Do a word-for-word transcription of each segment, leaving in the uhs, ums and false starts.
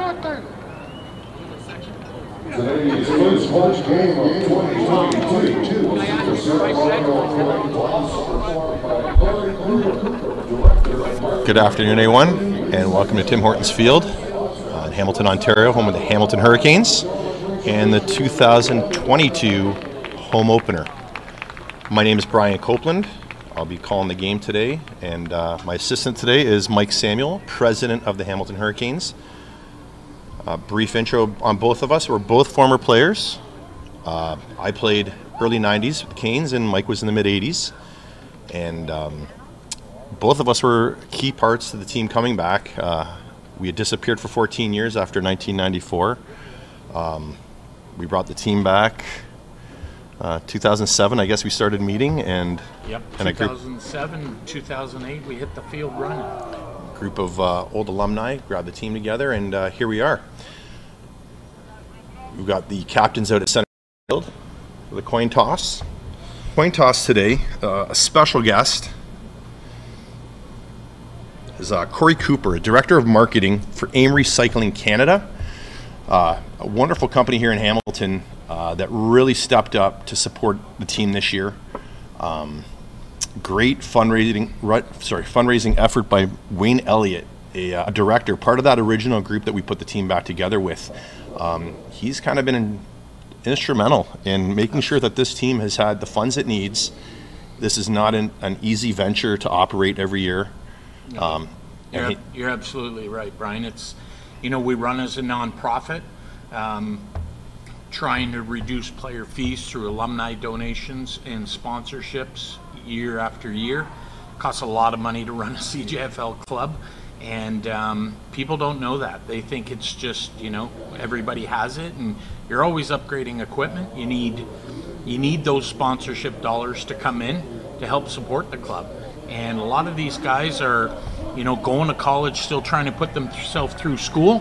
Today's first sports game of twenty twenty-two. Good afternoon, everyone, and welcome to Tim Hortons Field uh, in Hamilton, Ontario, home of the Hamilton Hurricanes and the two thousand twenty-two home opener. My name is Brian Copeland. I'll be calling the game today, and uh, my assistant today is Mike Samuel, president of the Hamilton Hurricanes. A brief intro on both of us. We're both former players. Uh, I played early nineties with the Canes, and Mike was in the mid eighties. And um, both of us were key parts to the team coming back. Uh, we had disappeared for fourteen years after nineteen ninety-four. Um, we brought the team back. Uh, two thousand seven, I guess we started meeting, and yep, and two thousand seven, two thousand eight, we hit the field running. A group of uh, old alumni grabbed the team together, and uh, here we are. We've got the captains out at center field with a coin toss. Coin toss today. Uh, a special guest is uh, Corey Cooper, a director of marketing for AIM Recycling Canada. Uh, a wonderful company here in Hamilton uh, that really stepped up to support the team this year. Um, great fundraising, sorry, fundraising effort by Wayne Elliott, a, a director, part of that original group that we put the team back together with. Um, he's kind of been in, instrumental in making sure that this team has had the funds it needs. This is not an, an easy venture to operate every year. No, um, you're, he, you're absolutely right, Brian. It's, you know, we run as a nonprofit, um, trying to reduce player fees through alumni donations and sponsorships year after year. It costs a lot of money to run a C J F L club, and um, people don't know that. They think it's just, you know, everybody has it, and you're always upgrading equipment. You need, you need those sponsorship dollars to come in to help support the club. And a lot of these guys are, you know, going to college, still trying to put themselves through school,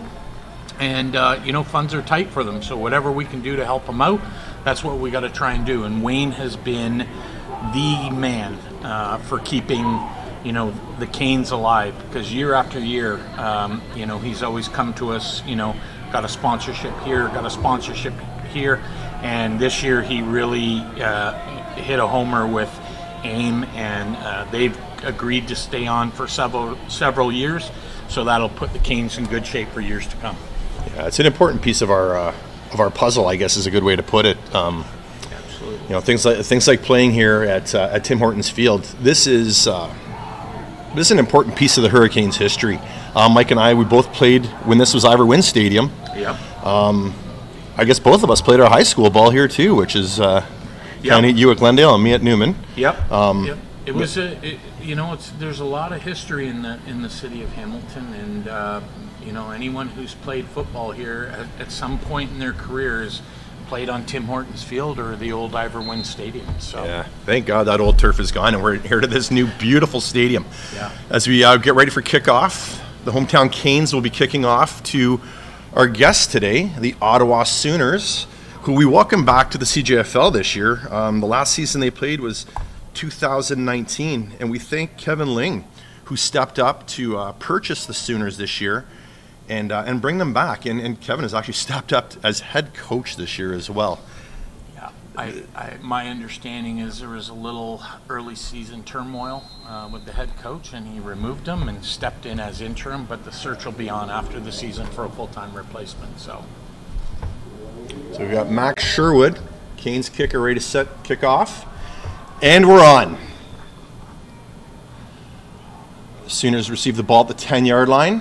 and uh, you know, funds are tight for them. So whatever we can do to help them out, that's what we got to try and do. And Wayne has been the man uh, for keeping, you know, the Canes alive, because year after year, um, you know, he's always come to us, you know, got a sponsorship here, got a sponsorship here, and this year he really uh, hit a homer with AIM, and uh, they've agreed to stay on for several several years, so that'll put the Canes in good shape for years to come. Yeah, it's an important piece of our uh, of our puzzle, I guess, is a good way to put it. Um, Absolutely. You know, things like things like playing here at uh, at Tim Hortons Field. This is uh, this is an important piece of the Hurricanes' history. Uh, Mike and I, we both played when this was Ivor Wynne Stadium. Yep. Um, I guess both of us played our high school ball here too, which is uh, Yep. kind of you at Glendale and me at Newman. Yep. Um, yep. It was a, it, you know, it's there's a lot of history in the in the city of Hamilton, and uh, you know, anyone who's played football here at, at some point in their careers played on Tim Hortons Field or the old Ivor Wynne Stadium. So yeah, thank God that old turf is gone, and we're here to this new beautiful stadium. Yeah. As we uh, get ready for kickoff, the hometown Canes will be kicking off to our guests today, the Ottawa Sooners, who we welcome back to the C J F L this year. Um, the last season they played was two thousand nineteen, and we thank Kevin Ling, who stepped up to uh, purchase the Sooners this year and uh, and bring them back. And, and Kevin has actually stepped up as head coach this year as well. Yeah, I, I, my understanding is there was a little early season turmoil uh, with the head coach, and he removed him and stepped in as interim, but the search will be on after the season for a full-time replacement. So. So we've got Max Sherwood, Canes kicker, ready to set kick off. And we're on. The Sooners receive the ball at the ten-yard line.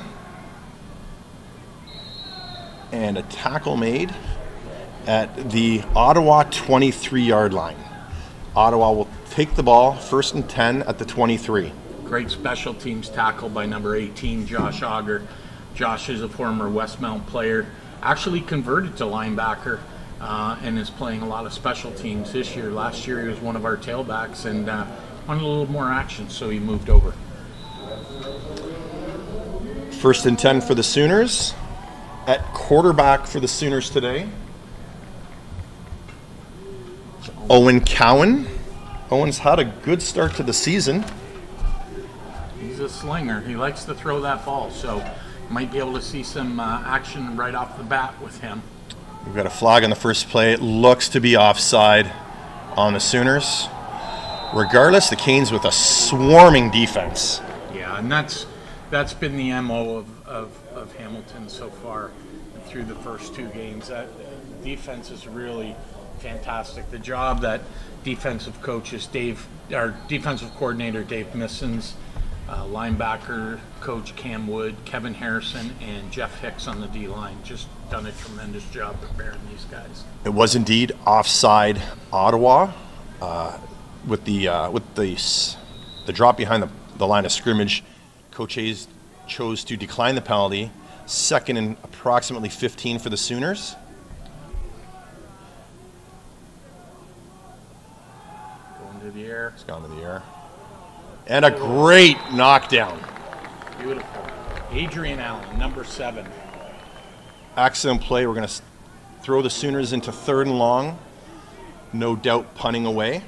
And a tackle made at the Ottawa twenty-three-yard line. Ottawa will take the ball first and ten at the twenty-three. Great special teams tackle by number eighteen, Josh Auger. Josh is a former Westmount player. Actually converted to linebacker uh, and is playing a lot of special teams this year. Last year he was one of our tailbacks and uh, wanted a little more action, so he moved over. First and ten for the Sooners. At quarterback for the Sooners today, Owen Cowan. Owen's had a good start to the season. He's a slinger. He likes to throw that ball. So, might be able to see some uh, action right off the bat with him. We've got a flag on the first play. It looks to be offside on the Sooners. Regardless, the Canes with a swarming defense. Yeah, and that's that's been the M O of, of, of Hamilton so far through the first two games. That uh, defense is really fantastic. The job that defensive coaches Dave, our defensive coordinator Dave Missons, uh, linebacker coach Cam Wood, Kevin Harrison, and Jeff Hicks on the D line just done a tremendous job preparing these guys. It was indeed offside Ottawa, uh, with the uh, with the the drop behind the, the line of scrimmage. Coach Hayes chose to decline the penalty. Second and approximately fifteen for the Sooners. Going to the air. It's gone to the air. And a great knockdown. Beautiful. Adrian Allen, number seven. Excellent play. We're going to throw the Sooners into third and long. No doubt punting away.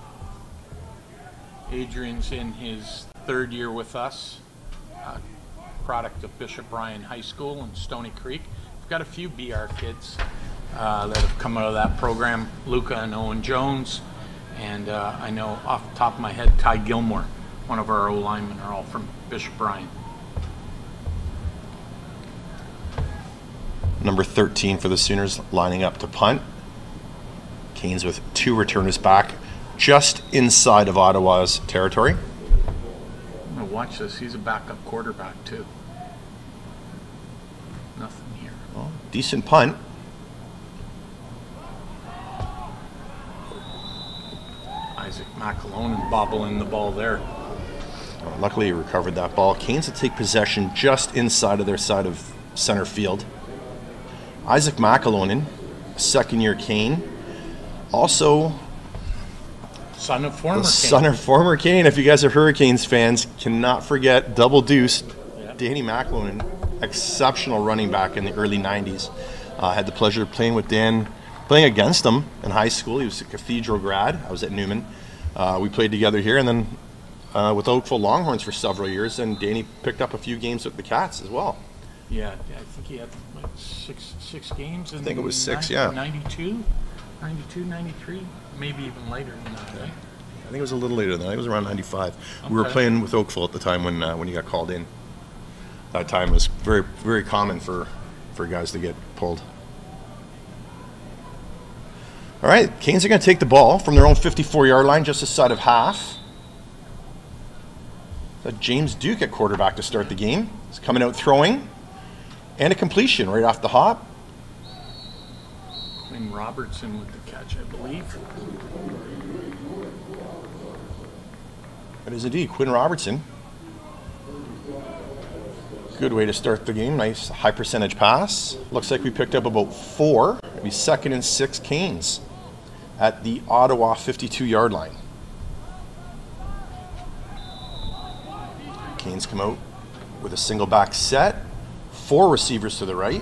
Adrian's in his third year with us. Uh, product of Bishop Bryan High School in Stony Creek. We've got a few B R kids uh, that have come out of that program. Luca and Owen Jones. And uh, I know off the top of my head, Ty Gilmore, one of our O-linemen, are all from Bishop Bryan. Number thirteen for the Sooners lining up to punt. Canes with two returners back just inside of Ottawa's territory. I'm going to watch this. He's a backup quarterback too. Nothing here. Well, decent punt. Isaac McAlonen bobbling the ball there. Well, luckily he recovered that ball. Canes will take possession just inside of their side of center field. Isaac McAlonen, second year Cane. Also, son of former the Cane. son of former Cane. If you guys are Hurricanes fans, cannot forget double deuce Yeah. Danny McAlonen, exceptional running back in the early nineties. I uh, had the pleasure of playing with Dan, playing against him in high school. He was a Cathedral grad. I was at Newman. Uh, we played together here, and then uh, with Oakville Longhorns for several years. And Danny picked up a few games with the Cats as well. Yeah, I think he had like six six games. In I think it was six, ninety, yeah. ninety-two, ninety-two, ninety-three, maybe even later than that, right? I think it was a little later than that. It was around ninety-five. We were Okay. playing with Oakville at the time when uh, when he got called in. That time was very very common for for guys to get pulled. All right, Canes are going to take the ball from their own fifty-four yard line, just aside of half. Got James Duke at quarterback to start the game. He's coming out throwing, and a completion right off the hop. Quinn Robertson with the catch, I believe. It is indeed Quinn Robertson. Good way to start the game. Nice high percentage pass. Looks like we picked up about four. It'll be second and six Canes at the Ottawa fifty-two yard line. Canes come out with a single back set. Four receivers to the right.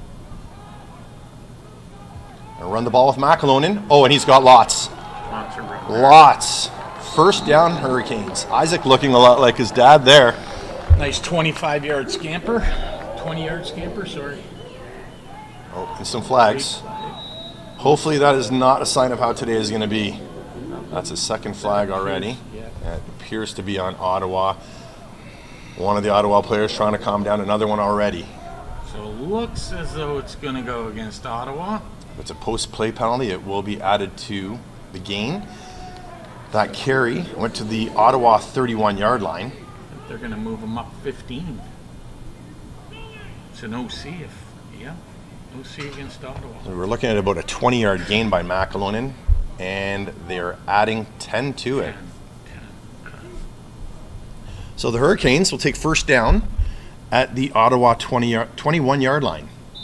And run the ball with McAlonen. Oh, and he's got lots. Lots of room there. Lots. First down Hurricanes. Isaac looking a lot like his dad there. Nice twenty-five yard scamper. twenty yard scamper, sorry. Oh, and some flags. Hopefully that is not a sign of how today is going to be. That's a second flag already. Yeah. It appears to be on Ottawa. One of the Ottawa players trying to calm down, another one already. So it looks as though it's going to go against Ottawa. If it's a post-play penalty, it will be added to the gain. That carry went to the Ottawa thirty-one yard line. They're going to move them up fifteen. It's an O C if, yeah, O C against Ottawa. We were looking at about a twenty yard gain by McAlonen, and they're adding ten to it. ten, ten. So the Hurricanes will take first down at the Ottawa twenty, twenty-one yard line.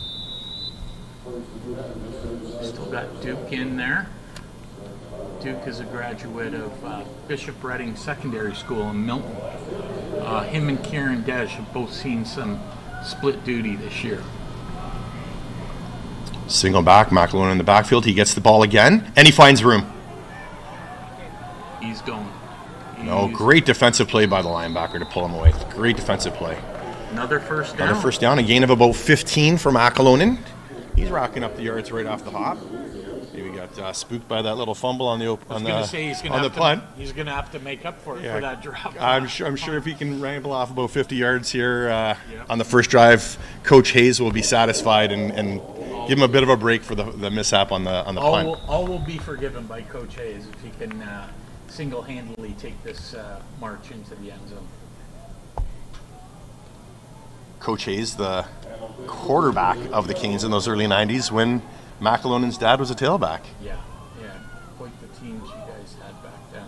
Still got Duke in there. Duke is a graduate of uh, Bishop Redding Secondary School in Milton. Uh, him and Kieran Dej have both seen some split duty this year. Single back, McAlonen in the backfield. He gets the ball again, and he finds room. He's going. No, He's- great defensive play by the linebacker to pull him away. Great defensive play. Another first down. Another first down, a gain of about fifteen for McAlonin. He's racking up the yards right off the hop. Maybe got uh, spooked by that little fumble on the op- on the say he's gonna on the have punt. To, he's going to have to make up for it Yeah. for that drop. I'm sure. I'm sure if he can ramble off about fifty yards here uh, Yeah. on the first drive, Coach Hayes will be satisfied and, and give him a bit of a break for the, the mishap on the on the all, punt. will, all will be forgiven by Coach Hayes if he can uh, single-handedly take this uh, march into the end zone. Coach Hayes, the quarterback of the Canes in those early nineties, when McAlonin's dad was a tailback. Yeah, yeah, quite the teams you guys had back then.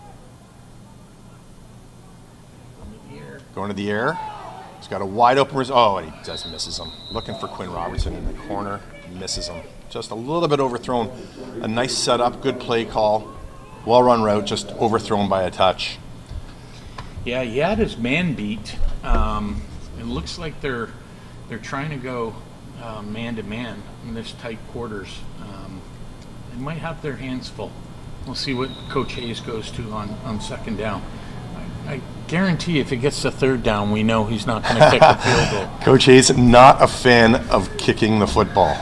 On the ear. Going to the air. He's got a wide open. Res- oh, and he just misses him. Looking for Quinn Robertson in the corner. Misses him. Just a little bit overthrown. A nice setup. Good play call. Well run route. Just overthrown by a touch. Yeah, he had his man beat. Um, it looks like they're they're trying to go uh, man to man in this tight quarters. Um, they might have their hands full. We'll see what Coach Hayes goes to on, on second down. I, I guarantee if it gets to third down, we know he's not going to kick a field goal. Coach Hayes, not a fan of kicking the football.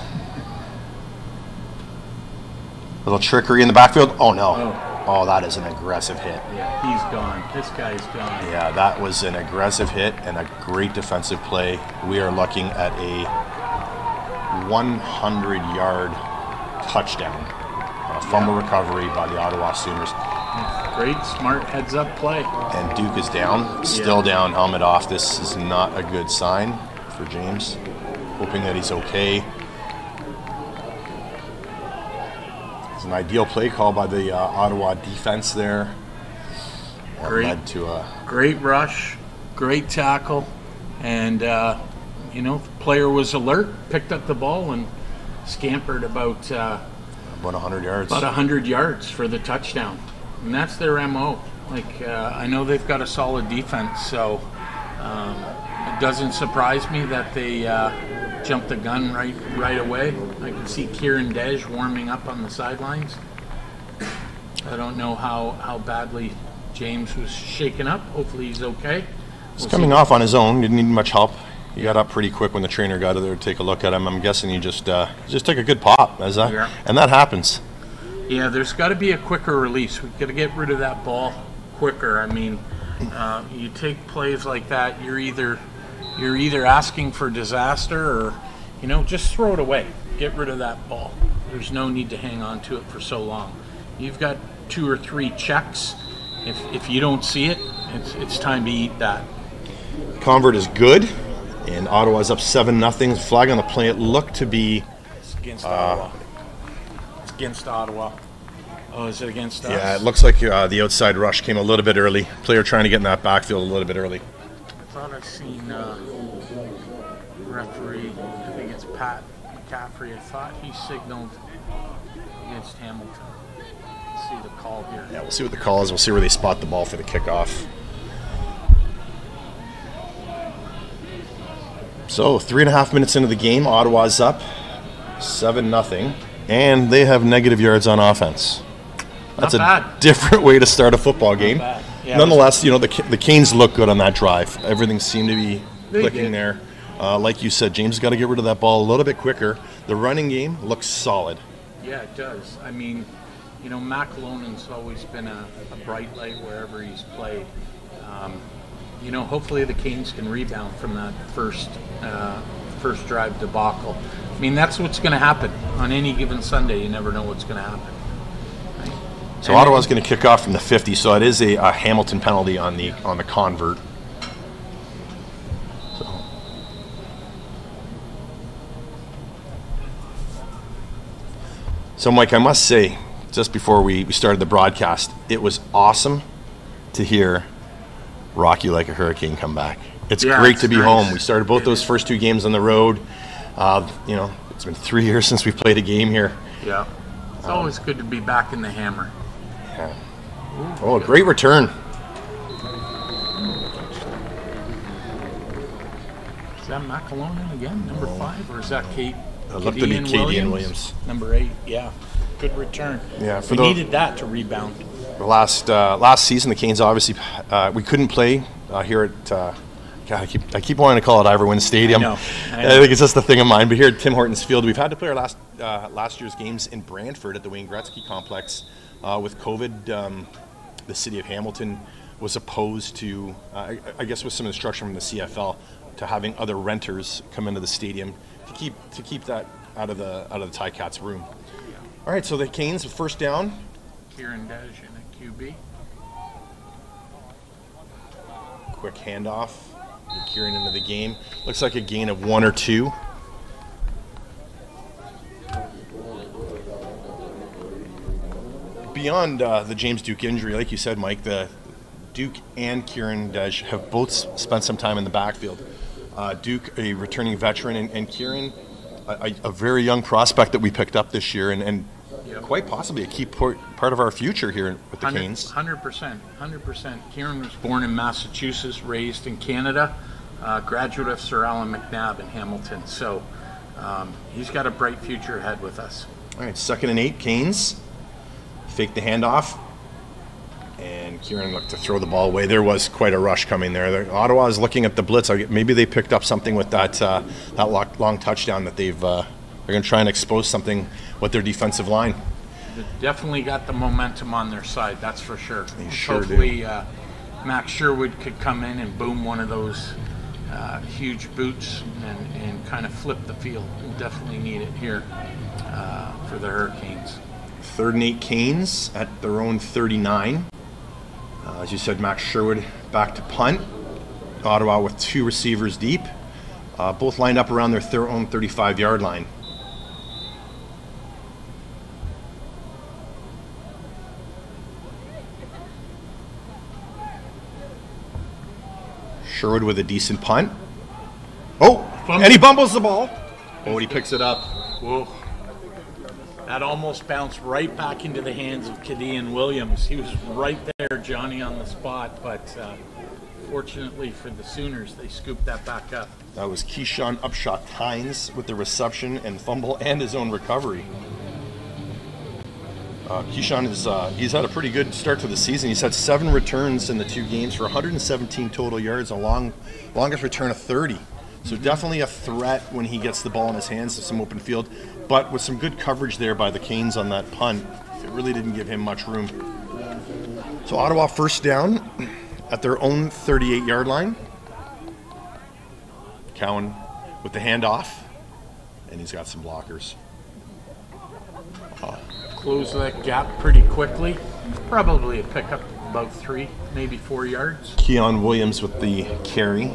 Little trickery in the backfield. Oh no. Oh. Oh, that is an aggressive hit. Yeah, he's gone. This guy's gone. Yeah, that was an aggressive hit and a great defensive play. We are looking at a one hundred yard touchdown. A fumble Yeah. recovery by the Ottawa Sooners. Great, smart heads-up play. And Duke is down, still Yeah. down, helmet off. This is not a good sign for James. Hoping that he's okay. It's an ideal play call by the uh, Ottawa defense there. That Great. led to a Great rush, great tackle, and uh, you know, the player was alert, picked up the ball, and scampered about uh, about one hundred yards. about one hundred yards for the touchdown. And that's their M O. Like, uh, I know they've got a solid defense, so um, it doesn't surprise me that they uh, jumped the gun right right away. I can see Kieran Dej warming up on the sidelines. I don't know how, how badly James was shaken up. Hopefully he's okay. He's We'll coming see. off on his own. Didn't need much help. He got up pretty quick when the trainer got there to take a look at him. I'm guessing he just uh, just took a good pop, as that, Yeah. and that happens. Yeah, there's got to be a quicker release. We've got to get rid of that ball quicker. I mean, uh, you take plays like that, you're either you're either asking for disaster or, you know, just throw it away. Get rid of that ball. There's no need to hang on to it for so long. You've got two or three checks. If if you don't see it, it's it's time to eat that. Convert is good, and Ottawa's up seven nothing. Flag on the play. It looked to be. It's against Ottawa. It's against Ottawa. Oh, is it against us? Yeah, it looks like uh, the outside rush came a little bit early. Player trying to get in that backfield a little bit early. I thought I seen uh, referee, I think it's Pat McCaffrey, I thought he signaled against Hamilton. Let's see the call here. Yeah, we'll see what the call is. We'll see where they spot the ball for the kickoff. So, three and a half minutes into the game, Ottawa's up seven nothing, and they have negative yards on offense. That's Not a bad. different way to start a football game. bad. Yeah, Nonetheless, you know, the the Canes look good on that drive. Everything seemed to be They clicking did. there. Uh, like you said, James has got to get rid of that ball a little bit quicker. The running game looks solid. Yeah, it does. I mean, you know, McAlonin's always been a, a bright light wherever he's played. Um, you know, hopefully the Canes can rebound from that first uh, first drive debacle. I mean, that's what's going to happen on any given Sunday. You never know what's going to happen. Right? So And- Ottawa's going to kick off from the fifty. So it is a, a Hamilton penalty on the on the convert. So. So, Mike, I must say, just before we, we started the broadcast, it was awesome to hear Rock You Like a Hurricane come back. It's Yeah, great it's to be nice. home. We started both those first two games on the road. Uh, you know, it's been three years since we played a game here. Yeah. It's always good to be back in the hammer. Yeah. Oh, great return. Is that McAlonin again, number five, or is that Kate? It looked to be Kadian Williams. Number eight, yeah. Good return. Yeah, for we the- needed that to rebound. The last uh, last season, the Canes obviously uh, we couldn't play uh, here at uh, God, I keep I keep wanting to call it Ivor Wynne Stadium. I know. I I, know. think it's just a thing of mine. But here at Tim Hortons Field, we've had to play our last uh, last year's games in Brantford at the Wayne Gretzky Complex. Uh, with COVID, um, the city of Hamilton was opposed to, uh, I, I guess, with some instruction from the C F L, to having other renters come into the stadium to keep to keep that out of the out of the Ticats room. All right, so the Canes first down. Kieran Dej in a Q B. Quick handoff. Get Kieran into the game. Looks like a gain of one or two. Beyond uh, the James Duke injury, like you said, Mike, the Duke and Kieran Dej have both spent some time in the backfield. Uh, Duke, a returning veteran, and, and Kieran, a, a very young prospect that we picked up this year, and, and Yep. quite possibly a key part, part of our future here with the Canes. one hundred percent, one hundred percent. Kieran was born in Massachusetts, raised in Canada, uh, graduate of Sir Alan McNabb in Hamilton. So um, he's got a bright future ahead with us. All right, second and eight, Canes. Fake the handoff. And Kieran looked to throw the ball away. There was quite a rush coming there. There- Ottawa is looking at the blitz. I- Maybe they picked up something with that uh, that lo- long touchdown that they've. Uh, they're going to try and expose something with their defensive line. They definitely got the momentum on their side, that's for sure. They sure do. Hopefully uh, Max Sherwood could come in and boom one of those uh, huge boots and, and kind of flip the field. We'll definitely need it here uh, for the Hurricanes. Third and eight, Canes at their own thirty-nine. Uh, as you said, Max Sherwood back to punt. Ottawa with two receivers deep, uh, both lined up around their, their own thirty-five-yard line. Sherwood with a decent punt. Oh, Fumble. and he bumbles the ball. Oh, and he picks it up. Whoa. That almost bounced right back into the hands of Kadean Williams. He was right there, Johnny, on the spot, but uh, fortunately for the Sooners, they scooped that back up. That was Keyshawn Upshot Tynes with the reception and fumble and his own recovery. Uh, Keyshawn is uh, he's had a pretty good start to the season. He's had seven returns in the two games for one hundred seventeen total yards, a long, longest return of thirty. So definitely a threat when he gets the ball in his hands to some open field, but with some good coverage there by the Canes on that punt, it really didn't give him much room. So Ottawa first down at their own thirty-eight-yard line. Cowan with the handoff, and he's got some blockers. Close that gap pretty quickly. Probably a pickup about three, maybe four yards. Keon Williams with the carry.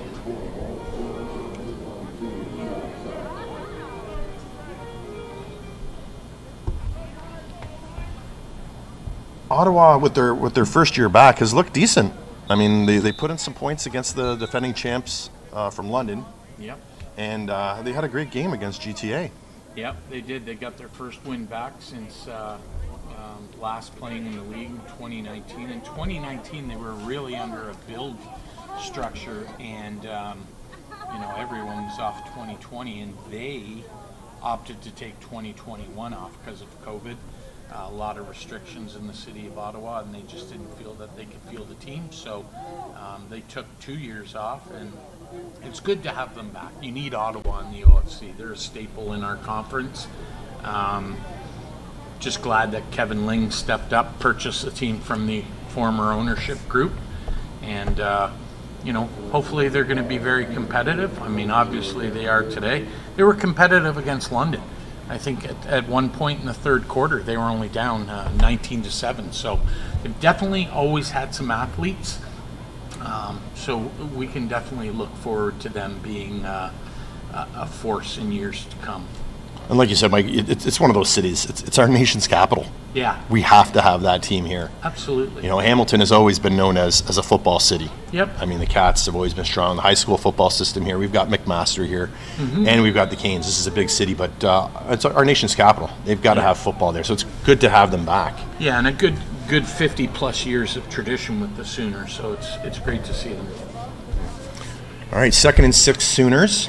Ottawa with their with their first year back has looked decent. I mean, they, they put in some points against the defending champs uh, from London, Yep. and uh, they had a great game against G T A. Yep, they did. They got their first win back since uh, um, last playing in the league in twenty nineteen. In twenty nineteen, they were really under a build structure, and um, you know, everyone was off twenty twenty, and they opted to take twenty twenty-one off because of COVID. Uh, a lot of restrictions in the city of Ottawa, and they just didn't feel that they could field a team. So um, they took two years off, and it's good to have them back. You need Ottawa in the O F C. They're a staple in our conference. Um, just glad that Kevin Ling stepped up, purchased the team from the former ownership group, and uh, you know, hopefully they're going to be very competitive. I mean, obviously they are today. They were competitive against London. I think at, at one point in the third quarter, they were only down uh, nineteen to seven. So they've definitely always had some athletes. Um, so we can definitely look forward to them being uh, a a force in years to come. And like you said, Mike, it, it's one of those cities. It's, it's our nation's capital. Yeah, We have to have that team here. absolutely. You know, Hamilton has always been known as, as a football city. Yep. I mean, the Cats have always been strong. The high school football system here. We've got McMaster here, and we've got the Canes. This is a big city, but uh, it's our nation's capital. They've got to have football there, so it's good to have them back. Yeah, and a good good fifty plus years of tradition with the Sooners. So it's it's great to see them. All right, second and six Sooners.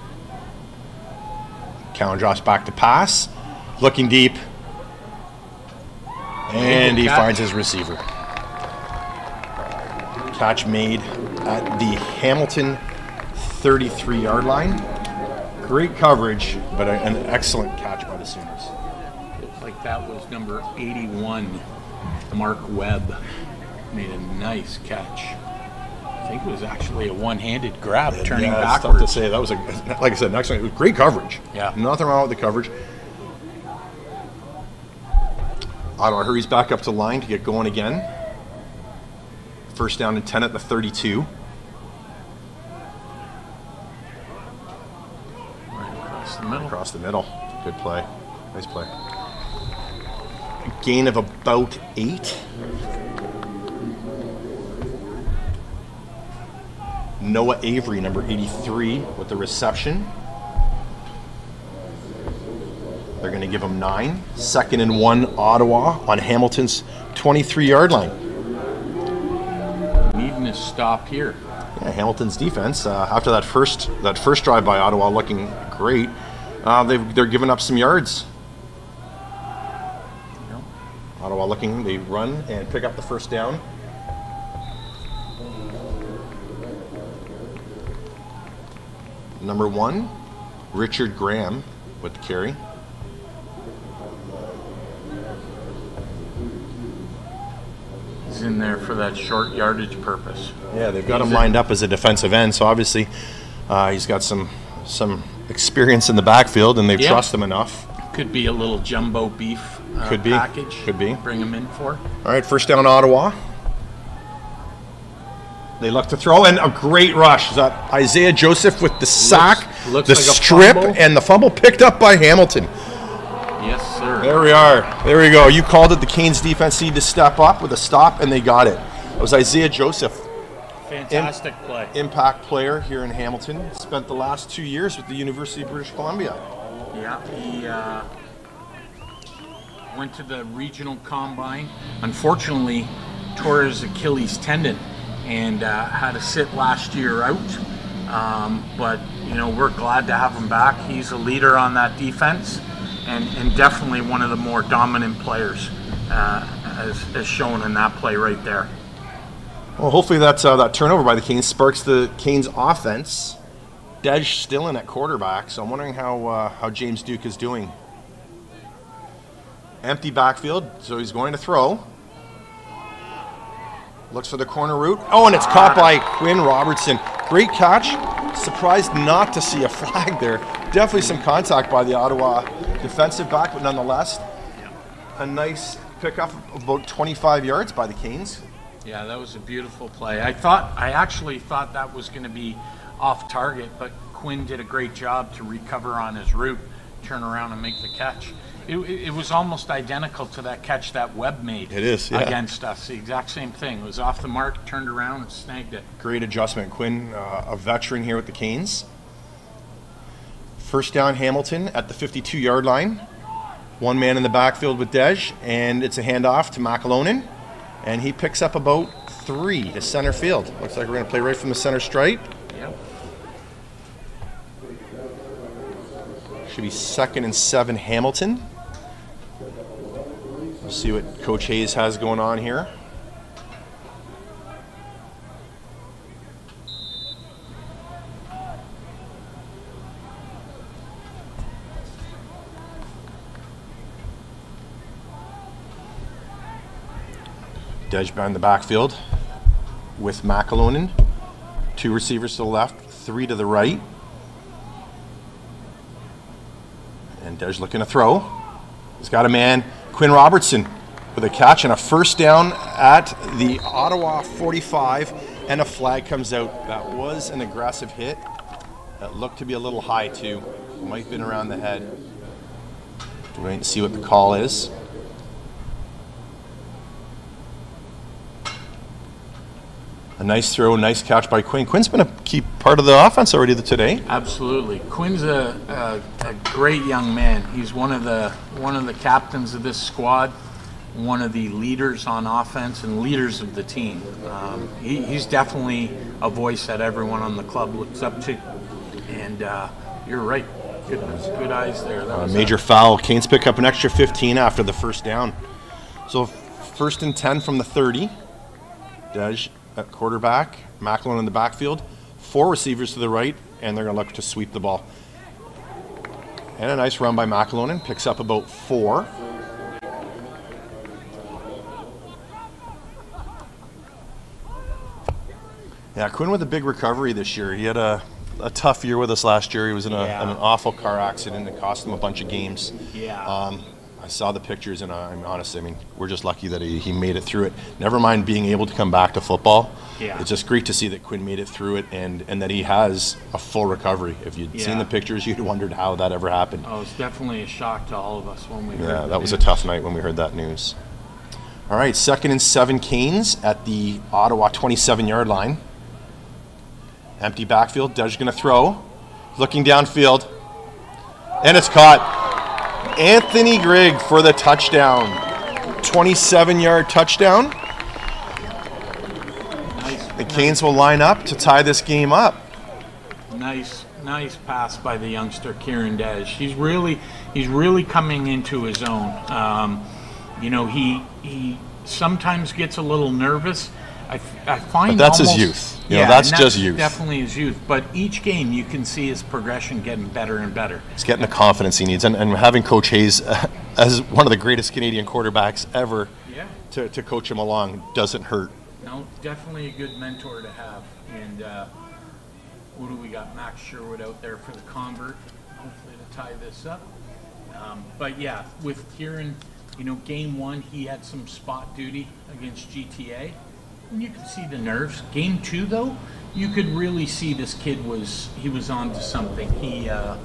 Cowan drops back to pass, looking deep, and he catch. finds his receiver. Catch made at the Hamilton thirty-three yard line. Great coverage, but a, an excellent catch by the Sooners. Looks like that was number eighty-one, Mark Webb. Made a nice catch. I think it was actually a one-handed grab, turning yeah, it's backwards. tough to say. That was, a, like I said, an excellent, it was great coverage. Yeah. Nothing wrong with the coverage. Ottawa hurries back up to line to get going again. First down and ten at the thirty-two. Right across the middle. Across the middle. Good play. Nice play. A gain of about eight. Noah Avery, number eighty-three, with the reception. They're going to give him nine. Second and one, Ottawa on Hamilton's twenty-three yard line. Needing a stop here. Yeah, Hamilton's defense, uh, after that first that first drive by Ottawa looking great, uh, they've, they're giving up some yards. Yep. Ottawa looking, they run and pick up the first down. Number one, Richard Graham with the carry. He's in there for that short yardage purpose. Yeah, they've got him lined up as a defensive end, so obviously uh, he's got some some experience in the backfield, and they Yeah. trust him enough. Could be a little jumbo beef uh, Could be. package. Could be. Bring him in for. All right, first down, Ottawa. They look to throw, and a great rush. Is that Isaiah Joseph with the sack, looks the like a strip, fumble. and the fumble picked up by Hamilton. Yes, sir. There we are. There we go. You called it. The Canes defense needed to step up with a stop, and they got it. It was Isaiah Joseph, Fantastic play. impact player here in Hamilton. Spent the last two years with the University of British Columbia. Yeah, he uh, went to the regional combine. Unfortunately, tore his Achilles tendon and uh, had to sit last year out. Um, but, you know, we're glad to have him back. He's a leader on that defense and, and definitely one of the more dominant players uh, as, as shown in that play right there. Well, hopefully that uh, that turnover by the Canes sparks the Canes offense. Dej still in at quarterback, so I'm wondering how uh, how James Duke is doing. Empty backfield, so he's going to throw. Looks for the corner route. Oh, and it's caught by Quinn Robertson. Great catch. Surprised not to see a flag there. Definitely some contact by the Ottawa defensive back, but nonetheless, a nice pickup of about twenty-five yards by the Canes. Yeah, that was a beautiful play. I thought, I actually thought that was going to be off target, but Quinn did a great job to recover on his route, turn around and make the catch. It, it, it was almost identical to that catch that Webb made. It is, yeah. Against us. The exact same thing. It was off the mark, turned around and snagged it. Great adjustment. Quinn, uh, a veteran here with the Canes. First down, Hamilton at the fifty-two yard line. One man in the backfield with Dej, and it's a handoff to McAlonen. And he picks up about three to center field. Looks like we're going to play right from the center stripe. Yep. Should be second and seven, Hamilton. We'll see what Coach Hayes has going on here. Dej behind the backfield with McAlonen. Two receivers to the left, three to the right. And Dej looking to throw. He's got a man, Quinn Robertson, with a catch and a first down at the Ottawa forty-five, and a flag comes out. That was an aggressive hit. That looked to be a little high too. Might have been around the head. We'll wait and see what the call is. A nice throw, nice catch by Quinn. Quinn's been a key part of the offense already today. Absolutely. Quinn's a, a, a great young man. He's one of the one of the captains of this squad, one of the leaders on offense and leaders of the team. Um, he, he's definitely a voice that everyone on the club looks up to. And uh, you're right. Good, good eyes there. That Uh, was major a, foul. Canes pick up an extra fifteen after the first down. So first and ten from the thirty. Dej at quarterback. McAlonen in the backfield. Four receivers to the right and they're going to look to sweep the ball. And a nice run by McAlonan, picks up about four. Yeah, Quinn with a big recovery this year. He had a, a tough year with us last year. He was in, a, Yeah. in an awful car accident that cost him a bunch of games. Yeah. Um, I saw the pictures, and I'm honestly, I mean, we're just lucky that he, he made it through it. Never mind being able to come back to football. Yeah. It's just great to see that Quinn made it through it, and, and that he has a full recovery. If you'd Yeah. seen the pictures, you'd wondered how that ever happened. Oh, it's definitely a shock to all of us when we heard Yeah, the that was a news. tough night when we heard that news. All right, second and seven Canes at the Ottawa twenty-seven yard line. Empty backfield. Dej going to throw. Looking downfield. And it's caught. Anthony Grigg for the touchdown. twenty-seven yard touchdown. Nice, The Canes will line up to tie this game up. nice, nice pass by the youngster Kieran Dej. He's really, he's really coming into his own. Um, you know, he he sometimes gets a little nervous. I, I find But that's his almost- youth. You know, yeah, that's and just youth. Definitely his youth. But each game, you can see his progression getting better and better. He's getting the confidence he needs. And, and having Coach Hayes uh, as one of the greatest Canadian quarterbacks ever Yeah. to, to coach him along doesn't hurt. No, definitely a good mentor to have. And uh, what do we got? Max Sherwood out there for the convert, hopefully to tie this up. Um, but yeah, with Kieran, you know, game one, he had some spot duty against G T A. And you could see the nerves. Game two, though, you could really see this kid was, he was on to something. He, uh,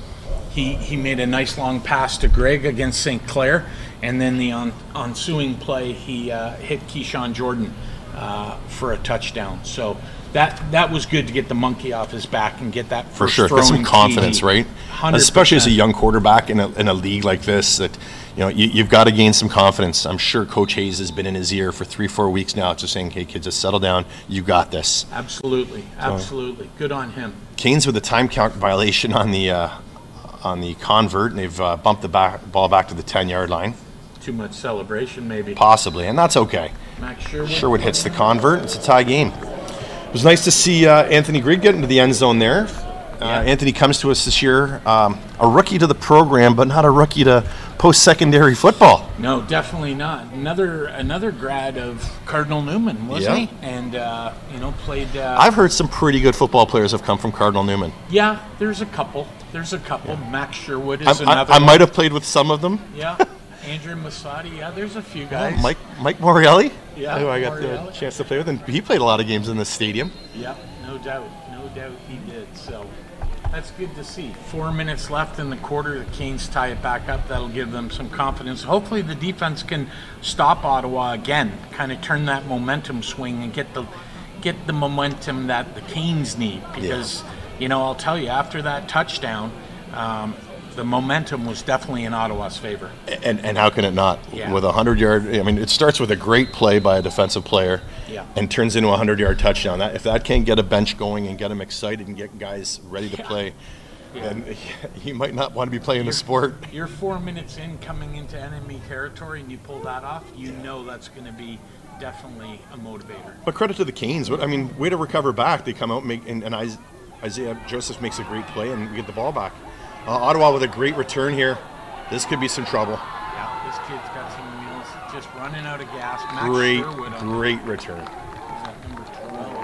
he, he made a nice long pass to Greg against Saint Clair. And then the on, ensuing play, he uh, hit Keyshawn Jordan uh, for a touchdown. So that that was good to get the monkey off his back and get that For first sure, throw get some in confidence, T D. right? one hundred percent. Especially as a young quarterback in a, in a league like this, that you know you, you've got to gain some confidence. I'm sure Coach Hayes has been in his ear for three, four weeks now, just saying, "Hey, kids, just settle down. You got this." Absolutely, absolutely. Good on him. Canes with a time count violation on the uh, on the convert, and they've uh, bumped the back, ball back to the ten yard line, Too much celebration, maybe. possibly, and that's okay. Max Sherwood. Sherwood hits the convert. It's a tie game. It was nice to see uh, Anthony Grigg get into the end zone there. Uh, Yeah. Anthony comes to us this year, um, a rookie to the program, but not a rookie to post-secondary football. No, definitely not. Another another grad of Cardinal Newman, wasn't Yeah. he? And uh, you know, played. Uh, I've heard some pretty good football players have come from Cardinal Newman. yeah, there's a couple. There's a couple. Max Sherwood I, is I, another. I one. might have played with some of them. Yeah, Andrew Masadi. Yeah, there's a few guys. Mike Mike Morelli, Yeah, who I got Morelli. the chance to play with, and he played a lot of games in this stadium. Yep, no doubt, no doubt he did. So that's good to see. Four minutes left in the quarter. The Canes tie it back up. That'll give them some confidence. Hopefully, the defense can stop Ottawa again. Kind of turn that momentum swing and get the get the momentum that the Canes need. Because you know, I'll tell you, after that touchdown, um, the momentum was definitely in Ottawa's favor. And and how can it not? Yeah. With a hundred yard, I mean, it starts with a great play by a defensive player, Yeah. and turns into a hundred yard touchdown. That if that can't get a bench going and get them excited and get guys ready to Yeah. play, then he might not want to be playing the sport. You're four minutes in coming into enemy territory and you pull that off, you know that's going to be definitely a motivator. But credit to the Canes. I mean, way to recover back. They come out and make, and, and Is- Isaiah Joseph makes a great play and we get the ball back. Uh, Ottawa with a great return here. This could be some trouble. Yeah, this kid's got some wheels, just running out of gas. Max Great, Sherwood on great return. is at number twelve.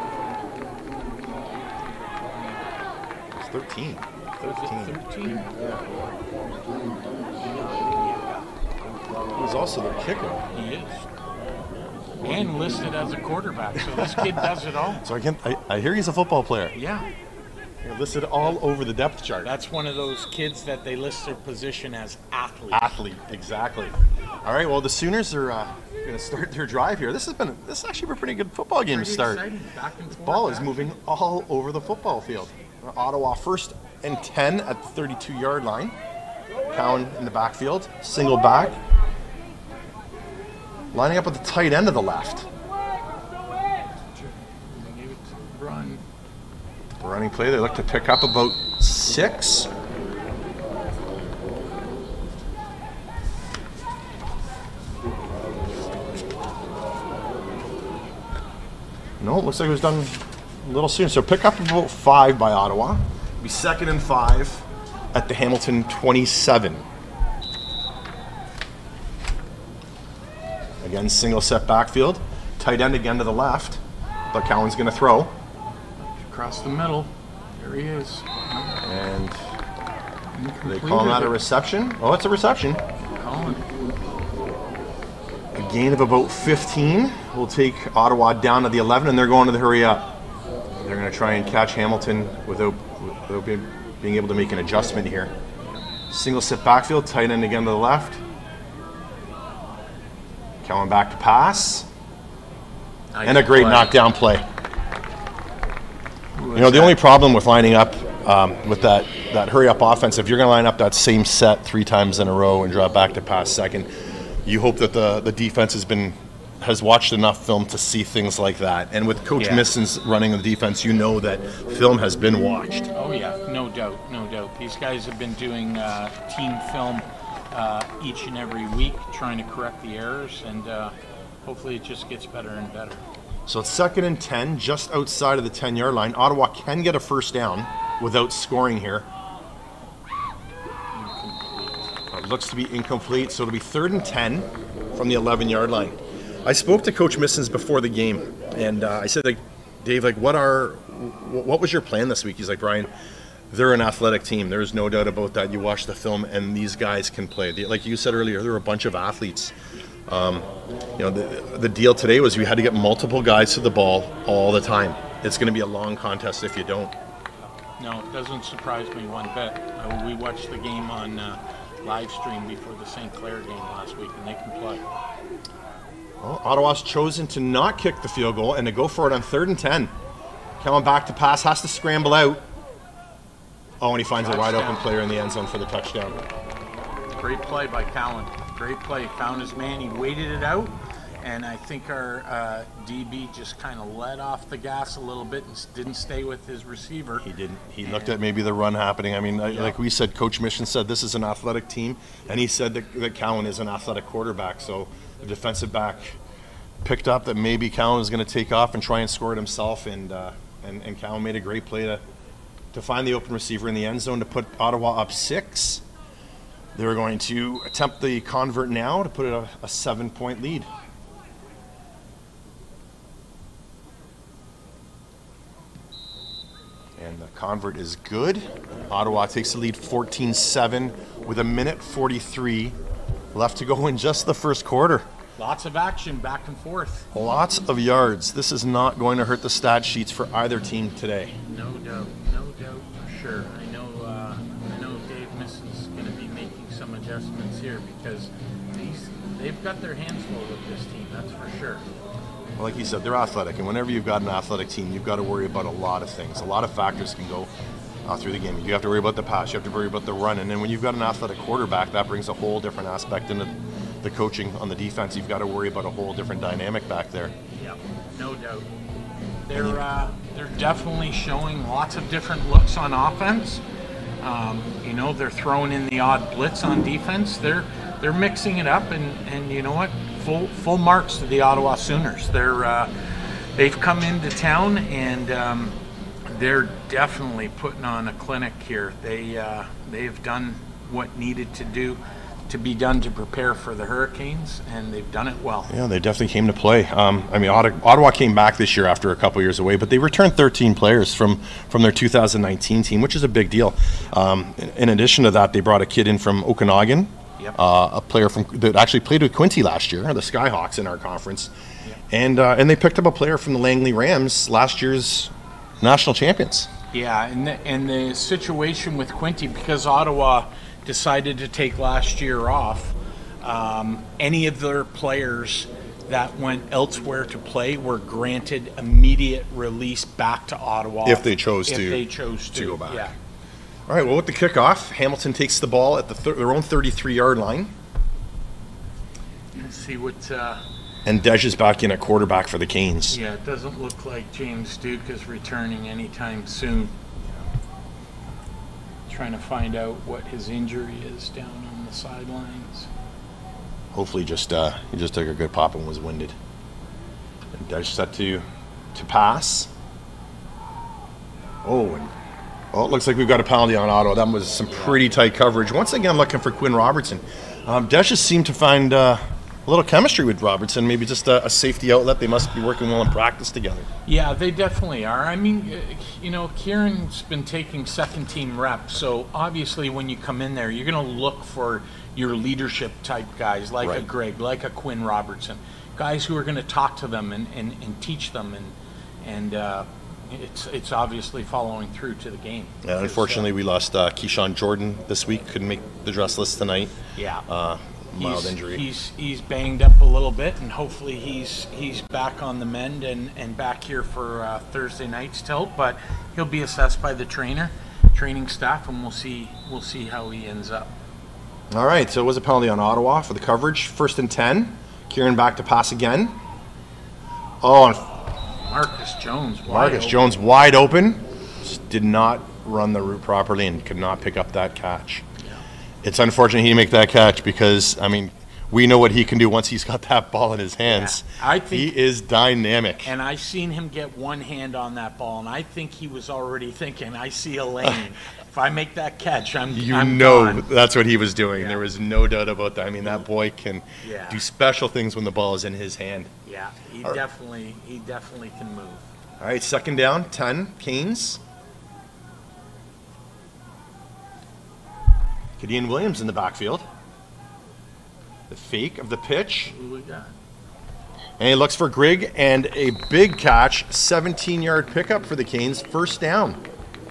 It's thirteen. Was it thirteen? He was also the kicker. He is. And listed as a quarterback, so this kid does it all. So I, can, I, I hear he's a football player. Yeah, You're listed all over the depth chart. that's one of those kids that they list their position as athlete. Athlete, exactly. All right, well, the Sooners are uh, going to start their drive here. This has been this is actually been a pretty good football game Pretty to start. exciting. Back and forth. Ball is back. moving all over the football field. Ottawa first and ten at the thirty-two yard line. Cowan in the backfield, single back. Lining up at the tight end of the left. Give it to Run. The running play, they look to pick up about six. No, it looks like it was done a little soon. So pick up about five by Ottawa. It'll be second and five at the Hamilton twenty-seven. Again, single set backfield. Tight end again to the left. But Cowan's going to throw. Across the middle. There he is. And they call that a reception. Oh, it's a reception. Colin. A gain of about fifteen will take Ottawa down to the eleven, and they're going to the hurry up. They're going to try and catch Hamilton without, without being, being able to make an adjustment here. Single set backfield, tight end again to the left. Cowan back to pass. Nice And a great play. knockdown play. You know, the only problem with lining up um, with that, that hurry-up offense, if you're going to line up that same set three times in a row and drop back to pass second, you hope that the, the defense has been has watched enough film to see things like that. And with Coach Yeah. Misson's running the defense, you know that film has been watched. Oh yeah, no doubt, no doubt. These guys have been doing uh, team film uh, each and every week, trying to correct the errors, and uh, hopefully it just gets better and better. So it's second and ten, just outside of the ten-yard line. Ottawa can get a first down without scoring here. It looks to be incomplete, so it'll be third and ten from the eleven-yard line. I spoke to Coach Missons before the game, and uh, I said, like, Dave, like, what are, what was your plan this week? He's like, Brian, they're an athletic team. There's no doubt about that. You watch the film, and these guys can play. Like you said earlier, there were a bunch of athletes. Um, you know, the, the deal today was we had to get multiple guys to the ball all the time. It's going to be a long contest if you don't. No, it doesn't surprise me one bit. Uh, we watched the game on uh, live stream before the Saint Clair game last week, and they can play. Well, Ottawa's chosen to not kick the field goal and to go for it on third and ten. Coming back to pass, has to scramble out. Oh, and he finds a wide open player in the end zone for the touchdown. Great play by Cowan. Great play. Found his man. He waited it out, and I think our uh, D B just kind of let off the gas a little bit and s- didn't stay with his receiver. He didn't. He looked at maybe the run happening. I mean, I- Yeah. like we said, Coach Mission said this is an athletic team, and he said that, that Cowan is an athletic quarterback. So the defensive back picked up that maybe Cowan was going to take off and try and score it himself, and uh, and and Cowan made a great play to to find the open receiver in the end zone to put Ottawa up six. They were going to attempt the convert now to put it a, a seven-point lead. And the convert is good. Ottawa takes the lead fourteen seven with a minute forty-three left to go in just the first quarter. Lots of action back and forth. Lots of yards. This is not going to hurt the stat sheets for either team today. No doubt, no doubt for sure. I know, uh, I know Dave Misson's going to be making some adjustments here because these, they've got their hands full with this team. That's for sure. Well, like you said, they're athletic, and whenever you've got an athletic team, you've got to worry about a lot of things. A lot of factors can go uh, through the game. You have to worry about the pass, you have to worry about the run, and then when you've got an athletic quarterback, that brings a whole different aspect into the coaching on the defense. You've got to worry about a whole different dynamic back there. Yeah, no doubt. They're uh, they're definitely showing lots of different looks on offense. Um, you know, they're throwing in the odd blitz on defense. They're they're mixing it up, and, and you know what? Full full marks to the Ottawa Sooners. They're uh, they've come into town, and um, they're definitely putting on a clinic here. They uh, they've done what needed to do to be done to prepare for the Hurricanes, and they've done it well. Yeah, they definitely came to play. Um, I mean, Ottawa, Ottawa came back this year after a couple years away, but they returned thirteen players from, from their two thousand nineteen team, which is a big deal. Um, in, in addition to that, they brought a kid in from Okanagan, Yep. uh, a player from that actually played with Quinty last year, the Skyhawks in our conference, Yep. and uh, and they picked up a player from the Langley Rams, last year's national champions. Yeah, and the, and the situation with Quinty, because Ottawa decided to take last year off, um, any of their players that went elsewhere to play were granted immediate release back to Ottawa. If they chose if to- they chose to, to go back. Yeah. All right, well, with the kickoff, Hamilton takes the ball at the thir- their own thirty-three-yard line, Let's see what. Uh, and Dej is back in at quarterback for the Canes. yeah, it doesn't look like James Duke is returning anytime soon. Trying to find out what his injury is down on the sidelines. Hopefully, just uh, he just took a good pop and was winded. And Dej set to to pass. Oh, and Oh, it looks like we've got a penalty on Ottawa. That was some pretty tight coverage. Once again, looking for Quinn Robertson. Um, Desch seemed to find uh, a little chemistry with Robertson, maybe just a, a safety outlet. They must be working well in practice together. Yeah, they definitely are. I mean, you know, Kieran's been taking second team reps, so obviously when you come in there, you're going to look for your leadership type guys like Right. a Greg, like a Quinn Robertson, guys who are going to talk to them and, and, and teach them, and and uh, it's it's obviously following through to the game. Yeah, unfortunately, we lost uh, Keyshawn Jordan this week. Couldn't make the dress list tonight. Yeah. Uh, mild he's, injury. He's he's banged up a little bit, and hopefully he's he's back on the mend and, and back here for uh, Thursday night's tilt. But he'll be assessed by the trainer, training staff, and we'll see we'll see how he ends up. All right, so it was a penalty on Ottawa for the coverage. First and ten. Kieran back to pass again. Oh, and Marcus Jones. Marcus wide Jones wide open. Just did not run the route properly and could not pick up that catch. Yeah. It's unfortunate he didn't make that catch because, I mean, we know what he can do once he's got that ball in his hands. Yeah, I think- he is dynamic. And I seen him get one hand on that ball, and I think he was already thinking, I see a lane. If I make that catch, I'm You I'm know gone. that's what he was doing. Yeah. There was no doubt about that. I mean, that boy can Yeah. do special things when the ball is in his hand. Yeah, he All right. definitely he definitely can move. All right, second down, ten, Canes. Gideon Williams in the backfield. The fake of the pitch. Who we got? And he looks for Grigg, and a big catch, seventeen-yard pickup for the Canes, first down.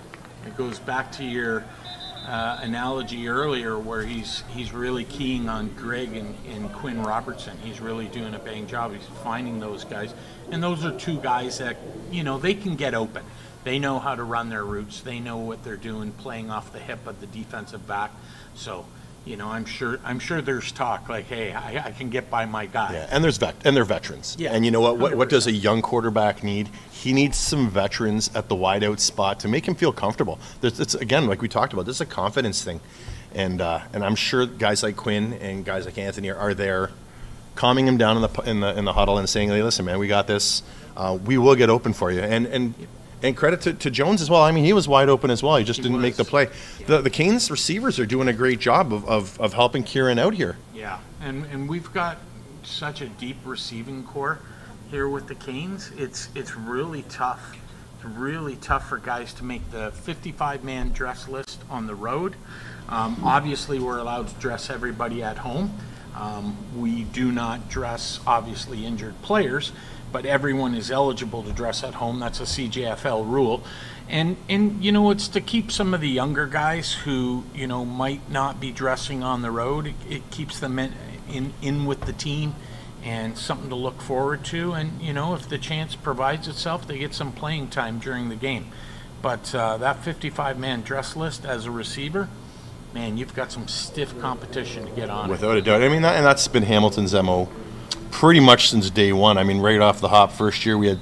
It goes back to your uh, analogy earlier where he's he's really keying on Greg and, and Quinn Robertson. He's really doing a bang job. He's finding those guys. And those are two guys that, you know, they can get open. They know how to run their routes. They know what they're doing, playing off the hip of the defensive back. So, you know, I'm sure I'm sure there's talk like, hey, I, I can get by my guy. Yeah, and there's vet, and they're veterans. Yeah, And you know what? What, one hundred what does a young quarterback need? He needs some veterans at the wideout spot to make him feel comfortable. There's, it's again, like we talked about, this is a confidence thing, and uh, and I'm sure guys like Quinn and guys like Anthony are, are there, calming him down in the in the in the huddle and saying, "Hey, listen, man, we got this. Uh, we will get open for you." And and. And credit to, to Jones as well. I mean, he was wide open as well. He just He didn't make the was. play. The the Canes receivers are doing a great job of, of, of helping Kieran out here. Yeah, and and we've got such a deep receiving core here with the Canes. It's it's really tough. It's really tough for guys to make the fifty-five man dress list on the road. Um, obviously, we're allowed to dress everybody at home. Um, we do not dress, obviously, injured players, but everyone is eligible to dress at home. That's a C J F L rule. And, and you know, it's to keep some of the younger guys who, you know, might not be dressing on the road. It, it keeps them in, in, in with the team and something to look forward to. And, you know, if the chance provides itself, they get some playing time during the game. But uh, that fifty-five man dress list as a receiver, man, you've got some stiff competition to get on. Without a doubt. I mean, that, and that's been Hamilton's M O pretty much since day one. I mean, right off the hop, first year we had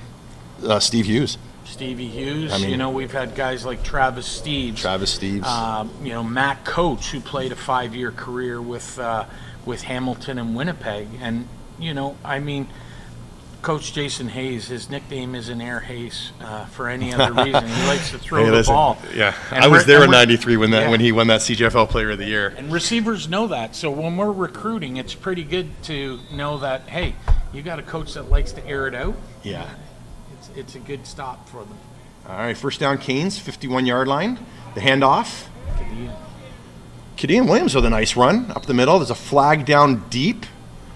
uh, Steve Hughes. Stevie Hughes, I mean- you know, we've had guys like Travis Steves. Travis Steves. Um, you know, Matt Coates, who played a five-year career with uh, with Hamilton and Winnipeg. And, you know, I mean, Coach Jason Hayes, his nickname isn't Air Hayes uh, for any other reason. He likes to throw Hey, the listen, ball. Yeah, And I was we're- there and in we're- ninety-three when that yeah. when he won that C J F L Player of the Year. And receivers know that. So when we're recruiting, it's pretty good to know that, hey, you got a coach that likes to air it out. Yeah. It's, it's a good stop for them. All right, first down, Canes, fifty-one-yard line. The handoff. Good deal. Gideon Williams with a nice run up the middle. There's a flag down deep.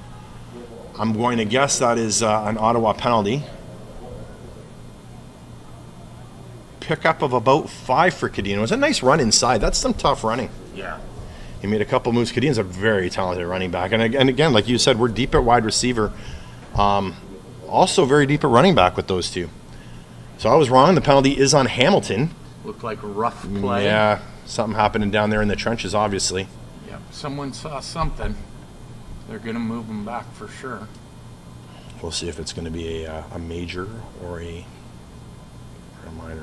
I'm going to guess that is uh, an Ottawa penalty. Pickup of about five for Gideon. It was a nice run inside. That's some tough running. Yeah. He made a couple moves. Gideon's a very talented running back. And, ag- and again, like you said, we're deep at wide receiver. Um, also very deep at running back with those two. So I was wrong. The penalty is on Hamilton. Looked like a rough play. Yeah, something happening down there in the trenches, obviously. Yep. Someone saw something. They're going to move them back for sure. We'll see if it's going to be a, uh, a major or a, or a minor.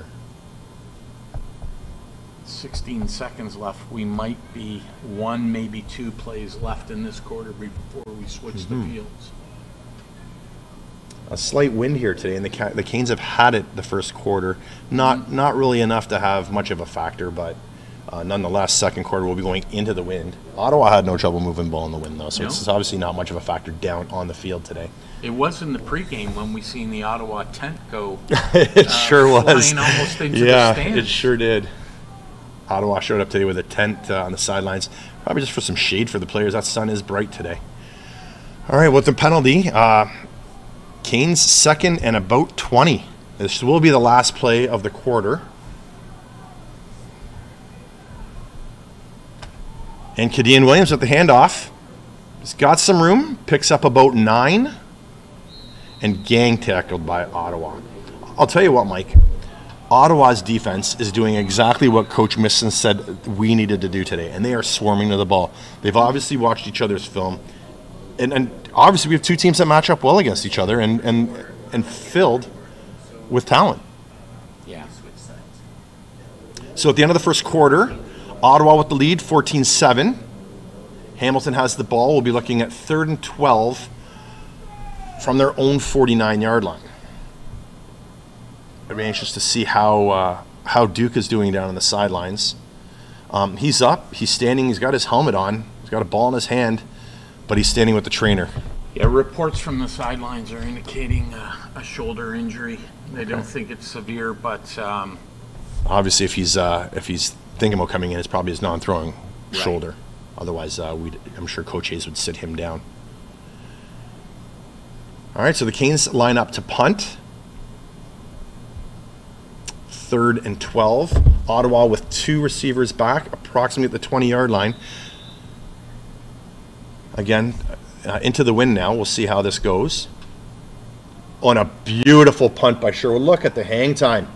sixteen seconds left. We might be one, maybe two plays left in this quarter before we switch Mm-hmm. the fields. a slight wind here today, and the Ca- the Canes have had it the first quarter. Not not really enough to have much of a factor, but uh, nonetheless, second quarter will be going into the wind. Ottawa had no trouble moving the ball in the wind, though, so No. it's obviously not much of a factor down on the field today. It was in the pregame when we seen the Ottawa tent go. It uh, sure was. flying almost into yeah, the stands. it sure did. Ottawa showed up today with a tent uh, on the sidelines, probably just for some shade for the players. That sun is bright today. All right, with the penalty, uh, Canes second and about twenty. This will be the last play of the quarter. And Kadian Williams with the handoff. He's got some room, picks up about nine, and gang tackled by Ottawa. I'll tell you what, Mike. Ottawa's defense is doing exactly what Coach Misson said we needed to do today, and they are swarming to the ball. They've obviously watched each other's film, and, and obviously we have two teams that match up well against each other and, and, and filled with talent. Yeah. So at the end of the first quarter, Ottawa with the lead, fourteen seven. Hamilton has the ball. We'll be looking at third and twelve from their own forty-nine-yard line. I'd be anxious to see how uh, how Duke is doing down on the sidelines. Um, he's up. He's standing. He's got his helmet on. He's got a ball in his hand, but he's standing with the trainer. Yeah, reports from the sidelines are indicating uh, a shoulder injury. They don't think it's severe, but um, obviously, if he's uh, if he's thinking about coming in, it's probably his non-throwing Right. shoulder. Otherwise, uh, we'd, I'm sure Coach Hayes would sit him down. All right, so the Canes line up to punt. Third and twelve. Ottawa with two receivers back, approximately at the twenty-yard line. Again, uh, into the wind now. We'll see how this goes. On a beautiful punt by Sherwood. Look at the hang time.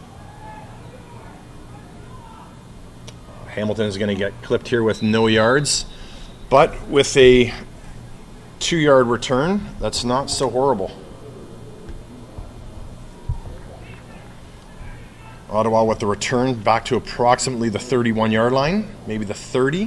Hamilton is going to get clipped here with no yards, but with a two-yard return, that's not so horrible. Ottawa with the return back to approximately the thirty-one-yard line, maybe the thirty.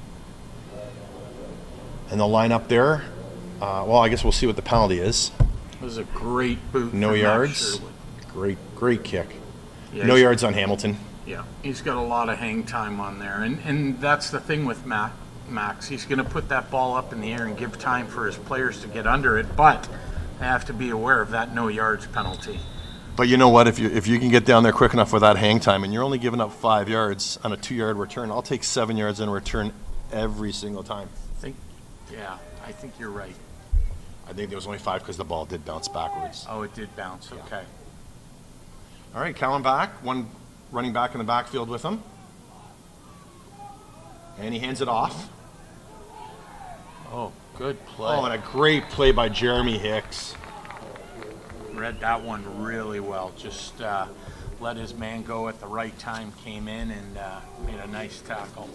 And they'll line up there. Uh, well, I guess we'll see what the penalty is. it was a great boot. No from Matt yards. Sherwood. Great, great kick. Yeah, No he's- yards on Hamilton. Yeah, he's got a lot of hang time on there, and and that's the thing with Matt, Max. He's going to put that ball up in the air and give time for his players to get under it, but they have to be aware of that no yards penalty. But you know what? If you if you can get down there quick enough with that hang time, and you're only giving up five yards on a two-yard return, I'll take seven yards in return every single time. I think, yeah, I think you're right. I think there was only five because the ball did bounce backwards. Oh, it did bounce. Okay. All right, Callan back, one running back in the backfield with him, and he hands it off. Oh, good play. Oh, and a great play by Jeremy Hicks. Read that one really well. Just uh, let his man go at the right time, came in and uh, made a nice tackle.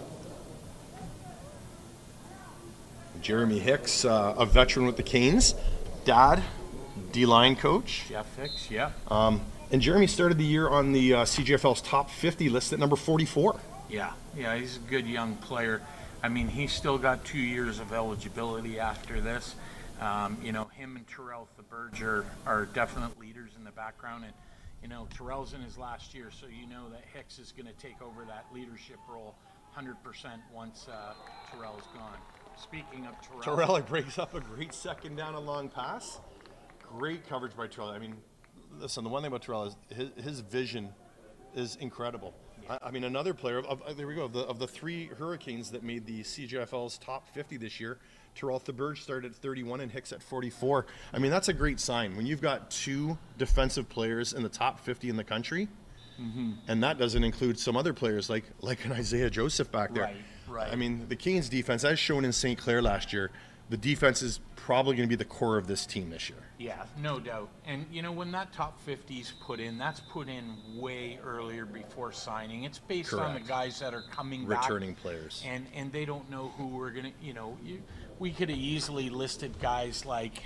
Jeremy Hicks, uh, a veteran with the Canes, dad, D-line coach. Jeff Hicks, yeah. Um, and Jeremy started the year on the uh, C G F L's top fifty list at number forty-four. Yeah, yeah, he's a good young player. I mean, he's still got two years of eligibility after this. Um, you know, him and Terrell Theberge are, are definite leaders in the background. And, you know, Terrell's in his last year, so you know that Hicks is going to take over that leadership role one hundred percent once uh, Terrell's gone. Speaking of Terrell. Terrell breaks up a great second down and long pass. Great coverage by Terrell. I mean, listen, the one thing about Terrell is his, his vision is incredible. I, I mean, another player, of, of, there we go, of the, of the three Hurricanes that made the C G F L's top fifty this year, Terrell Theberge started at thirty-one and Hicks at forty-four. I mean, that's a great sign. When you've got two defensive players in the top fifty in the country, mm-hmm. and that doesn't include some other players like, like an Isaiah Joseph back there. Right, right. I mean, the Canes defense, as shown in Saint Clair last year, the defense is probably going to be the core of this team this year. Yeah, no doubt. And, you know, when that top fifty's put in, that's put in way earlier before signing. It's based on the Correct. guys that are coming back. Returning players. And and they don't know who we're going to, you know, you, we could have easily listed guys like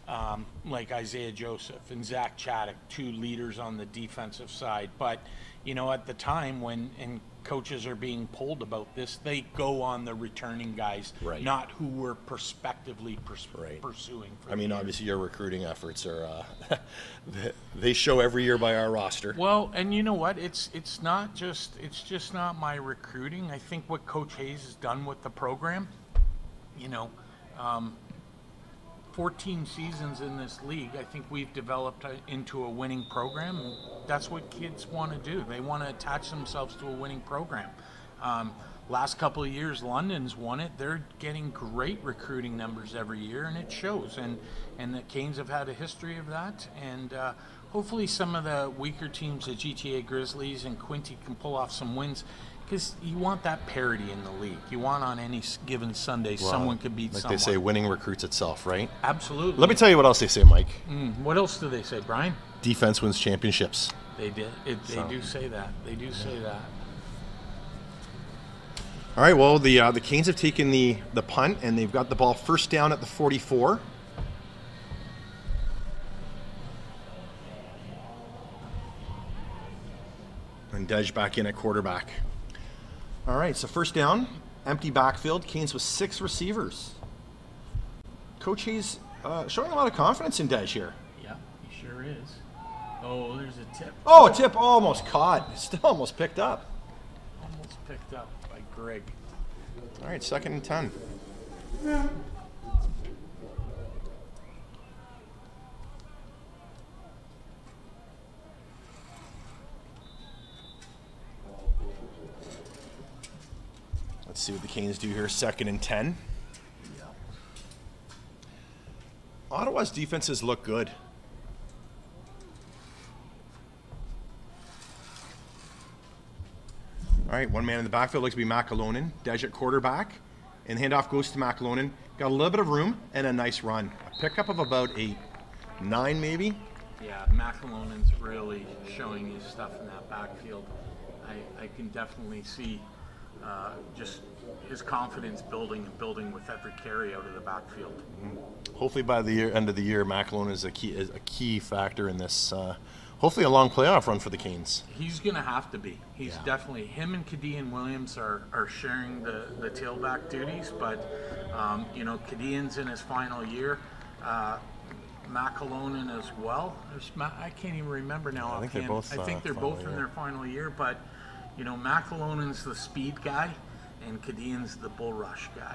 um, like Isaiah Joseph and Zach Chaddock, two leaders on the defensive side. But, you know, at the time when and coaches are being polled about this, they go on the returning guys, Right. not who we're prospectively pers- Right. pursuing. For I mean, the year. obviously your recruiting efforts are, uh, they- they show every year by our roster. Well, and you know what? It's it's not just it's just not my recruiting. I think what Coach Hayes has done with the program, you know, um, fourteen seasons in this league, I think we've developed a, into a winning program. And that's what kids want to do. They want to attach themselves to a winning program. Um, last couple of years, London's won it. They're getting great recruiting numbers every year, and it shows. And and the Canes have had a history of that. And uh, hopefully, some of the weaker teams, the G T A Grizzlies and Quinty, can pull off some wins. Because you want that parity in the league. You want on any s- given Sunday Well, someone could beat like someone. they say, winning recruits itself, right? Absolutely. Let me tell you what else they say, Mike. Mm, what else do they say, Brian? Defense wins championships. They did. It, they So. do say that. They do say that. All right, well, the uh, the Canes have taken the, the punt, and they've got the ball first down at the forty-four. And Dej back in at quarterback. All right, so first down, empty backfield. Canes with six receivers. Coach Hayes uh, showing a lot of confidence in Dej here. Yeah, he sure is. Oh, there's a tip. Oh, tip almost caught. Still almost picked up. Almost picked up by Greg. All right, second and ten. Let's see what the Canes do here. Second and ten. Ottawa's defenses look good. All right, one man in the backfield looks to be McAlonin. Dej at quarterback. And handoff goes to McAlonin. Got a little bit of room and a nice run. A pickup of about eight. Nine, maybe? Yeah, McAlonan's really showing his stuff in that backfield. I, I can definitely see uh, just his confidence building and building with every carry out of the backfield. Hopefully by the year, end of the year, McAlonin is a key, is a key factor in this. Uh, hopefully a long playoff run for the Canes. He's going to have to be. He's Yeah. definitely, him and Kadean Williams are, are sharing the, the tailback duties, but, um, you know, Kadean's in his final year. Uh, McAlonin as well. There's, Ma- I can't even remember now. I think they're offhand. both, I think uh, they're final both in year. their final year, but, you know, McAlonin's the speed guy, and Kadean's the bull rush guy.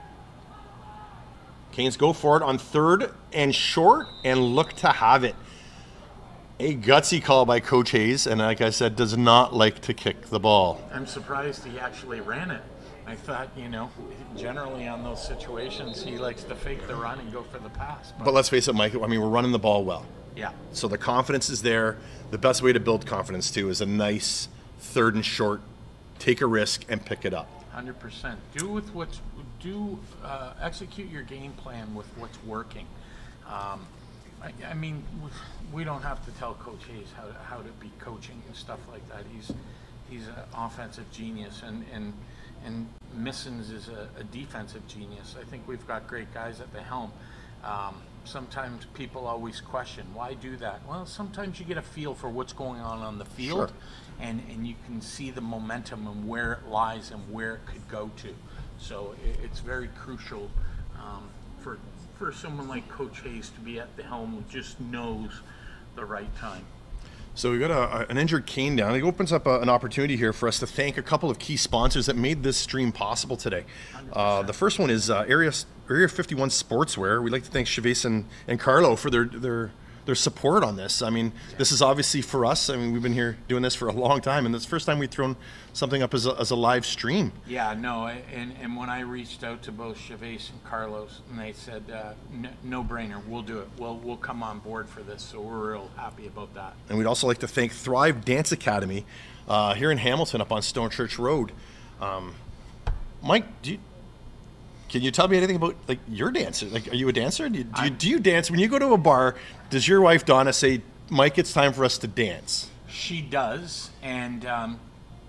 Canes go for it on third and short and look to have it. A gutsy call by Coach Hayes, and like I said, does not like to kick the ball. I'm surprised he actually ran it. I thought, you know, generally on those situations, he likes to fake the run and go for the pass. But, But let's face it, Mike, I mean, we're running the ball well. yeah, So the confidence is there. The best way to build confidence, too, is a nice third and short, take a risk, and pick it up. one hundred percent. Do with what's do uh, execute your game plan with what's working. Um, I, I mean, we, we don't have to tell Coach Hayes how to, how to be coaching and stuff like that. He's he's an offensive genius, and and and Missons is a, a defensive genius. I think we've got great guys at the helm. Um, sometimes people always question, why do that? Well, sometimes you get a feel for what's going on on the field, Sure. and, and you can see the momentum and where it lies and where it could go to. So it, it's very crucial um, for, for someone like Coach Hayes to be at the helm who just knows the right time. So we've got a, an injured Cane down. It opens up a, an opportunity here for us to thank a couple of key sponsors that made this stream possible today. Uh, the first one is uh, Area Area fifty-one Sportswear. We'd like to thank Chavez and, and Carlo for their their their support on this. I mean, this is obviously for us. I mean, we've been here doing this for a long time, and it's the first time we've thrown something up as a, as a live stream. Yeah, no, I- and, and when I reached out to both Chavez and Carlos, and they said, uh, no, no brainer, we'll do it. We'll, we'll come on board for this, so we're real happy about that. And we'd also like to thank Thrive Dance Academy uh, here in Hamilton up on Stone Church Road. Um, Mike, do you, can you tell me anything about like your dancer? Like, are you a dancer? Do you, do you, do you dance when you go to a bar? Does your wife Donna say, "Mike, it's time for us to dance"? She does, and um,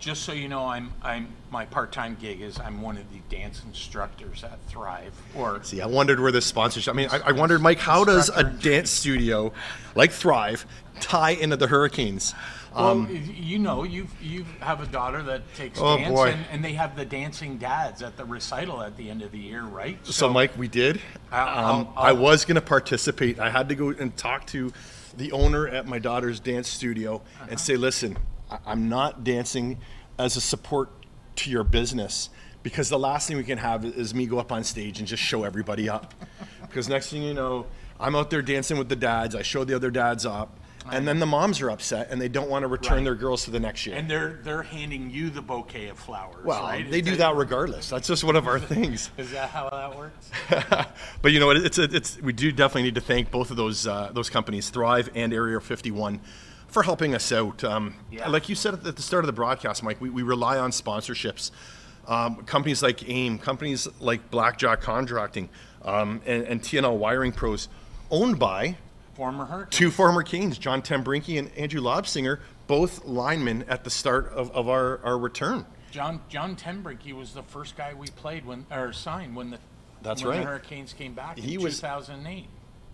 just so you know, I'm I'm my part-time gig is I'm one of the dance instructors at Thrive. Or See, I wondered where this sponsorship. I mean, I, I wondered, Mike, how does a dance studio like Thrive tie into the Hurricanes? Well, Um, you know, you you have a daughter that takes Oh, dance, boy. and, and they have the dancing dads at the recital at the end of the year, right? So, Mike, we did. I'll- Um, I'll- I was going to participate. I had to go and talk to the owner at my daughter's dance studio and say, listen, I- I'm not dancing as a support to your business, because the last thing we can have is me go up on stage and just show everybody up. Because next thing you know, I'm out there dancing with the dads. I show the other dads up. And then the moms are upset and they don't want to return Right. their girls to the next year. And they're they're handing you the bouquet of flowers, Well, right? they Is do that regardless. That's just one of our things. Is that how that works? But you know what? It's a, it's we do definitely need to thank both of those uh, those companies, Thrive and Area fifty-one, for helping us out. Um, Yeah. Like you said at the start of the broadcast, Mike, we, we rely on sponsorships. Um, companies like AIM, companies like Blackjack Contracting, um, and, and T N L Wiring Pros, owned by Former Hurricane. two former Canes, John Tembrinky and Andrew Lobsinger, both linemen at the start of, of our, our return. John John Tembrinky was the first guy we played when or signed when the That's when right. the Hurricanes came back He in was- two thousand eight.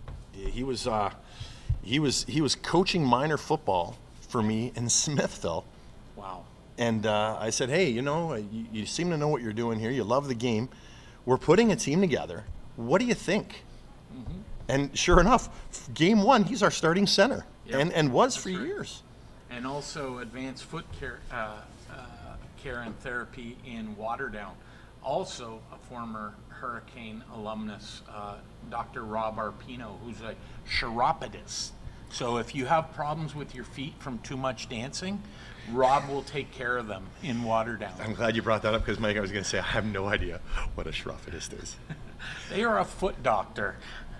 He was uh, he was he was coaching minor football for me in Smithville. Wow. And uh, I said, hey, you know, you, you seem to know what you're doing here. You love the game. We're putting a team together. What do you think? Mm-hmm. And sure enough, f- game one, he's our starting center, Yep, and, and was that's for right. years. And also advanced foot care, uh, uh, care and therapy in Waterdown. Also a former Hurricane alumnus, uh, Doctor Rob Arpino, who's a chiropodist. So if you have problems with your feet from too much dancing, Rob will take care of them in Waterdown. I'm glad you brought that up because, Mike, I was going to say, I have no idea what a chiropodist is. They are a foot doctor.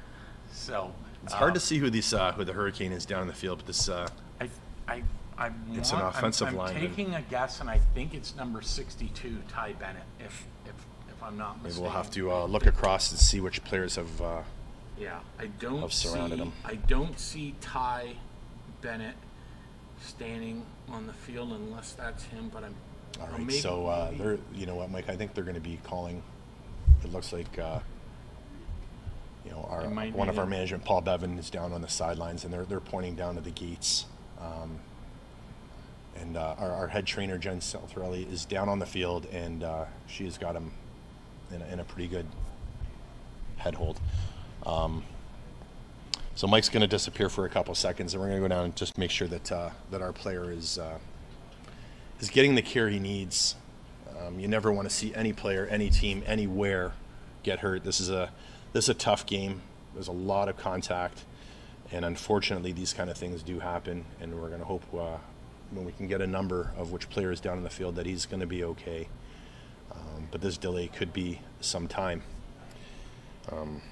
So It's hard to see who these uh, who the Hurricane is down in the field, but this uh, I, I, I It's want, an offensive I'm, I'm lineman. taking a guess, and I think it's number sixty-two, Ty Bennett, if if if I'm not maybe mistaken. we'll have to uh, look across and see which players have. Uh, Yeah, I don't I've see. surrounded him. I don't see Ty Bennett standing on the field unless that's him. But I'm. all or right, maybe- so uh, maybe- they're you know what, Mike? I think they're going to be calling. It looks like. Uh, You know, our, It might one be of our him. management, Paul Bevan, is down on the sidelines, and they're they're pointing down to the gates. Um, and uh, our, our head trainer, Jen Saltarelli, is down on the field, and uh, she has got him in a, in a pretty good head hold. Um, so Mike's going to disappear for a couple seconds, and we're going to go down and just make sure that uh, that our player is uh, is getting the care he needs. Um, you never want to see any player, any team, anywhere get hurt. This is a this is a tough game. There's a lot of contact, and unfortunately, these kind of things do happen. And we're going to hope uh, when we can get a number of which player is down in the field that he's going to be okay. Um, but this delay could be some time. Um,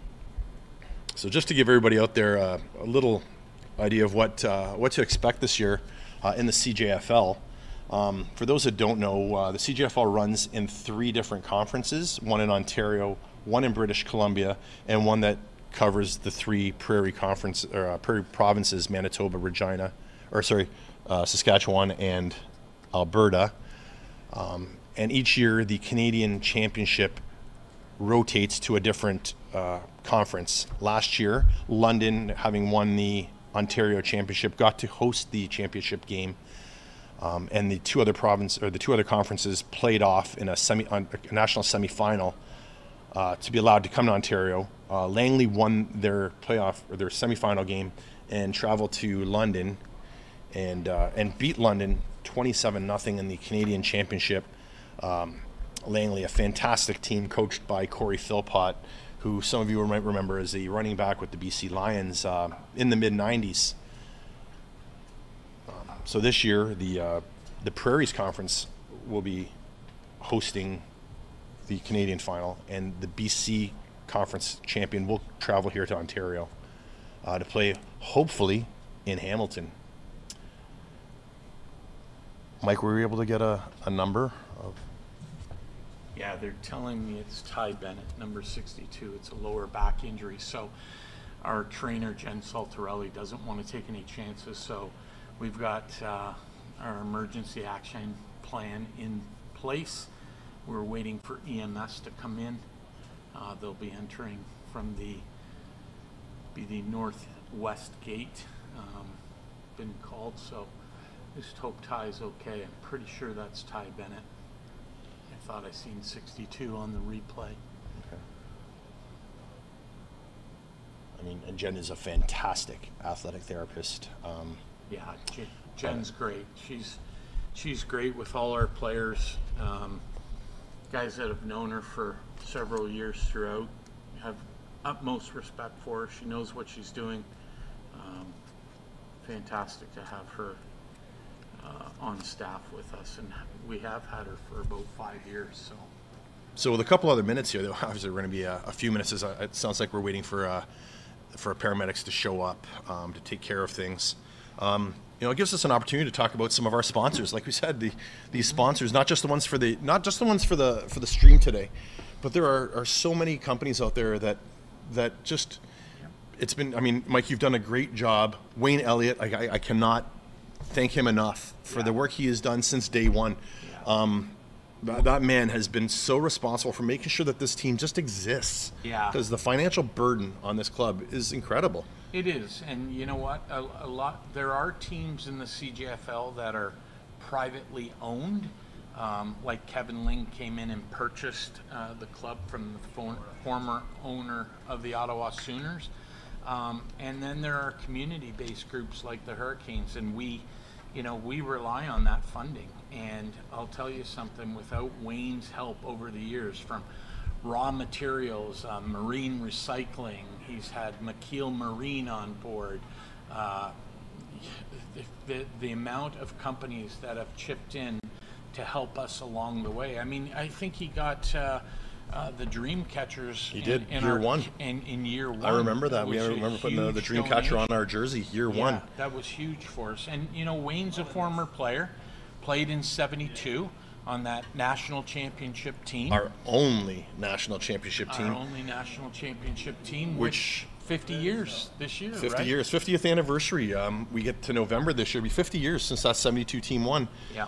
so just to give everybody out there uh, a little idea of what uh, what to expect this year uh, in the C J F L. Um, for those that don't know, uh, the C J F L runs in three different conferences, one in Ontario, one in British Columbia, and one that covers the three prairie conference or uh, prairie provinces: Manitoba, Regina, or sorry, uh, Saskatchewan, and Alberta. Um, and each year, the Canadian Championship rotates to a different uh, conference. Last year, London, having won the Ontario Championship, got to host the championship game. Um, and the two other province or the two other conferences played off in a semi a national semifinal uh, to be allowed to come to Ontario. Uh, Langley won their playoff or their semifinal game and traveled to London and uh, and beat London twenty-seven nothing in the Canadian Championship. Um, Langley, a fantastic team coached by Corey Philpott, who some of you might remember as the running back with the B C Lions uh, in the mid nineties. So this year, the uh, the Prairies Conference will be hosting the Canadian final, and the B C Conference champion will travel here to Ontario uh, to play, hopefully, in Hamilton. Mike, were you able to get a, a number of? Yeah, they're telling me it's Ty Bennett, number sixty-two. It's a lower back injury. So our trainer, Jen Saltarelli, doesn't want to take any chances. So we've got uh, our emergency action plan in place. We're waiting for E M S to come in. Uh, they'll be entering from the be the northwest gate. Um, been called, so just hope Ty's okay. I'm pretty sure that's Ty Bennett. I thought I seen sixty-two on the replay. Okay. I mean, and Jen is a fantastic athletic therapist. Um, Yeah, Jen, Jen's great. She's she's great with all our players. Um, guys that have known her for several years throughout have utmost respect for her. She knows what she's doing. Um, fantastic to have her uh, on staff with us, and we have had her for about five years. So, so with a couple other minutes here, though, obviously we're going to be a, a few minutes. As it sounds like we're waiting for uh, for paramedics to show up um, to take care of things. Um, you know, it gives us an opportunity to talk about some of our sponsors. Like we said, the these sponsors, not just the ones for the not just the ones for the for the stream today, but there are, are so many companies out there that that just it's been. I mean, Mike, you've done a great job. Wayne Elliott, I, I, I cannot thank him enough for Yeah. the work he has done since day one. Yeah. Um, that, that man has been so responsible for making sure that this team just exists. Yeah. Because the financial burden on this club is incredible. it is, and you know what? A, a lot. There are teams in the C J F L that are privately owned. Um, like Kevin Ling came in and purchased uh, the club from the for, former owner of the Ottawa Sooners. Um, and then there are community-based groups like the Hurricanes, and we, you know, we rely on that funding. And I'll tell you something, without Wayne's help over the years, from raw materials, uh, marine recycling, he's had McKeel Marine on board, uh, the, the, the amount of companies that have chipped in to help us along the way. I mean, I think he got uh, uh, the dream catchers. He in, did, in year our, one. In, in year one. I remember that. We which is remember a putting the, the huge dream catcher on donation. our jersey year Yeah, one. that was huge for us. And you know, Wayne's a former player, played in seventy-two on that national championship team. Our only national championship Our team. only national championship team, Which- which fifty years this year, fifty right? years, fiftieth anniversary. Um, we get to November this year. It'll be fifty years since that seventy-two team won. Yeah.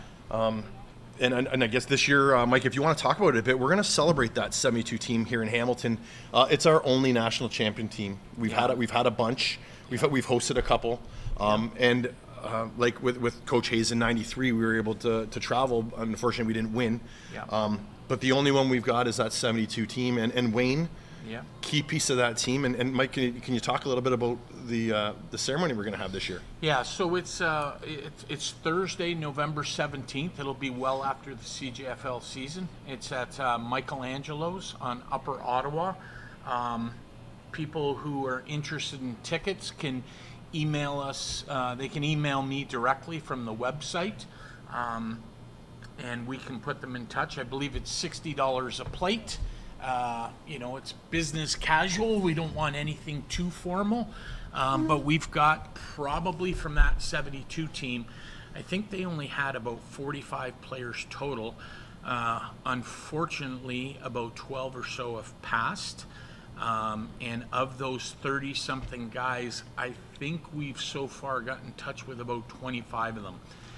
And, and, and I guess this year, uh, Mike, if you want to talk about it a bit, we're going to celebrate that seventy-two team here in Hamilton. Uh, it's our only national champion team. We've Yeah. had it. We've had a bunch. We've we've hosted a couple. Um, And uh, like with, with Coach Hayes in ninety-three, we were able to to travel. Unfortunately, we didn't win. Yeah. Um, but the only one we've got is that seventy-two team. And and Wayne, Yeah. key piece of that team. And, and Mike, can you, can you talk a little bit about the uh, the ceremony we're going to have this year? Yeah, so it's uh, it's, it's Thursday, November seventeenth. It'll be well after the C J F L season. It's at uh, Michelangelo's on Upper Ottawa. Um, people who are interested in tickets can email us. Uh, they can email me directly from the website, um, and we can put them in touch. I believe it's sixty dollars a plate. Uh, you know, it's business casual. We don't want anything too formal. Um, but we've got probably from that seventy-two team, I think they only had about forty-five players total. Uh, unfortunately, about twelve or so have passed. Um, and of those thirty-something guys, I think we've so far got in touch with about twenty-five of them.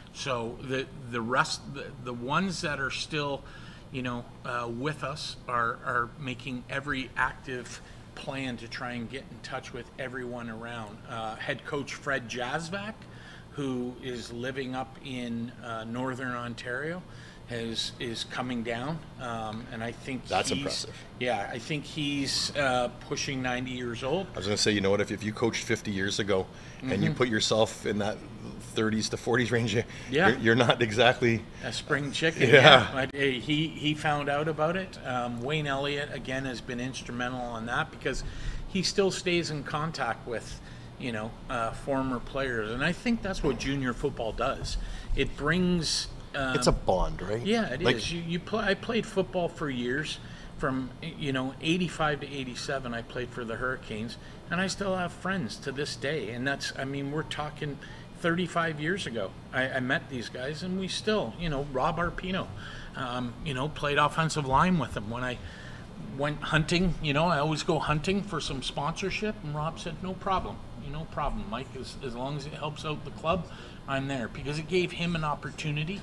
So the the rest, the, the ones that are still, you know, uh, with us are, are making every active plan to try and get in touch with everyone around. Uh, head coach Fred Jasvac, who is living up in uh, Northern Ontario, has is coming down, um, and I think That's he's, impressive. Yeah, I think he's uh, pushing ninety years old. I was going to say, you know what, if, if you coached fifty years ago and Mm-hmm. you put yourself in that thirties to forties range, you- Yeah. you're, you're not exactly. A spring chicken. Yeah. But uh, he he found out about it. Um, Wayne Elliott again has been instrumental on that because he still stays in contact with, you know, uh, former players, and I think that's what junior football does. It brings. Um, It's a bond, right? Yeah, it is. Like, You, you play. I played football for years, from you know eighty-five to eighty-seven. I played for the Hurricanes, and I still have friends to this day. And that's, I mean, we're talking thirty-five years ago. I, I met these guys, and we still, you know, Rob Arpino, um, you know, played offensive line with him when I went hunting. You know, I always go hunting for some sponsorship, and Rob said, "No problem, you know, problem, Mike. As as long as it helps out the club, I'm there," because it gave him an opportunity.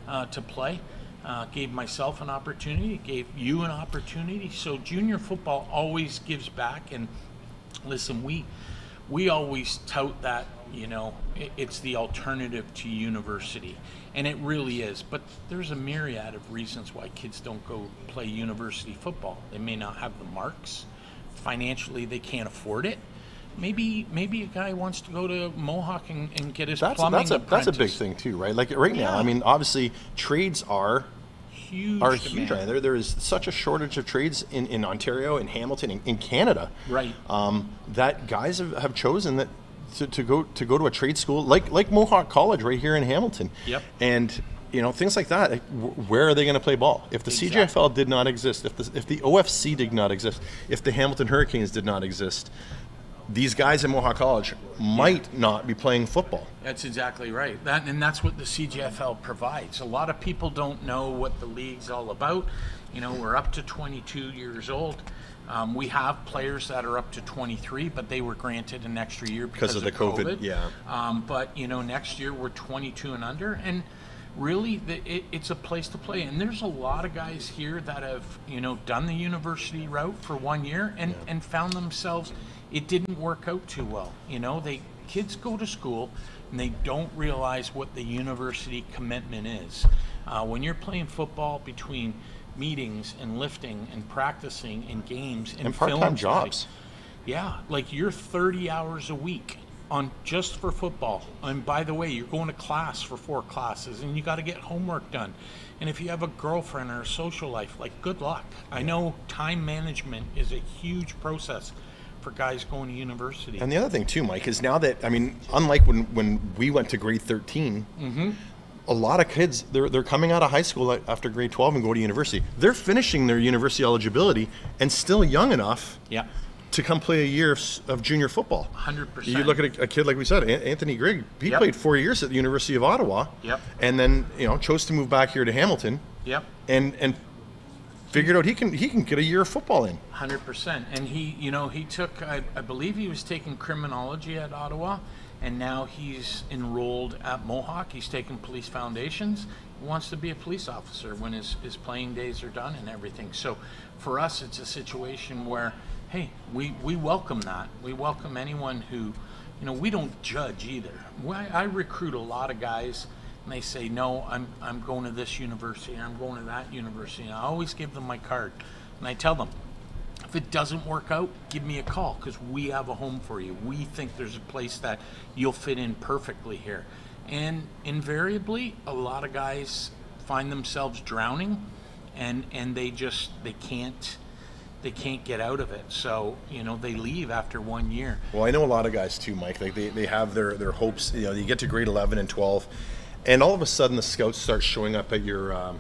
uh, to play. Uh, gave myself an opportunity, gave you an opportunity. So junior football always gives back. And listen, we we always tout that, you know, it, it's the alternative to university. And it really is. But there's a myriad of reasons why kids don't go play university football. They may not have the marks. Financially, they can't afford it. Maybe maybe a guy wants to go to Mohawk and, and get his That's plumbing that's a apprentice. that's a big thing too, right? Like right now, Yeah. I mean, obviously trades are Huge are demand. huge. Right? There there is such a shortage of trades in, in Ontario, in Hamilton, in, in Canada. Right. Um, that guys have, have chosen that to, to go to go to a trade school like like Mohawk College right here in Hamilton. Yep. And you know, things like that. Like, wh- where are they going to play ball? If the Exactly. C J F L did not exist, if the if the O F C did not exist, if the Hamilton Hurricanes did not exist, these guys at Mohawk College might not be playing football. That's exactly right. That and that's what the C J F L provides. A lot of people don't know what the league's all about. You know, we're up to twenty-two years old. Um, we have players that are up to twenty-three, but they were granted an extra year because, Because of the COVID, yeah. Um, but you know, next year we're twenty-two and under, and really, the, it, it's a place to play. And there's a lot of guys here that have, you know, done the university route for one year and Yeah. and found themselves. It didn't work out too well. You know, they kids go to school and they don't realize what the university commitment is. Uh, when you're playing football between meetings and lifting and practicing and games and, And part-time film jobs. study, yeah, like you're thirty hours a week on just for football. And by the way, you're going to class for four classes and you got to get homework done. And if you have a girlfriend or a social life, like good luck. I know time management is a huge process for guys going to university. And the other thing too, Mike, is now that I mean, unlike when, when we went to grade thirteen, Mm-hmm. a lot of kids they're they're coming out of high school after grade twelve and go to university. They're finishing their university eligibility and still young enough Yeah, to come play a year of, s- of junior football. one hundred percent. You look at a, a kid like we said, An- Anthony Grigg. He Yep. played four years at the University of Ottawa. Yep. And then you know chose to move back here to Hamilton. Yep. And and figured out he can he can get a year of football in. one hundred percent. And he, you know, he took, I, I believe he was taking criminology at Ottawa, and now he's enrolled at Mohawk. He's taking police foundations. He wants to be a police officer when his, his playing days are done and everything. So for us, it's a situation where, hey, we, we welcome that. We welcome anyone who, you know, we don't judge either. I, I recruit a lot of guys, and they say, no, I'm, I'm going to this university, I'm going to that university. And I always give them my card. And I tell them, if it doesn't work out, give me a call because we have a home for you. We think there's a place that you'll fit in perfectly here. And invariably, a lot of guys find themselves drowning, and and they just they can't they can't get out of it. So you know they leave after one year. Well, I know a lot of guys too, Mike. Like they, they have their, their hopes. You know, you get to grade eleven and twelve, and all of a sudden the scouts start showing up at your um,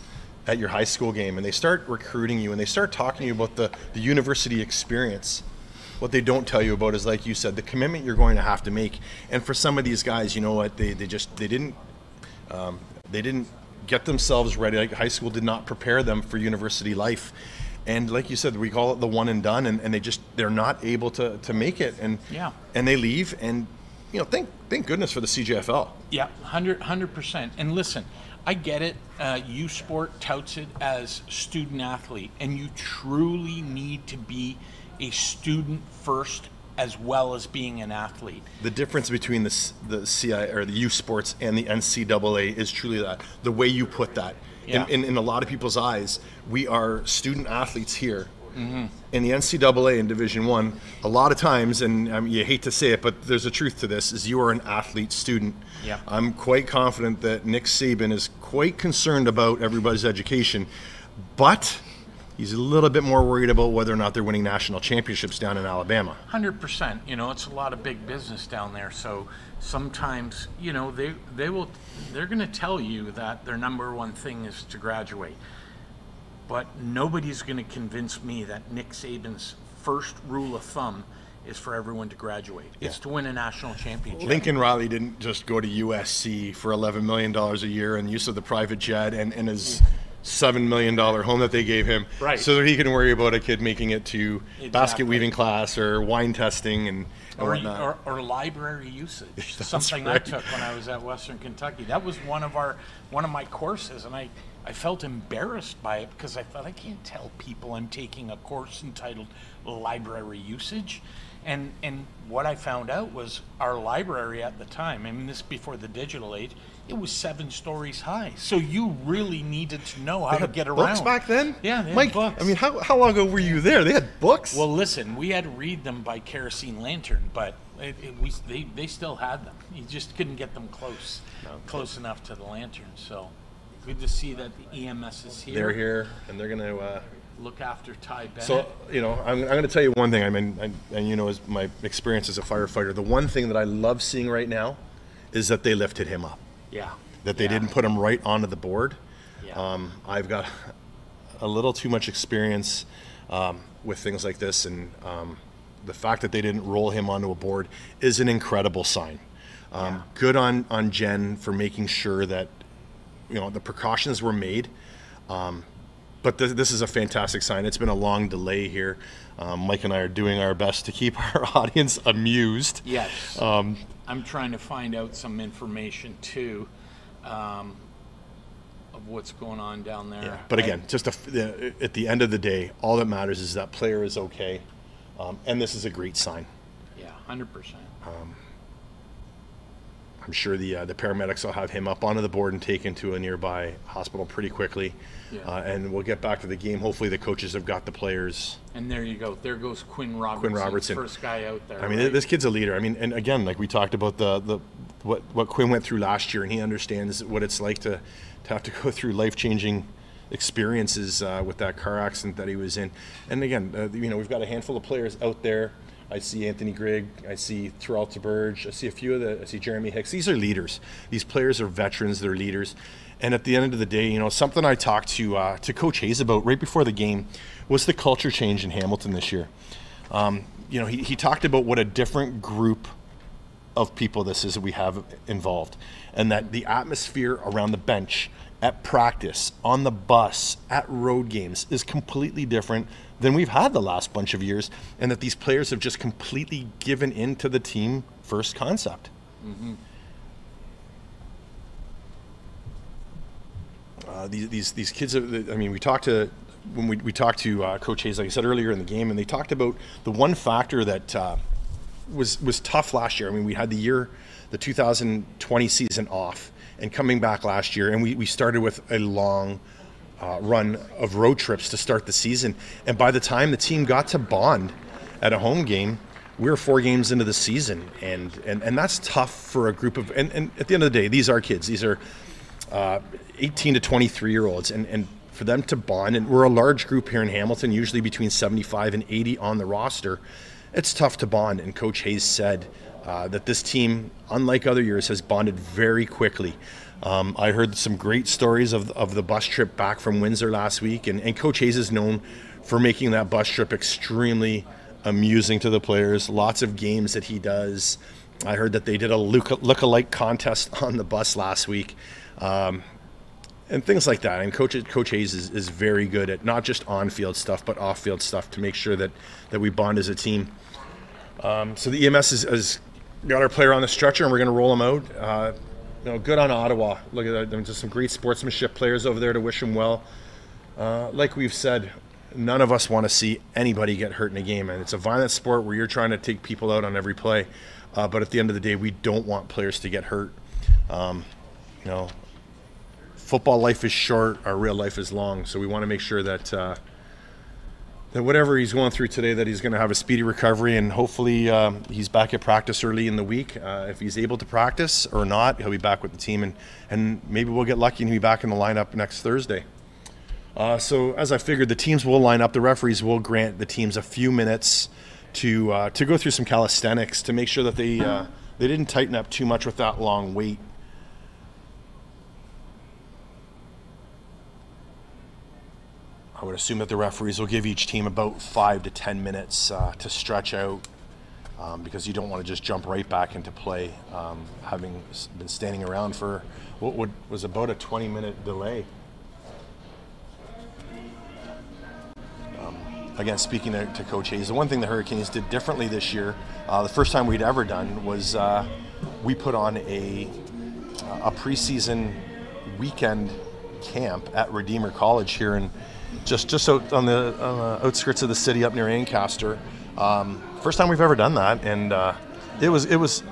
at your high school game, and they start recruiting you, and they start talking to you about the, the university experience. What they don't tell you about is, like you said, the commitment you're going to have to make. And for some of these guys, you know what? They they just they didn't um, they didn't get themselves ready. Like high school did not prepare them for university life. And like you said, we call it the one and done, and, and they just they're not able to, to make it, and Yeah. and they leave, and you know thank thank goodness for the C J F L. Yeah, one hundred percent. And listen, I get it. Uh, U Sport touts it as student athlete, and you truly need to be a student first as well as being an athlete. The difference between the s- the C I or the U Sports and the N C double A is truly that the way you put that. Yeah. In, in, in a lot of people's eyes, we are student athletes here. Mm-hmm. In the N C double A in Division One, a lot of times, and I mean, you hate to say it, but there's a truth to this: is you are an athlete student. Yeah. I'm quite confident that Nick Saban is quite concerned about everybody's education, but he's a little bit more worried about whether or not they're winning national championships down in Alabama. one hundred percent. You know, it's a lot of big business down there. So sometimes, you know, they they will they're going to tell you that their number one thing is to graduate. But nobody's going to convince me that Nick Saban's first rule of thumb is for everyone to graduate. It's to win a national championship. Lincoln Riley didn't just go to U S C for eleven million dollars a year and use of the private jet and, and his seven million dollar home that they gave him, Right. so that he can worry about a kid making it to Exactly. basket weaving class or wine testing and, and Or, whatnot. or, or library usage, That's something right. I took when I was at Western Kentucky. That was one of our one of my courses, and I, I felt embarrassed by it because I thought I can't tell people I'm taking a course entitled library usage. And and what I found out was our library at the time, I mean this before the digital age, it was seven stories high. So you really needed to know how They to had get around. books back then? Yeah, they had Mike, books. I mean, how, how long ago were you there? They had books? Well, listen, we had to read them by kerosene lantern, but it, it, we, they, they still had them. You just couldn't get them close, close enough to the lantern. So good to see that the E M S is here. they're here, and they're going to... Uh, Look after Ty Bennett. So, you know, I'm, I'm going to tell you one thing. I mean, I, and you know, as my experience as a firefighter, the one thing that I love seeing right now is that they lifted him up, yeah. that they Yeah. didn't put him right onto the board. Yeah. Um, I've got a little too much experience um, with things like this, and um, the fact that they didn't roll him onto a board is an incredible sign. Um, Yeah. Good on, on Jen for making sure that, you know, the precautions were made. Um, But th- this is a fantastic sign. It's been a long delay here. Um, Mike and I are doing our best to keep our audience amused. Yes. Um, I'm trying to find out some information too um, of what's going on down there. yeah. But I- again, just a f the, at the end of the day, all that matters is that player is okay, um, and this is a great sign. yeah, one hundred percent. I'm sure the uh, the paramedics will have him up onto the board and taken to a nearby hospital pretty quickly, Yeah. uh, and we'll get back to the game. Hopefully, the coaches have got the players. And there you go. There goes Quinn Robertson. Robertson. First guy out there. I mean, right? this kid's a leader. I mean, and again, like we talked about the the what what Quinn went through last year, and he understands what it's like to to have to go through life changing experiences uh, with that car accident that he was in. And again, uh, you know, we've got a handful of players out there. I see Anthony Grigg, I see Terrell Taberge, I see a few of the, I see Jeremy Hicks. These are leaders. These players are veterans, they're leaders. And at the end of the day, you know, something I talked to uh, to Coach Hayes about right before the game was the culture change in Hamilton this year. Um, you know, he, he talked about what a different group of people this is that we have involved, and that the atmosphere around the bench, at practice, on the bus, at road games is completely different than we've had the last bunch of years, and that these players have just completely given in to the team first concept. Mm-hmm. Uh, these, these these kids, are, I mean, we talked to, when we, we talked to uh, Coach Hayes, like I said earlier in the game, and they talked about the one factor that uh, was was tough last year. I mean, we had the year, the two thousand twenty season off, and coming back last year, and we, we started with a long uh, run of road trips to start the season. And by the time the team got to Bond at a home game, we were four games into the season, and and, and that's tough for a group of. And, and at the end of the day, these are kids. These are uh, eighteen to twenty-three year olds, and and for them to bond, and we're a large group here in Hamilton, usually between seventy-five and eighty on the roster. It's tough to bond, and Coach Hayes said uh, that this team, unlike other years, has bonded very quickly. Um, I heard some great stories of, of the bus trip back from Windsor last week, and, and Coach Hayes is known for making that bus trip extremely amusing to the players. Lots of games that he does. I heard that they did a look, look-alike contest on the bus last week, um, and things like that. And Coach Coach Hayes is, is very good at not just on-field stuff, but off-field stuff to make sure that that we bond as a team. Um, so the E M S has, has got our player on the stretcher, and we're going to roll him out. Uh, you know, good on Ottawa. Look at that. There's just some great sportsmanship players over there to wish him well. Uh, like we've said, none of us want to see anybody get hurt in a game, and it's a violent sport where you're trying to take people out on every play. Uh, but at the end of the day, we don't want players to get hurt. Um, you know, football life is short, our real life is long, so we want to make sure that uh, that whatever he's going through today, that he's going to have a speedy recovery, and hopefully um, he's back at practice early in the week. Uh, if he's able to practice or not, he'll be back with the team, and, and maybe we'll get lucky and he'll be back in the lineup next Thursday. Uh, so as I figured, the teams will line up. The referees will grant the teams a few minutes to uh, to go through some calisthenics to make sure that they uh, they didn't tighten up too much with that long wait. I would assume that the referees will give each team about five to ten minutes uh, to stretch out, um, because you don't want to just jump right back into play, um, having been standing around for what would, was about a twenty minute delay. again, speaking to, to Coach Hayes, the one thing the Hurricanes did differently this year, uh, the first time we'd ever done, was uh, we put on a a preseason weekend camp at Redeemer College here in just just out on the uh, outskirts of the city, up near Ancaster. Um, first time we've ever done that, and uh, it was it was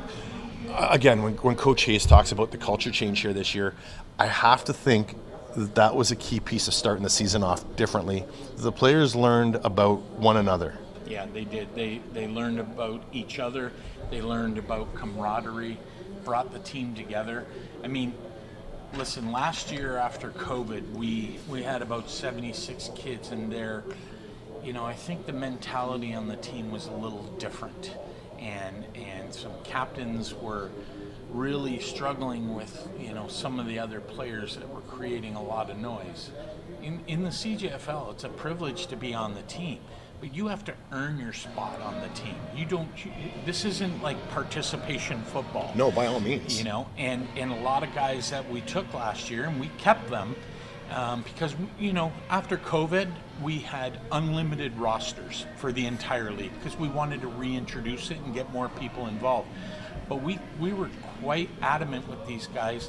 again when when Coach Hayes talks about the culture change here this year, I have to think that that was a key piece of starting the season off differently. The players learned about one another. Yeah, they did. They they learned about each other. They learned about camaraderie, brought the team together. I mean, listen, last year after COVID, we we had about seventy-six kids in there. You know, I think the mentality on the team was a little different, and and some captains were really struggling with, you know, some of the other players that were creating a lot of noise. In in the C J F L, it's a privilege to be on the team, but you have to earn your spot on the team. You don't. You, this isn't like participation football. No, by all means. You know, and and a lot of guys that we took last year, and we kept them um, because, you know, after COVID, we had unlimited rosters for the entire league because we wanted to reintroduce it and get more people involved. But we, we were quite adamant with these guys.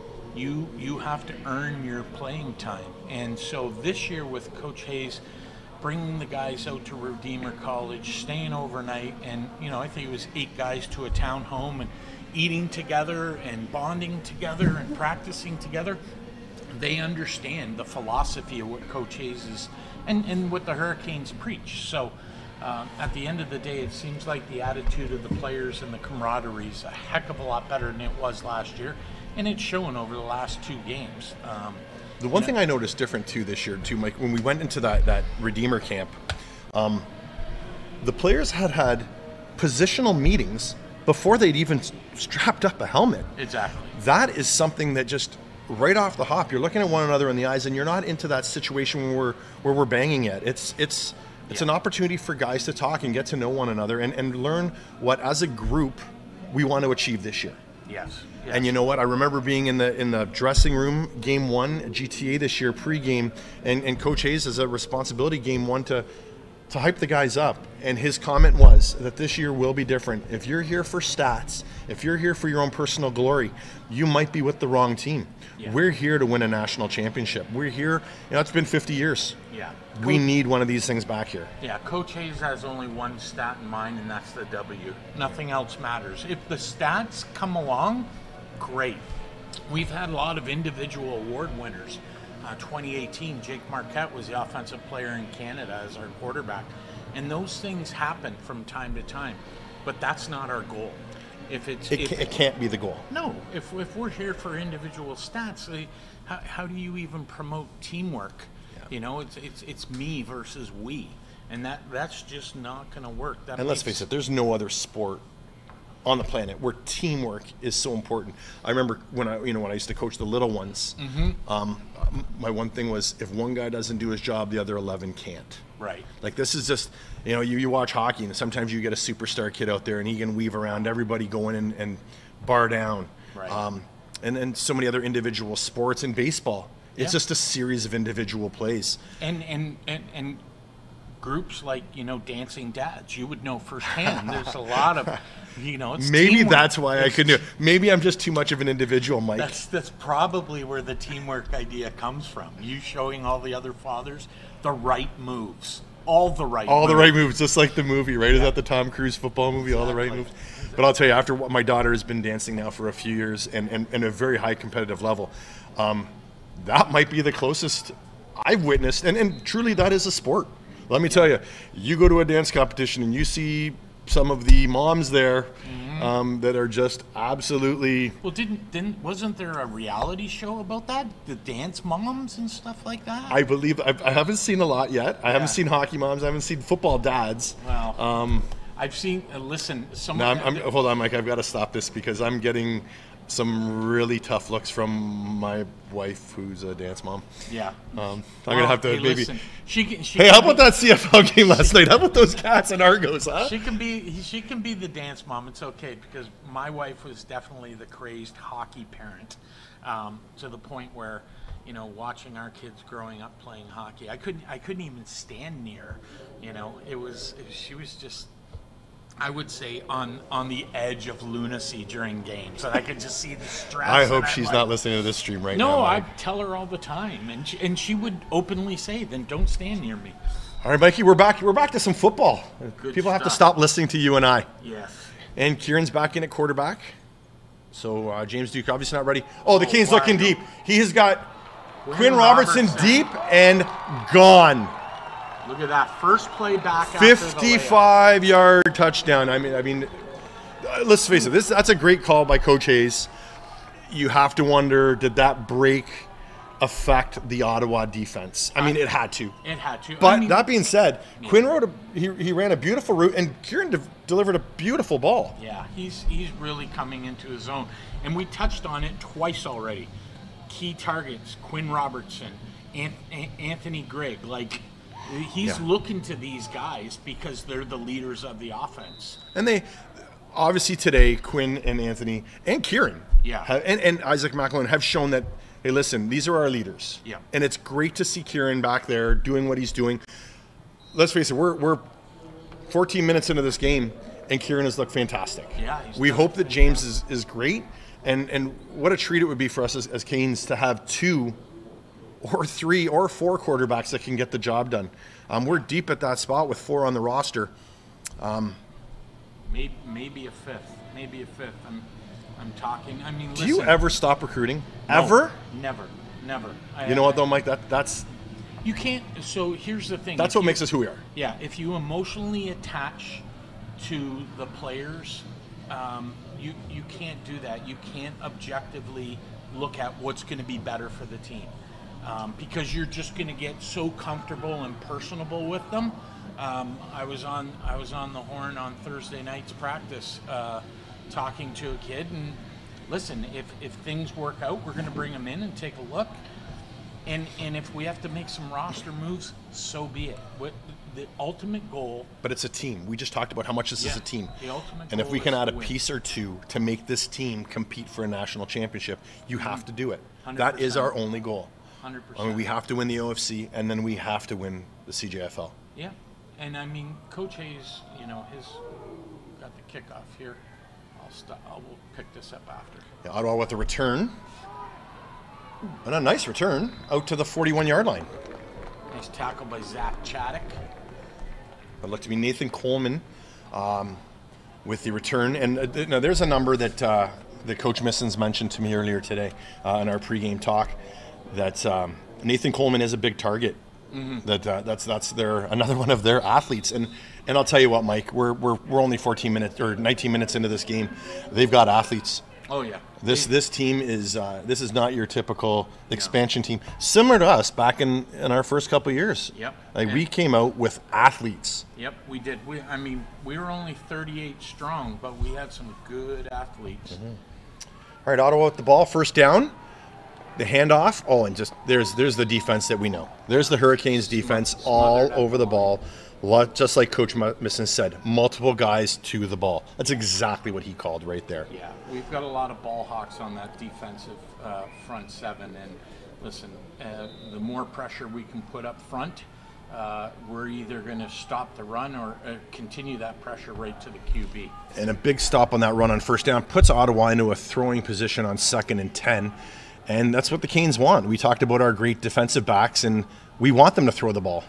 You you have to earn your playing time. And so this year with Coach Hayes, bringing the guys out to Redeemer College, staying overnight, and, you know, I think it was eight guys to a town home, and eating together and bonding together and practicing together. They understand the philosophy of what Coach Hayes is and, and what the Hurricanes preach. So Um, at the end of the day, it seems like the attitude of the players and the camaraderie is a heck of a lot better than it was last year, and it's shown over the last two games. Um, the one thing I noticed different too this year too, Mike, when we went into that that Redeemer camp, um, the players had had positional meetings before they'd even strapped up a helmet. Exactly. That is something that just right off the hop, you're looking at one another in the eyes, and you're not into that situation where we're where we're banging it. It's it's It's yeah. an opportunity for guys to talk and get to know one another and, and learn what, as a group, we want to achieve this year. Yes. yes. And you know what? I remember being in the in the dressing room game one at G T A this year, pregame, and, and Coach Hayes has a responsibility game one to to hype the guys up. And his comment was that this year will be different. If you're here for stats, if you're here for your own personal glory, you might be with the wrong team. Yeah. We're here to win a national championship. We're here, you know, it's been fifty years. Yeah. We need one of these things back here. Yeah, Coach Hayes has only one stat in mind, and that's the W. Nothing else matters. If the stats come along, great. We've had a lot of individual award winners. Uh, twenty eighteen, Jake Marquette was the offensive player in Canada as our quarterback. And those things happen from time to time, but that's not our goal. If it's It, if, ca- it can't be the goal. No, if, if we're here for individual stats, like, how, how do you even promote teamwork? You know, it's it's it's me versus we, and that that's just not going to work. That and let's face it, there's no other sport on the planet where teamwork is so important. I remember when I you know when I used to coach the little ones. Mm-hmm. Um, my one thing was, if one guy doesn't do his job, the other eleven can't. Right. Like, this is just, you know, you, you watch hockey, and sometimes you get a superstar kid out there, and he can weave around everybody going and, and bar down. Right. Um, and then so many other individual sports in baseball. It's Yeah. just a series of individual plays. And and and and groups like, you know, Dancing Dads, you would know firsthand. There's a lot of, you know, it's Maybe teamwork. that's why I couldn't do it. Maybe I'm just too much of an individual, Mike. That's that's probably where the teamwork idea comes from. You showing all the other fathers the right moves, all the right, all moves. the right moves, just like the movie, right? Is that the Tom Cruise football movie? All the right moves. But I'll tell you, after what my daughter has been dancing now for a few years, and and, and a very high competitive level, um, that might be the closest I've witnessed, and, and truly that is a sport. Let me tell you, you go to a dance competition and you see some of the moms there mm-hmm. um, that are just absolutely. Well, didn't didn't wasn't there a reality show about that? The dance moms and stuff like that. I believe I've, I haven't seen a lot yet. I Yeah. haven't seen hockey moms. I haven't seen football dads. Well, Um, I've seen. Uh, listen, some. now I'm, I'm, hold on, Mike. I've got to stop this because I'm getting some really tough looks from my wife, who's a dance mom. Yeah. Um, I'm Well, gonna have to hey, maybe. listen, she can, she Hey, can how be- about that C F L game last night? How about those Cats and Argos, huh? She can be she can be the dance mom. It's okay because my wife was definitely the crazed hockey parent, um, to the point where, you know, watching our kids growing up playing hockey. I couldn't I couldn't even stand near, you know. It was, it was she was just, I would say, on on the edge of lunacy during games, and I could just see the stress. I hope and she's like, not listening to this stream right no, now. No, I Mike. tell her all the time, and she, and she would openly say, "Then don't stand near me." All right, Mikey, we're back. We're back to some football. Good People have to stuff. stop listening to you and I. Yes. And Kieran's back in at quarterback. So uh, James Duke obviously not ready. Oh, the Oh, Canes wow. looking deep. He has got Quinn Quinn Robertson, Robertson. deep and gone. Look at that first play back. After the layup. fifty-five yard touchdown. I mean, I mean, uh, let's face it. This that's a great call by Coach Hayes. You have to wonder, did that break affect the Ottawa defense? I mean, it had to. It had to. But I mean, that being said, Quinn wrote a he, he ran a beautiful route, and Kieran de- delivered a beautiful ball. yeah, he's he's really coming into his own, and we touched on it twice already. Key targets: Quinn Robertson, An- An- Anthony Gregg. Like he's Yeah. looking to these guys because they're the leaders of the offense. And they obviously today, Quinn and Anthony and Kieran, Yeah. have, and, and Isaac McElwain have shown that, hey, listen, these are our leaders. Yeah. And it's great to see Kieran back there doing what he's doing. Let's face it, we're we're fourteen minutes into this game, and Kieran has looked fantastic. Yeah, he's we done hope that James is, is great, and and what a treat it would be for us as, as Canes to have two or three or four quarterbacks that can get the job done. Um, we're deep at that spot with four on the roster. Maybe maybe a fifth, maybe a fifth. I'm I'm talking. I mean, Do you listen, ever stop recruiting? no, Ever? Never, never. I- You know what I- though, Mike? That that's You can't. So here's the thing. that's If what you- makes us who we are. Yeah, if you emotionally attach to the players, um, you you can't do that. You can't objectively look at what's going to be better for the team um, because you're just going to get so comfortable and personable with them. Um, I was on I was on the horn on Thursday night's practice, uh, talking to a kid, and listen, if if things work out, we're going to bring them in and take a look. And and if we have to make some roster moves, so be it. What the ultimate goal? But it's a team. We just talked about how much this is Yeah, a team. the ultimate And if goal we can is add to a win. piece or two to make this team compete for a national championship, you have to do it. one hundred That is percent. our only goal. Hundred I percent. mean, we have to win the O F C, and then we have to win the C J F L. Yeah, and I mean, Coach Hayes, you know, his got the kickoff here. I'll stop. I will pick this up after. Yeah, Ottawa with the return. And a nice return out to the forty-one yard line. Nice tackle by Zach Chaddock. It looked to be Nathan Coleman um, with the return. And uh, th- now there's a number that uh, that Coach Missons mentioned to me earlier today uh, in our pregame talk, that um, Nathan Coleman is a big target. Mm-hmm. That uh, that's that's their another one of their athletes. And and I'll tell you what, Mike, we're we're we're only fourteen minutes or nineteen minutes into this game. They've got athletes. Oh yeah. This this team is uh, this is not your typical expansion team. Similar to us back in, in our first couple of years. Yep. Like we And- came out with athletes. Yep, we did. We, I mean, we were only thirty-eight strong, but we had some good athletes. Mm-hmm. All right, Ottawa with the ball, first down. The handoff. Oh, and just there's there's the defense that we know. There's the Hurricanes defense all over the ball. Lot, just like Coach Misson said, multiple guys to the ball. That's exactly what he called right there. Yeah, we've got a lot of ball hawks on that defensive uh, front seven, and listen, uh, the more pressure we can put up front, uh, we're either going to stop the run or uh, continue that pressure right to the Q B. And a big stop on that run on first down puts Ottawa into a throwing position on second and ten. And that's what the Canes want. We talked about our great defensive backs, and we want them to throw the ball.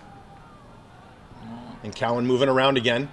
And Cowan moving around again.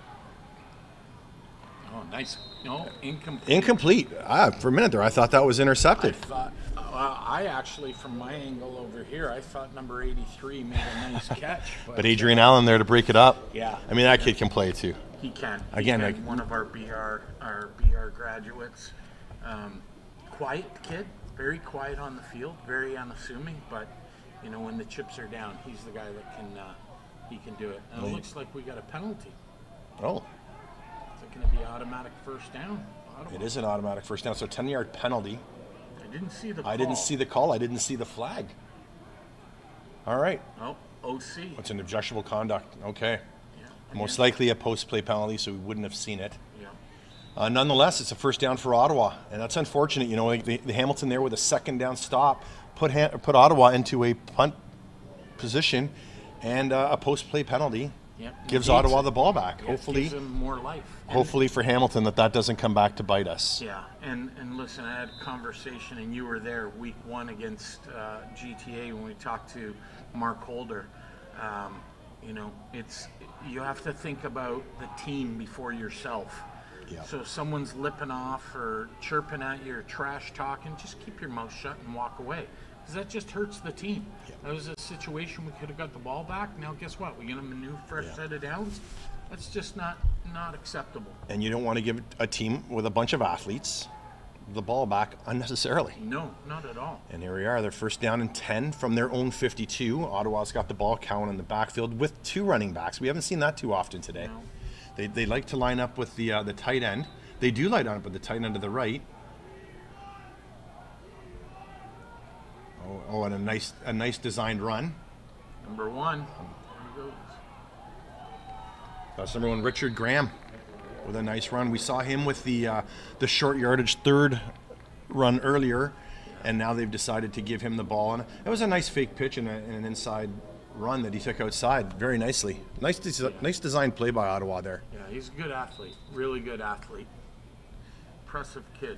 Oh, nice. No, incomplete. Incomplete. Ah, for a minute there, I thought that was intercepted. I thought, uh, I actually, from my angle over here, I thought number eighty-three made a nice catch. But, But Adrian Allen there to break it up. Yeah. I mean, that kid can play too. He can. He Again, can. like- one of our B R our B R graduates. Um, quiet kid, very quiet on the field, very unassuming. But you know, when the chips are down, he's the guy that can uh, he can do it. And it Right. looks like we got a penalty. Oh, Is it going to be automatic first down? Ottawa. it is an automatic first down. So ten yard penalty. I didn't see the. I didn't call. see the call. I didn't see the flag. All right. Oh, O C. It's an objectionable conduct. Okay. Yeah. Most again. likely a post play penalty, so we wouldn't have seen it. Yeah. Uh, nonetheless, it's a first down for Ottawa, and that's unfortunate. You know, like the, the Hamilton there with a second down stop put ha- put Ottawa into a punt position, and uh, a post play penalty Yep. gives Negates Ottawa it. the ball back. Yeah, Hopefully, gives them more life. And- hopefully for Hamilton that that doesn't come back to bite us. Yeah, and, and listen, I had a conversation, and you were there week one against uh, G T A when we talked to Mark Holder. Um, you know, it's you have to think about the team before yourself. Yeah. So if someone's lipping off or chirping at you or trash talking, just keep your mouth shut and walk away. Because that just hurts the team. Yeah. That was a situation we could have got the ball back. Now guess what? We're going to maneuver fresh Yeah. set of downs. That's just not not acceptable. And you don't want to give a team with a bunch of athletes the ball back unnecessarily. No, not at all. And here we are, they're first down and ten from their own fifty-two. Ottawa's got the ball count in the backfield with two running backs. We haven't seen that too often today. No. They, they like to line up with the uh, the tight end. They do line up with the tight end to the right. Oh, oh, and a nice a nice designed run. Number one. There he goes. That's number one, Richard Graham, with a nice run. We saw him with the uh, the short yardage third run earlier, and now they've decided to give him the ball. And it was a nice fake pitch and, a, and an inside run that he took outside very nicely. Nice, des- nice designed play by Ottawa there. Yeah, he's a good athlete. Really good athlete. Impressive kid.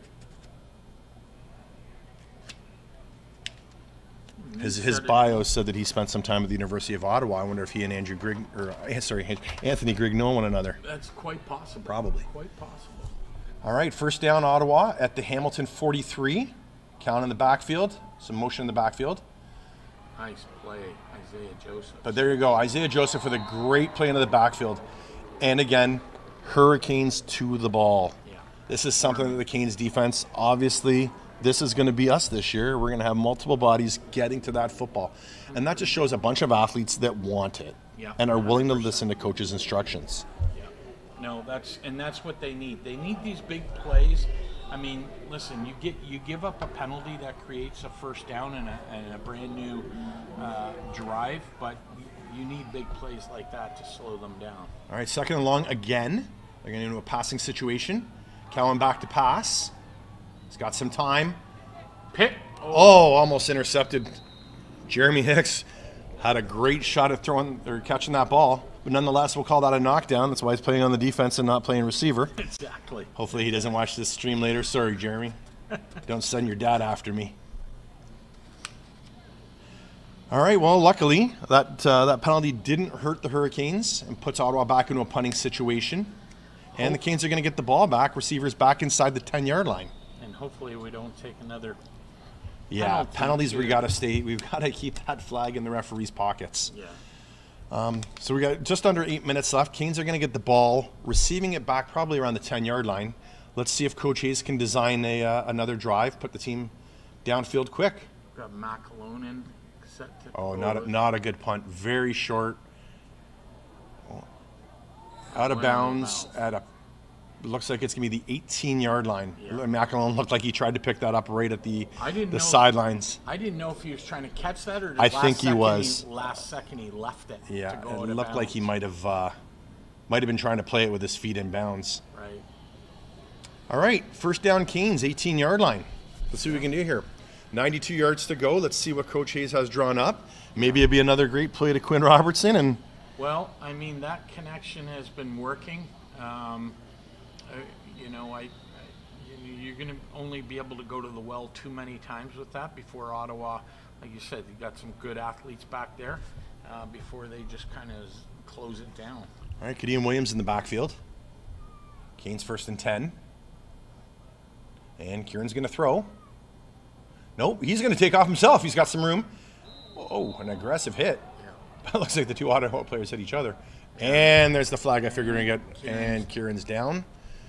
His his bio said that he spent some time at the University of Ottawa. I wonder if he and Andrew Grig, or uh, sorry, Anthony Grigg know one another. That's quite possible. Probably. Quite possible. All right, first down Ottawa at the Hamilton forty-three. Count in the backfield. Some motion in the backfield. Nice play, Isaiah Joseph. But there you go, Isaiah Joseph with a great play into the backfield. And again, Hurricanes to the ball. Yeah. This is something that the Canes defense, obviously, this is going to be us this year. We're going to have multiple bodies getting to that football. And that just shows a bunch of athletes that want it Yeah, and are willing to one hundred percent. listen to coaches' instructions. Yeah. No, that's and that's what they need. They need these big plays. I mean, listen, you get you give up a penalty that creates a first down and a, and a brand new uh, drive, but you need big plays like that to slow them down. All right, second and long again. They're going into a passing situation. Cowan back to pass. He's got some time. Pick. Oh, almost intercepted. Jeremy Hicks had a great shot at throwing or catching that ball, but nonetheless, we'll call that a knockdown. That's why he's playing on the defense and not playing receiver. Exactly. Hopefully, he doesn't watch this stream later. Sorry, Jeremy. Don't send your dad after me. All right. Well, luckily, that uh, that penalty didn't hurt the Hurricanes and puts Ottawa back into a punting situation. And the Canes are going to get the ball back. Receivers back inside the ten-yard line. And hopefully we don't take another. Yeah, Penalty, penalties. too. We got to stay. We've got to keep that flag in the referee's pockets. Yeah. So we got just under eight minutes left. Canes are going to get the ball, receiving it back probably around the ten-yard line. Let's see if Coach Hayes can design a uh, another drive, put the team downfield quick. Got McAlonin set to. Oh, not a, not a good punt. Very short. Out of Went out of bounds bounds. at a. It looks like it's going to be the eighteen-yard line. Yeah. McAlone looked like he tried to pick that up right at the I didn't the know- sidelines. I didn't know if he was trying to catch that or. I last think he second was. last second he left it. Yeah, To go it out of looked like he bounds. might have uh, might have been trying to play it with his feet in bounds. Right. All right, first down Canes, eighteen-yard line. Let's see what we can do here. ninety-two yards to go. Let's see what Coach Hayes has drawn up. Maybe it'll be another great play to Quinn Robertson. And Well, I mean that connection has been working. Um, uh, you know, I, I you know, you're going to only be able to go to the well too many times with that before Ottawa. Like you said, you got some good athletes back there uh, before they just kind of close it down. all right, Kadeem Williams in the backfield. Canes first and ten. And Kieran's going to throw. Nope, he's going to take off himself. He's got some room. Oh, an aggressive hit. That looks like the two Ottawa players hit each other. And there's the flag I figured we'd get. And Kieran's down.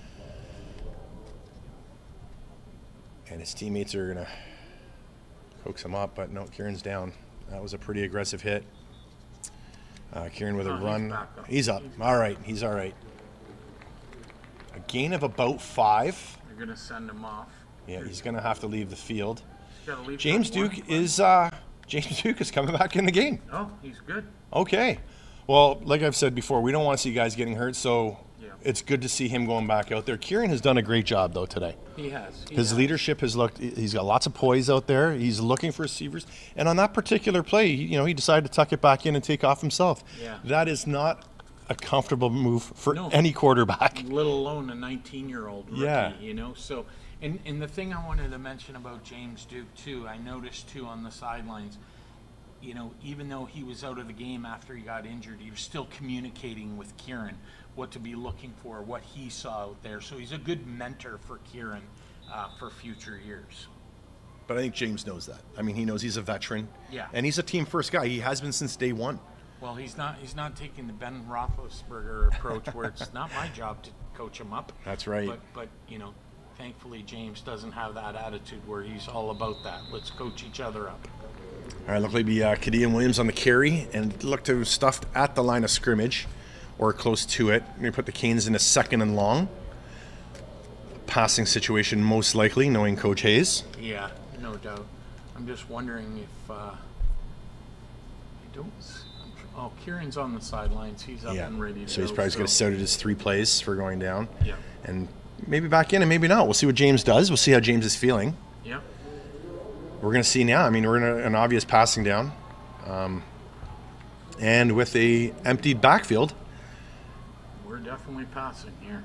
And his teammates are going to coax him up, but no, Kieran's down. That was a pretty aggressive hit. Uh, Kieran with a Oh, he's run. back up. He's up. All right, he's all right. A gain of about five. You're going to send him off. Yeah, he's going to have to leave the field. He's gotta leave James that one Duke play. is uh, James Duke is coming back in the game. Oh, he's good. Okay. Well, like I've said before, we don't want to see guys getting hurt, so Yeah. It's good to see him going back out there. Kieran has done a great job, though, today. He has. He His has. leadership has looked, he's got lots of poise out there. He's looking for receivers. And on that particular play, he- you know, he decided to tuck it back in and take off himself. Yeah. That is not a comfortable move for No. any quarterback. Let alone a nineteen-year-old rookie, Yeah. you know? So, and, and the thing I wanted to mention about James Duke, too, I noticed, too, on the sidelines, you know, even though he was out of the game after he got injured, he was still communicating with Kieran what to be looking for, what he saw out there. So he's a good mentor for Kieran uh, for future years. But I think James knows that. I mean, he knows he's a veteran. Yeah. And he's a team first guy. He has been since day one. Well, he's not he's not taking the Ben Roethlisberger approach where it's not my job to coach him up. That's right. But, but you know, thankfully James doesn't have that attitude where he's all about that. Let's coach each other up. All right, look like be uh, Kadeem Williams on the carry and look to stuffed at the line of scrimmage or close to it. We're going to put the Canes in a second and long. Passing situation most likely, knowing Coach Hayes. Yeah, no doubt. I'm just wondering if uh, I don't. s- I'm tr- Oh, Kieran's on the sidelines. He's up Yeah. and ready to So he's go, probably going to so- start at his three plays for going down. Yeah. And maybe back in and maybe not. We'll see what James does. We'll see how James is feeling. Yeah. We're going to see now. I mean, we're in a, an obvious passing down. Um, and with a emptied backfield, We're definitely passing here.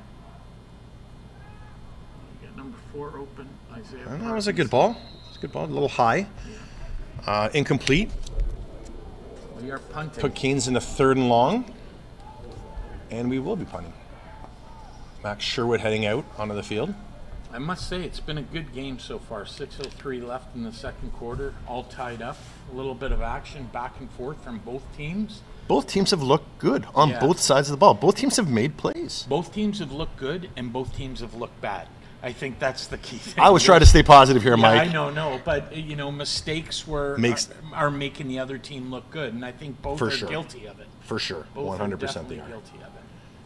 We got number four open, Isaiah. uh, that was a good Parkinson. ball. It's a good ball. A little high. Uh, incomplete. We are punting. Put Canes in the third and long. And we will be punting. Max Sherwood heading out onto the field. I must say, it's been a good game so far. six oh three left in the second quarter, all tied up. A little bit of action back and forth from both teams. Both teams have looked good on Yeah. both sides of the ball. Both teams have made plays. Both teams have looked good, and both teams have looked bad. I think that's the key thing. I was trying to stay positive here, Yeah, Mike. I know, no, but you know, mistakes were Makes- are, are making the other team look good, and I think both For are sure. guilty of it. For sure. Both one hundred percent are they definitely are. guilty of it.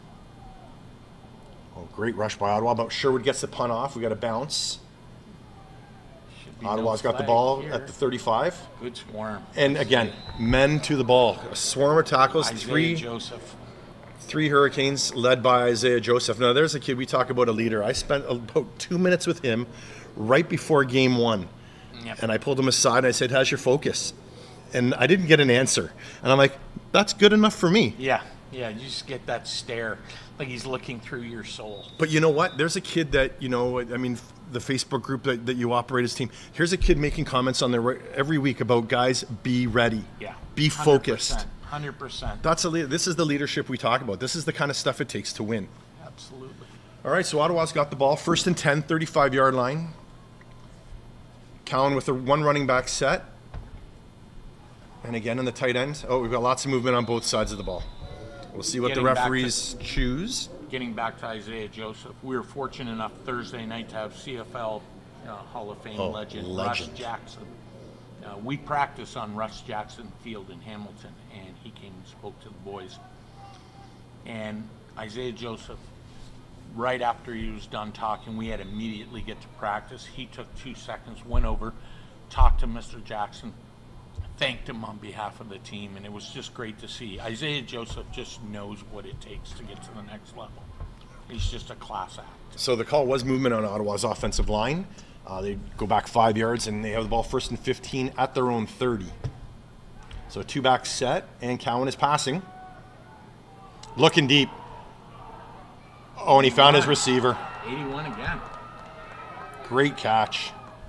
Oh, great rush by Ottawa, but Sherwood gets the punt off. We got a bounce. Should be no Ottawa's got the flag ball here. at the thirty-five. Good swarm. And again, men to the ball. A swarm of tackles. Isaiah Three Joseph. three Hurricanes led by Isaiah Joseph. Now, there's a kid we talk about, a leader. I spent about two minutes with him right before game one. Yep. And I pulled him aside and I said, how's your focus? And I didn't get an answer. And I'm like, that's good enough for me. Yeah, yeah, you just get that stare, like he's looking through your soul. But you know what? There's a kid that, you know, I mean, the Facebook group that, that you operate as team, here's a kid making comments on there every week about guys, be ready. Yeah. Be focused. one hundred percent. That's a le- this is the leadership we talk about. This is the kind of stuff it takes to win. Absolutely. All right, so Ottawa's got the ball. First and ten, thirty-five-yard line. Cowan with a one running back set. And again in the tight end. Oh, we've got lots of movement on both sides of the ball. We'll see what Getting the back to- referees choose. Getting back to Isaiah Joseph, we were fortunate enough Thursday night to have C F L uh, Hall of Fame Oh, legend, legend. Russ Jackson. Uh, we practice on Russ Jackson Field in Hamilton, and he came and spoke to the boys. And Isaiah Joseph, right after he was done talking, we had to immediately get to practice. He took two seconds, went over, talked to Mister Jackson, thanked him on behalf of the team, and it was just great to see. Isaiah Joseph just knows what it takes to get to the next level. He's just a class act. So the call was movement on Ottawa's offensive line. Uh, they go back five yards, and they have the ball first and fifteen at their own thirty. So two back set, and Cowan is passing. Looking deep. Oh, and he found his receiver. eighty-one again. Great catch.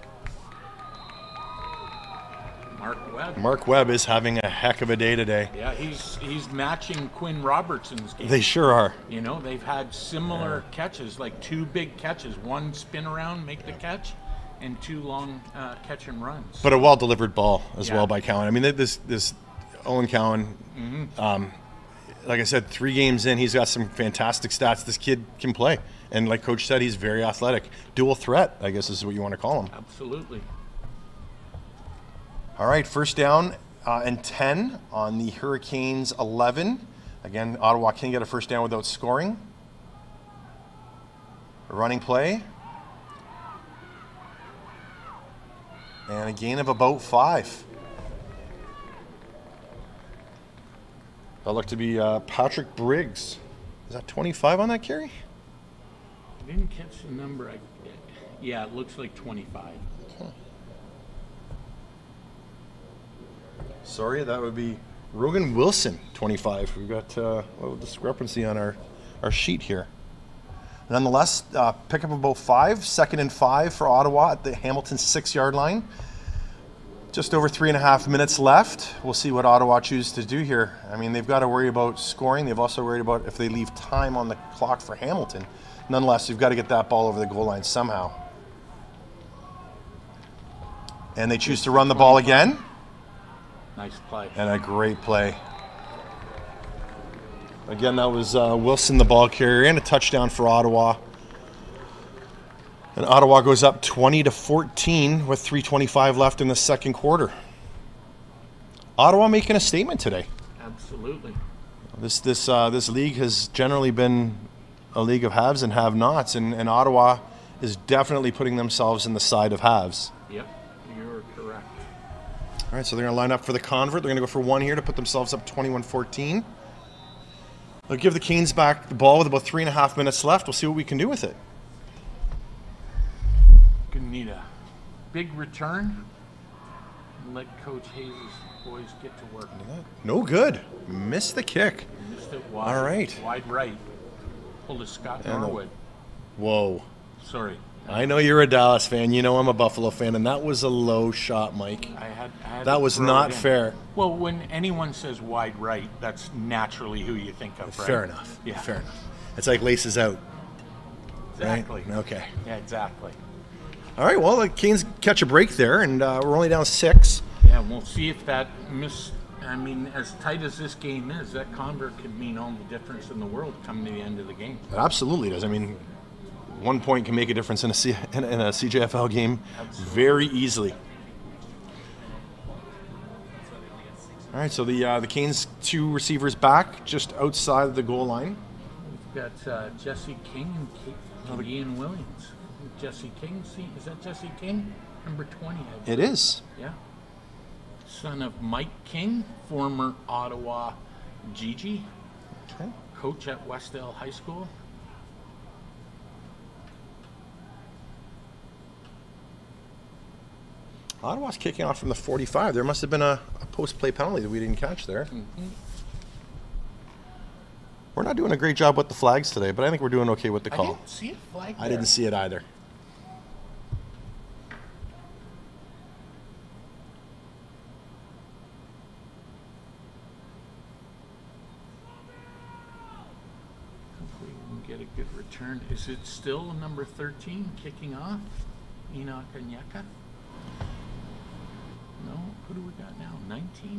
Mark Webb. Mark Webb is having a heck of a day today. Yeah, he's he's matching Quinn Robertson's game. They sure are. You know, they've had similar catches, like two big catches. One spin around, make the catch, and two long uh, catch and runs. But a well-delivered ball as Yeah. well by Cowan. I mean, this this Owen Cowan, um, like I said, three games in, he's got some fantastic stats. This kid can play. And like Coach said, he's very athletic. Dual threat, I guess is what you want to call him. Absolutely. All right, first down uh, and ten on the Hurricanes eleven. Again, Ottawa can't get a first down without scoring. A running play. And a gain of about five. That looked to be uh, Patrick Briggs Is that twenty-five on that carry? I didn't catch the number. I, yeah, it looks like twenty-five. Okay. Sorry, that would be Rogan Wilson, twenty-five. We've got uh, a little discrepancy on our, our sheet here. Nonetheless, uh, pick up about five, second and five for Ottawa at the Hamilton six-yard line. Just over three and a half minutes left. We'll see what Ottawa chooses to do here. I mean, they've got to worry about scoring. They've also worried about if they leave time on the clock for Hamilton. Nonetheless, you've got to get that ball over the goal line somehow. And they choose to run the ball again. Nice play. And a great play. Again, that was uh, Wilson, the ball carrier, and a touchdown for Ottawa. And Ottawa goes up twenty to fourteen with three twenty-five left in the second quarter. Ottawa making a statement today. Absolutely. This this uh, this league has generally been a league of haves and have-nots, and, and Ottawa is definitely putting themselves in the side of haves. Yep, you're correct. All right, so they're going to line up for the convert. They're going to go for one here to put themselves up twenty-one fourteen. They'll give the Canes back the ball with about three and a half minutes left. We'll see what we can do with it. Gonna need a big return and let Coach Hayes' boys get to work. No good. Missed the kick. Missed it wide. All right. Wide right. Pulled a Scott And the- Norwood. Whoa. Sorry. I know you're a Dallas fan. You know I'm a Buffalo fan, and that was a low shot, Mike. I had, I had That to was throw not it in. fair. Well, when anyone says wide right, that's naturally who you think of, right? Fair enough. Yeah. Fair enough. It's like laces out. Right? Exactly. Okay. Yeah, exactly. All right, well, the Canes catch a break there, and uh, we're only down six. Yeah, we'll see if that miss. I mean, as tight as this game is, that convert could mean all the difference in the world coming to the end of the game. It absolutely does. I mean, one point can make a difference in a, C- in a, in a C J F L game very easily. All right, so the uh, the Canes two receivers back just outside the goal line. We've got uh, Jesse King and K- and Ian Williams. Jesse King, see, is that Jesse King? Number twenty, I believe. It is. Yeah. Son of Mike King, former Ottawa Gigi, Okay. coach at Westdale High School. Ottawa's kicking off from the forty-five. There must have been a, a post-play penalty that we didn't catch there. Mm-hmm. We're not doing a great job with the flags today, but I think we're doing okay with the I call. didn't see a flag I there. didn't see it either. Hopefully we can get a good return. Is it still number thirteen kicking off? Enoch Anyeka? No? Who do we got now? nineteen?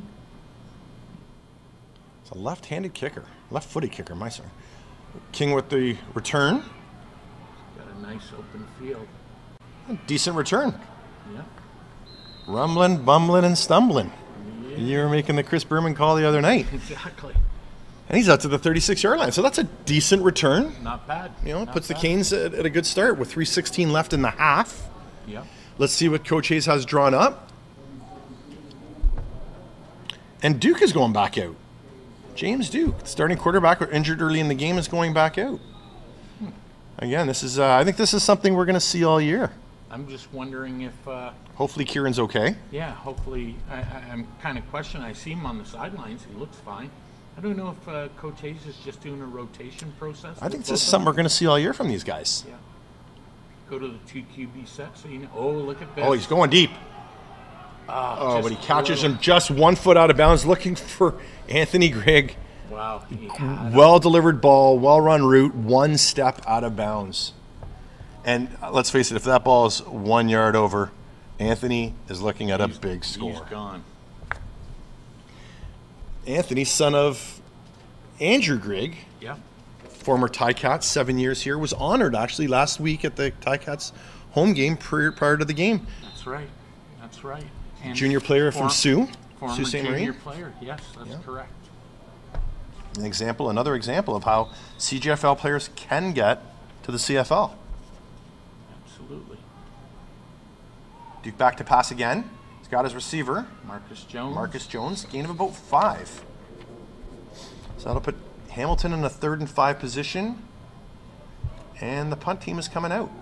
It's a left-handed kicker, left-footed kicker, my son. King with the return. Got a nice open field. Decent return. Yeah. Rumbling, bumbling, and stumbling. Yeah. You were making the Chris Berman call the other night. Exactly. And he's out to the thirty-six-yard line. So that's a decent return. Not bad. You know, it Not puts the bad. Canes at, at a good start with three sixteen left in the half. Yeah. Let's see what Coach Hayes has drawn up. And Duke is going back out. James Duke, starting quarterback, injured early in the game, is going back out. Again, this is uh, I think this is something we're going to see all year. I'm just wondering if, uh, Hopefully Kieran's okay. yeah, hopefully, I, I, I'm kind of questioning. I see him on the sidelines. He looks fine. I don't know if uh, Coach Hayes is just doing a rotation process. I with think both this is of something them. we're going to see all year from these guys. Yeah. Go to the two Q B set so you know. Oh, look at this. Oh, he's going deep. Ah, Oh, just but he catches little- him just one foot out of bounds, looking for Anthony Grigg. Wow. he had him. Well delivered ball, well run route, one step out of bounds. And uh, let's face it, if that ball is one yard over, Anthony is looking at a He's- big score. He's gone. Anthony, son of Andrew Grigg, Yeah. former Ticats, seven years here, was honored actually last week at the Ticats home game prior, prior to the game. That's right. That's right. And Junior player from form- Sioux, Former Sioux Saint junior Marie. player. Yes, that's Yeah. correct. An example, another example of how C J F L players can get to the C F L. Absolutely. Duke back to pass again. He's got his receiver, Marcus Jones. Marcus Jones, gain of about five. So that'll put Hamilton in a third and five position, and the punt team is coming out.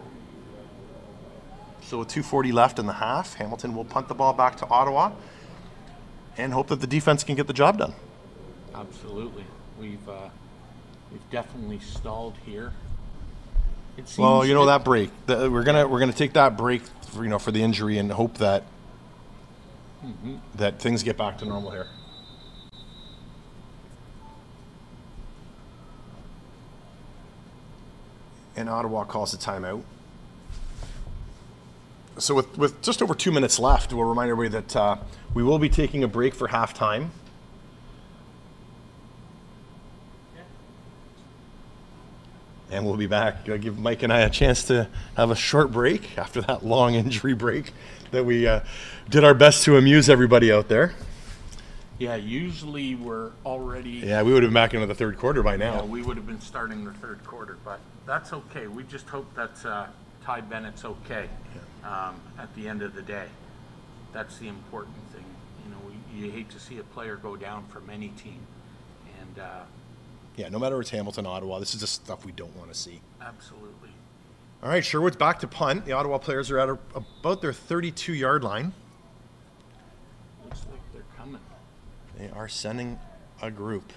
So with two forty left in the half, Hamilton will punt the ball back to Ottawa and hope that the defense can get the job done. Absolutely. We've uh, we've definitely stalled here. It seems Well, you know it- that break. The, we're gonna we're gonna take that break, for, you know, for the injury and hope that Mm-hmm. that things get back to normal here. And Ottawa calls a timeout. So with, with just over two minutes left, we'll remind everybody that uh, we will be taking a break for halftime. And we'll be back. I'll give Mike and I a chance to have a short break after that long injury break that we uh, did our best to amuse everybody out there. Yeah, usually we're already. Yeah, we would have been back into the third quarter by now. Yeah, we would have been starting the third quarter, but that's okay. We just hope that uh, Ty Bennett's okay um, at the end of the day. That's the important thing. You know, we, you hate to see a player go down from any team, and uh, Yeah, no matter if it's Hamilton, Ottawa, this is the stuff we don't want to see. absolutely. All right, Sherwood's back to punt. The Ottawa players are at a, about their thirty-two yard line. Looks like they're coming. They are sending a group.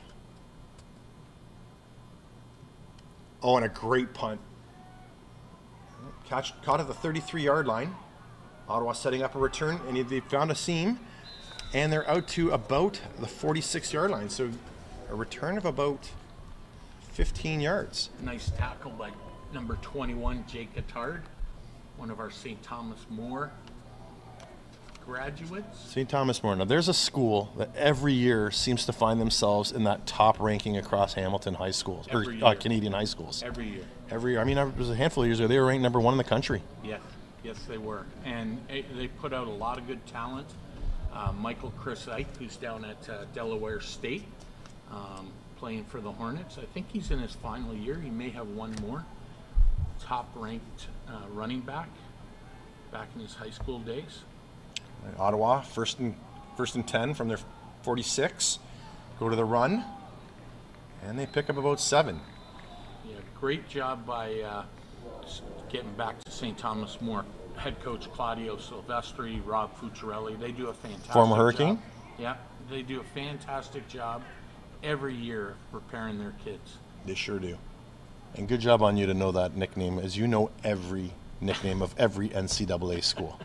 Oh, and a great punt. Catch, caught at the thirty-three yard line. Ottawa setting up a return, and they found a seam, and they're out to about the forty-six yard line. So a return of about fifteen yards. Nice tackle by number twenty-one, Jake Attard, one of our Saint Thomas More graduates. Saint Thomas More. Now, there's a school that every year seems to find themselves in that top ranking across Hamilton high schools, or Every uh, year. Canadian high schools. Every year. Every year. I mean, there was a handful of years ago, they were ranked number one in the country. Yes, yes, they were. And eh, they put out a lot of good talent. Uh, Michael Chris Ike, who's down at uh, Delaware State, um, playing for the Hornets. I think he's in his final year. He may have one more. Top-ranked uh, running back back in his high school days. Ottawa, first and first and ten from their forty-six. Go to the run, and they pick up about seven. Yeah, great job by uh, s- getting back to Saint Thomas More. Head coach Claudio Silvestri, Rob Fucciarelli, they do a fantastic Former Hurricane? job. Yeah, they do a fantastic job every year of preparing their kids. They sure do. And good job on you to know that nickname, as you know every nickname of every N C double A school.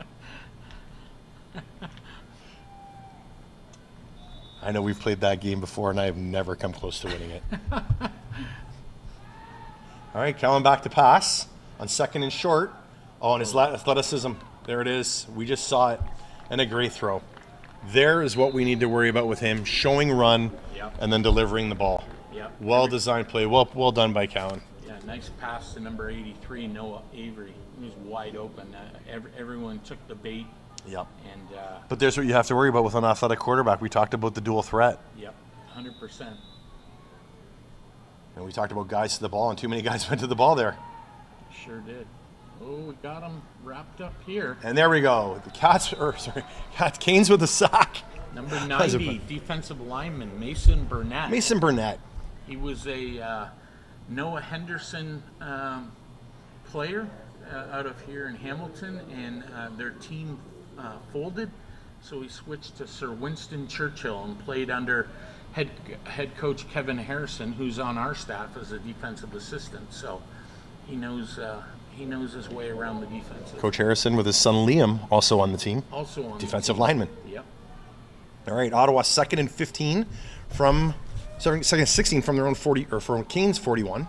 I know we've played that game before, and I have never come close to winning it. All right, Callan back to pass on second and short. Oh, and his la- athleticism. There it is. We just saw it. And a great throw. There is what we need to worry about with him. Showing run Yep. and then delivering the ball. Yep. Well designed play. Well well done by Callan. Yeah, nice pass to number eighty-three, Noah Avery. He was wide open. Uh, every, everyone took the bait, Yep. and uh, But there's what you have to worry about with an athletic quarterback. We talked about the dual threat. yep, one hundred percent. And we talked about guys to the ball, and too many guys went to the ball there. Sure did. Oh, we got him wrapped up here. And there we go. The Cats, or sorry, Cats, Canes with the sack. Number was a ninety, defensive lineman Mason Burnett. Mason Burnett. He was a uh, Noah Henderson um, player uh, out of here in Hamilton, and uh, their team uh, folded, so he switched to Sir Winston Churchill and played under head head coach Kevin Harrison, who's on our staff as a defensive assistant. So he knows uh, he knows his way around the defense. Coach Harrison with his son Liam also on the team. Also on the Defensive team. lineman. Yep. All right, Ottawa second and fifteen from second and sixteen from their own forty, or from Canes forty-one.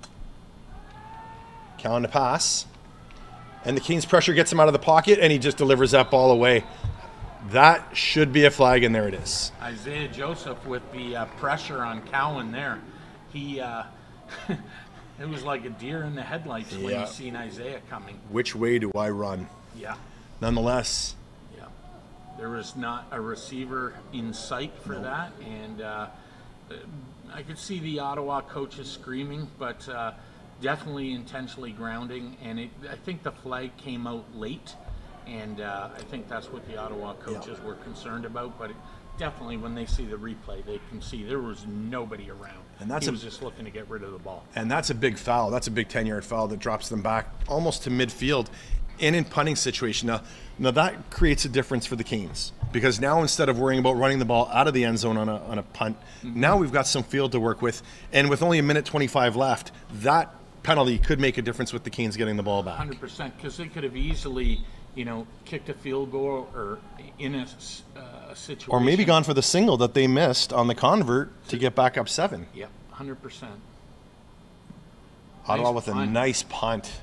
Callan to pass, and the Canes pressure gets him out of the pocket, and he just delivers that ball away. That should be a flag, and there it is. Isaiah Joseph with the uh, pressure on Cowan there. He uh, it was like a deer in the headlights when Yeah. you seen Isaiah coming. Which way do I run? Yeah. Nonetheless, Yeah, there was not a receiver in sight for that, and uh, I could see the Ottawa coaches screaming, but uh, definitely intentionally grounding. And it, I think the flag came out late, and uh, I think that's what the Ottawa coaches were concerned about. But it definitely when they see the replay, they can see there was nobody around. And that's he a- was just looking to get rid of the ball. And that's a big foul. That's a big ten-yard foul that drops them back almost to midfield and in punting situation. Now, now that creates a difference for the Canes because now instead of worrying about running the ball out of the end zone on a, on a punt, mm-hmm. now we've got some field to work with. And with only a minute twenty-five left, that penalty could make a difference with the Canes getting the ball back. one hundred percent, because they could have easily, you know, kicked a field goal or in a uh, situation. Or maybe gone for the single that they missed on the convert to get back up seven. Yep, one hundred percent. Ottawa Nice with a punt. nice punt,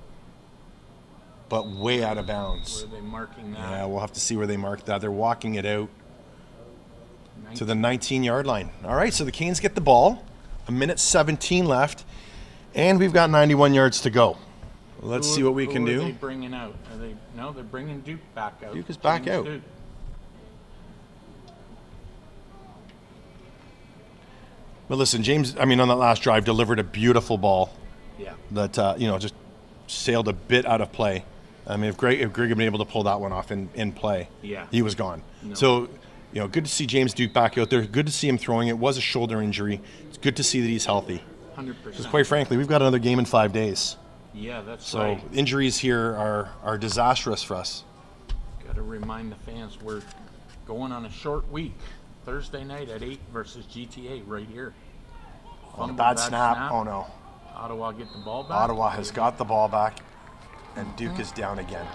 but way out of bounds. Where are they marking that? Yeah, we'll have to see where they mark that. They're walking it out to the nineteen-yard line. All right, so the Canes get the ball. A minute seventeen left, and we've got ninety-one yards to go. Let's Who- see what we who can are do. they bringing out? Are they? No, they're bringing Duke back out. Duke is back James out. Duke. But listen, James, I mean, on that last drive, delivered a beautiful ball Yeah. that, uh, you know, just sailed a bit out of play. I mean, if Greg, if Greg had been able to pull that one off in, in play, Yeah. he was gone. No. So, you know, good to see James Duke back out there. Good to see him throwing. It was a shoulder injury. It's good to see that he's healthy. one hundred Because percent. quite frankly, we've got another game in five days. Yeah, that's So right. injuries here are, are disastrous for us. Got to remind the fans we're going on a short week. Thursday night at eight versus G T A right here. On a Fumble, bad snap. Oh, no. Ottawa get the ball back. Ottawa has got the ball back, and Duke is down again.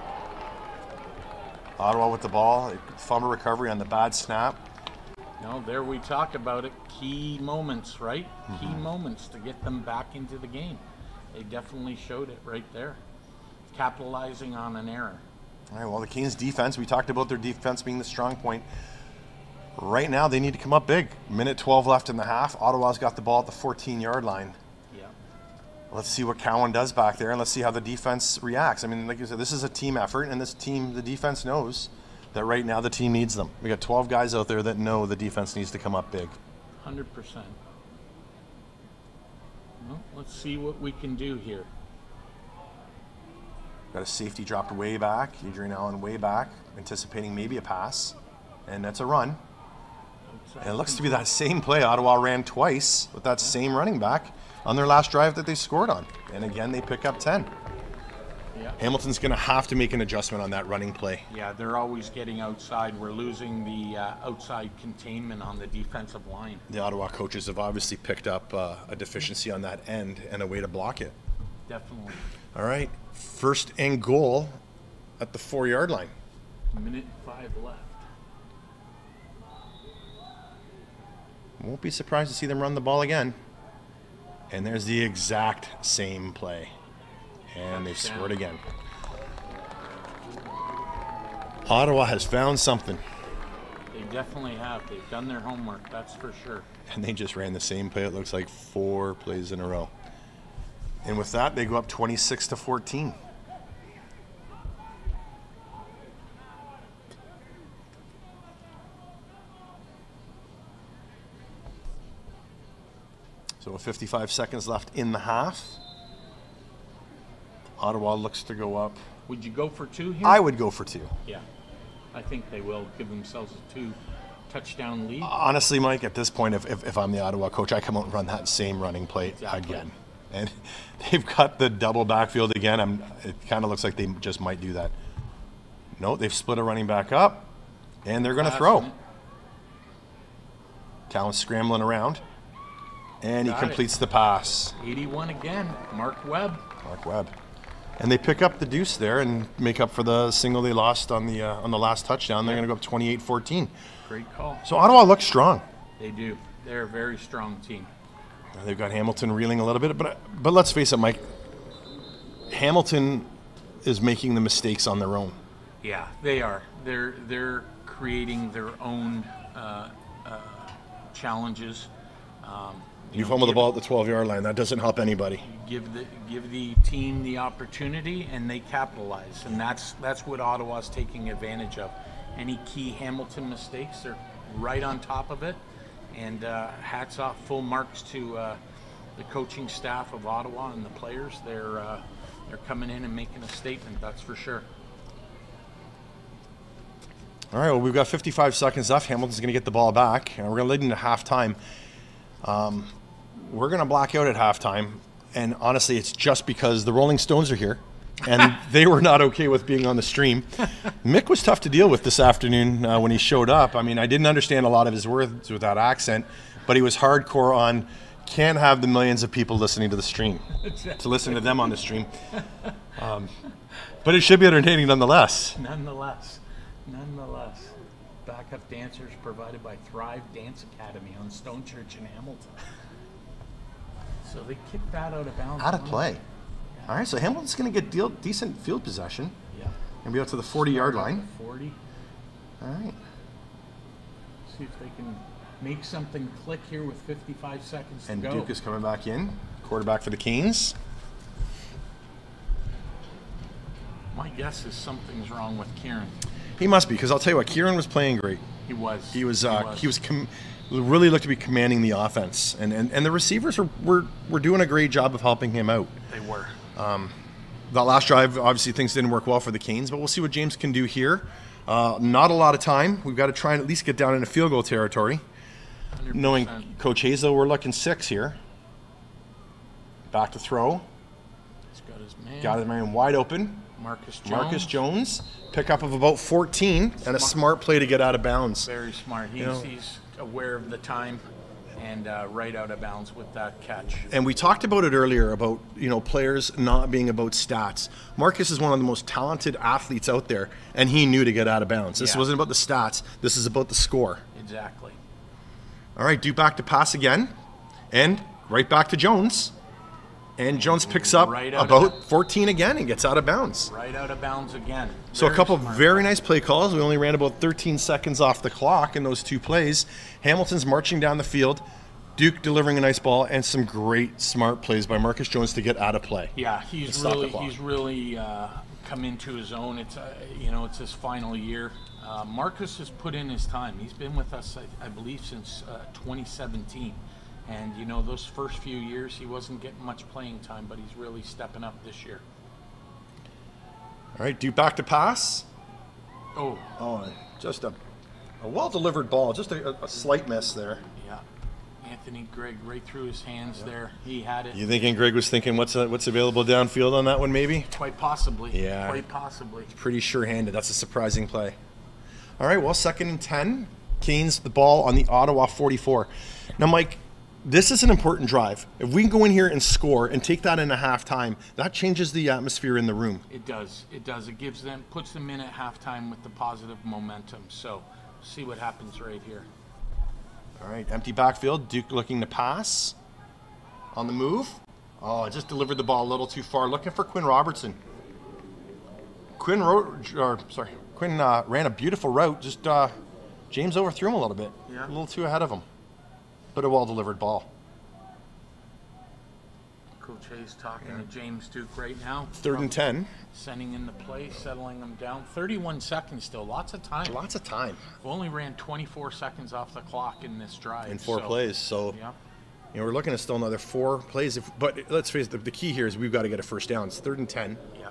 Ottawa with the ball. Fumble recovery on the bad snap. No, there we talk about it. Key moments, right? Mm-hmm. Key moments to get them back into the game. They definitely showed it right there. Capitalizing on an error. All right, well, the Canes' defense, we talked about their defense being the strong point. Right now, they need to come up big. Minute twelve left in the half. Ottawa's got the ball at the fourteen-yard line. Yeah. Let's see what Cowan does back there, and let's see how the defense reacts. I mean, like you said, this is a team effort, and this team, the defense knows that right now the team needs them. We got twelve guys out there that know the defense needs to come up big. one hundred percent. Well, let's see what we can do here. Got a safety dropped way back. Adrian Allen way back, anticipating maybe a pass, and that's a run. And it looks to be that same play. Ottawa ran twice with that same running back on their last drive that they scored on. And again, they pick up ten. Yeah. Hamilton's going to have to make an adjustment on that running play. Yeah, they're always getting outside. We're losing the uh, outside containment on the defensive line. The Ottawa coaches have obviously picked up uh, a deficiency on that end and a way to block it. Definitely. All right, first and goal at the four-yard line. Minute five left. Won't be surprised to see them run the ball again. And there's the exact same play. And they've scored again. Ottawa has found something. They definitely have. They've done their homework, that's for sure. And they just ran the same play, it looks like four plays in a row. And with that, they go up twenty-six to fourteen. So with fifty-five seconds left in the half, Ottawa looks to go up. Would you go for two here? I would go for two. Yeah. I think they will give themselves a two touchdown lead. Honestly, Mike, at this point, if, if, if I'm the Ottawa coach, I come out and run that same running play Exactly. again. And they've got the double backfield again. I'm, it kind of looks like they just might do that. No, they've split a running back up, and they're going to Passing throw. it. Cowan's scrambling around, and he Got it. completes the pass. eighty-one again. Mark Webb. Mark Webb. And they pick up the deuce there and make up for the single they lost on the uh, on the last touchdown. They're going to go up twenty-eight fourteen. Great call. So Ottawa looks strong. They do. They're a very strong team. They've got Hamilton reeling a little bit, but but let's face it, Mike. Hamilton is making the mistakes on their own. Yeah, they are. They're they're creating their own uh, uh, challenges. Um, You, know, fumble the give- ball at the twelve-yard line. That doesn't help anybody. Give the give the team the opportunity, and they capitalize, and that's that's what Ottawa's taking advantage of. Any key Hamilton mistakes, they're right on top of it. And uh, hats off, full marks to uh, the coaching staff of Ottawa and the players. They're uh, they're coming in and making a statement. That's for sure. All right, well, we've got fifty-five seconds left. Hamilton's going to get the ball back, and we're going to lead into halftime. Um, we're going to black out at halftime, and honestly, it's just because the Rolling Stones are here, and they were not okay with being on the stream. Mick was tough to deal with this afternoon uh, when he showed up. I mean, I didn't understand a lot of his words with that accent, but he was hardcore on can't have the millions of people listening to the stream, to listen to them on the stream. Um, but it should be entertaining nonetheless. Nonetheless. Nonetheless, backup dancers provided by Thrive Dance Academy on Stone Church in Hamilton. So they kicked that out of bounds. Out of play. Yeah. All right, so Hamilton's going to get deal, decent field possession. Yeah. And be out to the forty-yard line. forty. All right. See if they can make something click here with fifty-five seconds and to go. Duke is coming back in, quarterback for the Canes. My guess is something's wrong with Kieran. He must be, because I'll tell you what, Kieran was playing great. He was. He was. Uh, he was. He was com- really looked to be commanding the offense, and and, and the receivers were, were were doing a great job of helping him out. They were. Um, that last drive, obviously, things didn't work well for the Canes, but we'll see what James can do here. Uh, not a lot of time. We've got to try and at least get down into field goal territory. one hundred percent. Knowing Coach Hazel, we're looking six here. Back to throw. He's got his man. Got his man wide open. Marcus Jones. Marcus Jones. Pickup of about fourteen, and a smart play to get out of bounds. Very smart. He's, You know, he's aware of the time and uh, right out of bounds with that catch. And we talked about it earlier about, you know, players not being about stats. Marcus is one of the most talented athletes out there, and he knew to get out of bounds. This Yeah. wasn't about the stats. This is about the score. Exactly. All right, Duke back to pass again, and right back to Jones. And Jones picks up Right out about of- fourteen again and gets out of bounds. Right out of bounds again. So a Very couple smart. very nice play calls. We only ran about thirteen seconds off the clock in those two plays. Hamilton's marching down the field. Duke delivering a nice ball and some great smart plays by Marcus Jones to get out of play. Yeah, to he's stop the really clock. he's really uh, come into his own. It's uh, you know it's his final year. Uh, Marcus has put in his time. He's been with us, I, I believe, since uh, twenty seventeen. And you know those first few years he wasn't getting much playing time, but he's really stepping up this year. All right, Duke back to pass. Oh, Oh, just a, a well-delivered ball. Just a, a slight miss there. yeah. Anthony Gregg right through his hands there. He had it. You thinking Greg was thinking what's uh, what's available downfield on that one maybe? Quite possibly. Yeah. Quite possibly. Pretty sure-handed. That's a surprising play. All right, well, second and ten. Canes the ball on the Ottawa forty-four. Now, Mike, this is an important drive. If we can go in here and score and take that in a halftime, that changes the atmosphere in the room. It does. It does. It gives them, puts them in at halftime with the positive momentum. So, see what happens right here. All right, empty backfield. Duke looking to pass. On the move. Oh, just delivered the ball a little too far. Looking for Quinn Robertson. Quinn wrote, or sorry, Quinn uh, ran a beautiful route. Just uh, James overthrew him a little bit. Yeah. A little too ahead of him. But a well-delivered ball. Coach Hayes talking to James Duke right now. Third and ten. Sending in the play, settling them down. thirty-one seconds still. Lots of time. Lots of time We only ran twenty-four seconds off the clock in this drive. in four so, plays. So Yeah. you know we're looking at still another four plays. If, but let's face it, the, the key here is we've got to get a first down. It's third and ten. Yeah.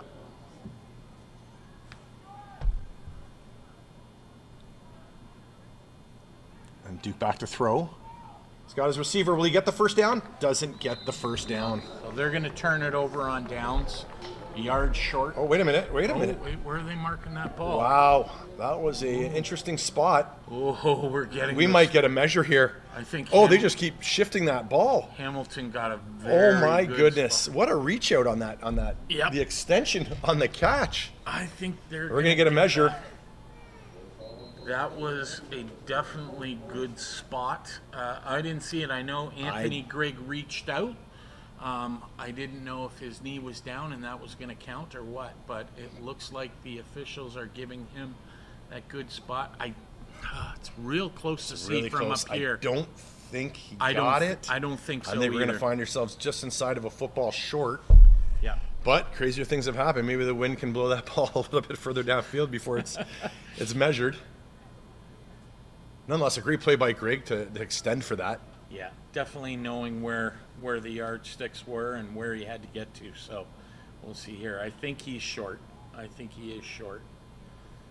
And Duke back to throw. He's got his receiver. Will he get the first down? Doesn't get the first down. So they're going to turn it over on downs. A yard short. Oh, wait a minute. Wait a Oh, minute. wait, where are they marking that ball? Wow, that was a interesting spot. Oh, we're getting We this. might get a measure here. I think Oh, they Ham- just keep shifting that ball. Hamilton got a very Oh my good goodness! spot. What a reach out on that on that. Yep. The extension on the catch. I think they're We're gonna get a do measure. that. That was a definitely good spot. Uh, I didn't see it. I know Anthony Gregg reached out. Um, I didn't know if his knee was down and that was going to count or what, but it looks like the officials are giving him that good spot. I, uh, it's real close to see Really from close. up here. I don't think he I got don't, it. I don't think so I think we're either. gonna find ourselves just inside of a football short. Yeah. But crazier things have happened. Maybe the wind can blow that ball a little bit further downfield before it's it's measured. Nonetheless, a great play by Greg to, to extend for that. Yeah, definitely knowing where where the yardsticks were and where he had to get to. So we'll see here. I think he's short. I think he is short.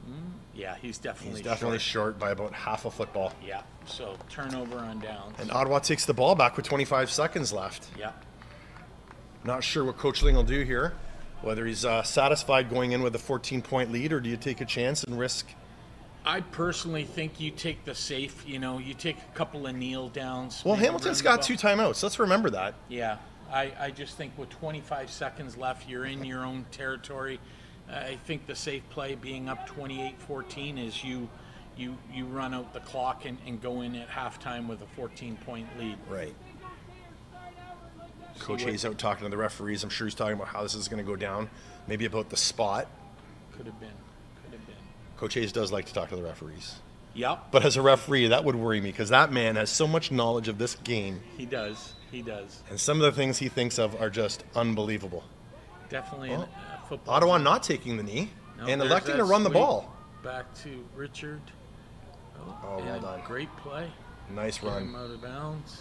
Yeah, he's definitely He's definitely short. short by about half a football. Yeah, so turnover on downs. And Ottawa takes the ball back with twenty-five seconds left. Yeah. Not sure what Coach Ling will do here. Whether he's uh, satisfied going in with a fourteen-point lead, or do you take a chance and risk? I personally think you take the safe, you know, you take a couple of kneel downs. Well, maybe Hamilton's run got the ball. two timeouts. Let's remember that. Yeah, I, I just think with twenty-five seconds left, you're in your own territory. I think the safe play, being up twenty-eight fourteen, is you you you run out the clock and, and go in at halftime with a fourteen-point lead. Right. See Coach what- Hayes out talking to the referees. I'm sure he's talking about how this is going to go down. Maybe about the spot. Could have been. Could have been. Coach Hayes does like to talk to the referees. Yep, But as a referee, that would worry me because that man has so much knowledge of this game, he does. He does. and some of the things he thinks of are just unbelievable. Definitely Well, in uh, football. Ottawa not taking the knee No, and there's electing that to run the sweep. ball. Back to Richard. Oh, Oh, well and done. Great play. Nice Get him run. out of bounds.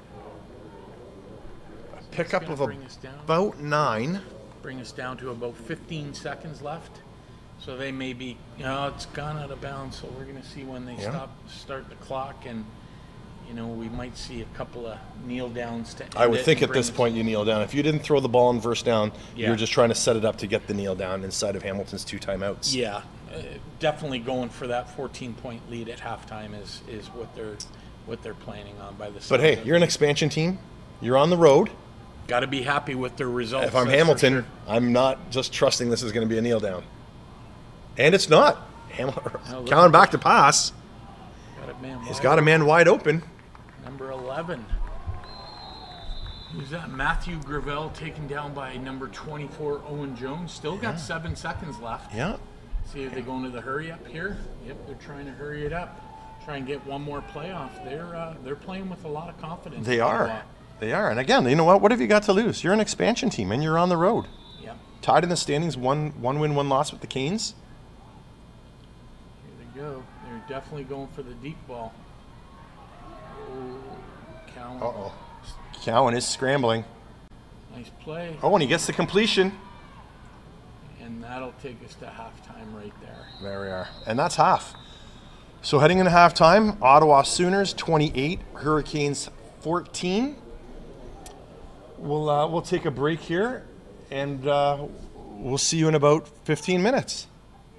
Pickup gonna of a, bring us down. about nine. Bring us down to about fifteen seconds left. So they may be, you know, it's gone out of bounds. So we're going to see when they Yeah. stop, start the clock, and you know we might see a couple of kneel downs to. I end would it think and at bring this us- point you kneel down. If you didn't throw the ball in first down, Yeah. you're just trying to set it up to get the kneel down inside of Hamilton's two timeouts. Yeah, uh, definitely going for that fourteen-point lead at halftime is is what they're what they're planning on by the. But hey, you're an expansion team. You're on the road. got to be happy with their results. If I'm that's for Hamilton, sure. I'm not just trusting this is going to be a kneel down. And it's not. Hamilton, No, look Cowan at back to pass. Got a man He's wide got a man wide open. Number eleven. Who's that? Matthew Gravel taken down by number twenty-four, Owen Jones. Still got seven seconds left. Yeah. See if they go into the hurry up here. Yep, they're trying to hurry it up. Try and get one more playoff. They're uh, they're playing with a lot of confidence. They Ottawa. are. They are. And again, you know what? What have you got to lose? You're an expansion team and you're on the road. Yep. Tied in the standings, one one win, one loss with the Canes. Here they go. They're definitely going for the deep ball. Oh, Cowan. Uh-oh. Cowan is scrambling. Nice play. Oh, and he gets the completion. And that'll take us to halftime right there. There we are. And that's half. So heading into halftime, Ottawa Sooners twenty-eight, Hurricanes fourteen. We'll uh, we'll take a break here, and uh, we'll see you in about fifteen minutes.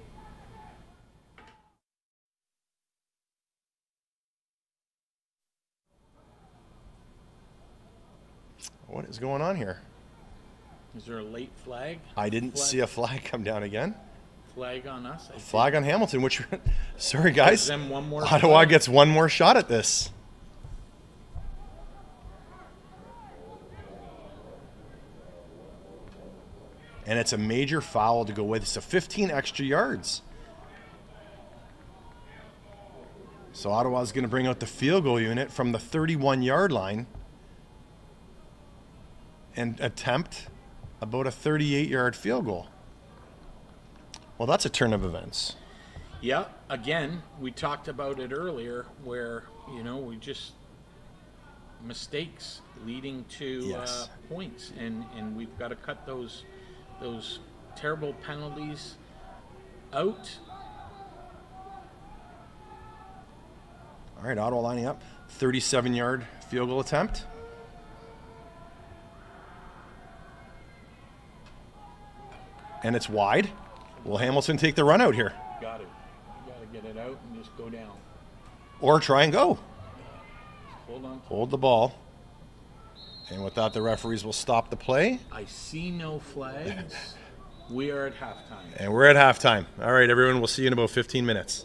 What is going on here? Is there a late flag? I didn't Flag. see a flag come down again. Flag on us. I think. Flag on Hamilton, which, sorry guys, Gives them one more Ottawa play. gets one more shot at this. And it's a major foul to go with. It's a fifteen extra yards. So Ottawa's going to bring out the field goal unit from the thirty-one yard line and attempt about a thirty-eight yard field goal. Well, that's a turn of events. Yeah, again, we talked about it earlier where, you know, we just mistakes leading to Yes. uh, points, and, and we've got to cut those those terrible penalties out. All right, Ottawa lining up. thirty-seven yard field goal attempt. And it's wide. Will Hamilton take the run out here? Got it. You got to get it out and just go down. Or try and go? Hold on. Hold the ball. And with that, the referees will stop the play. I see no flags. We are at halftime. And we're at halftime. All right, everyone, we'll see you in about fifteen minutes.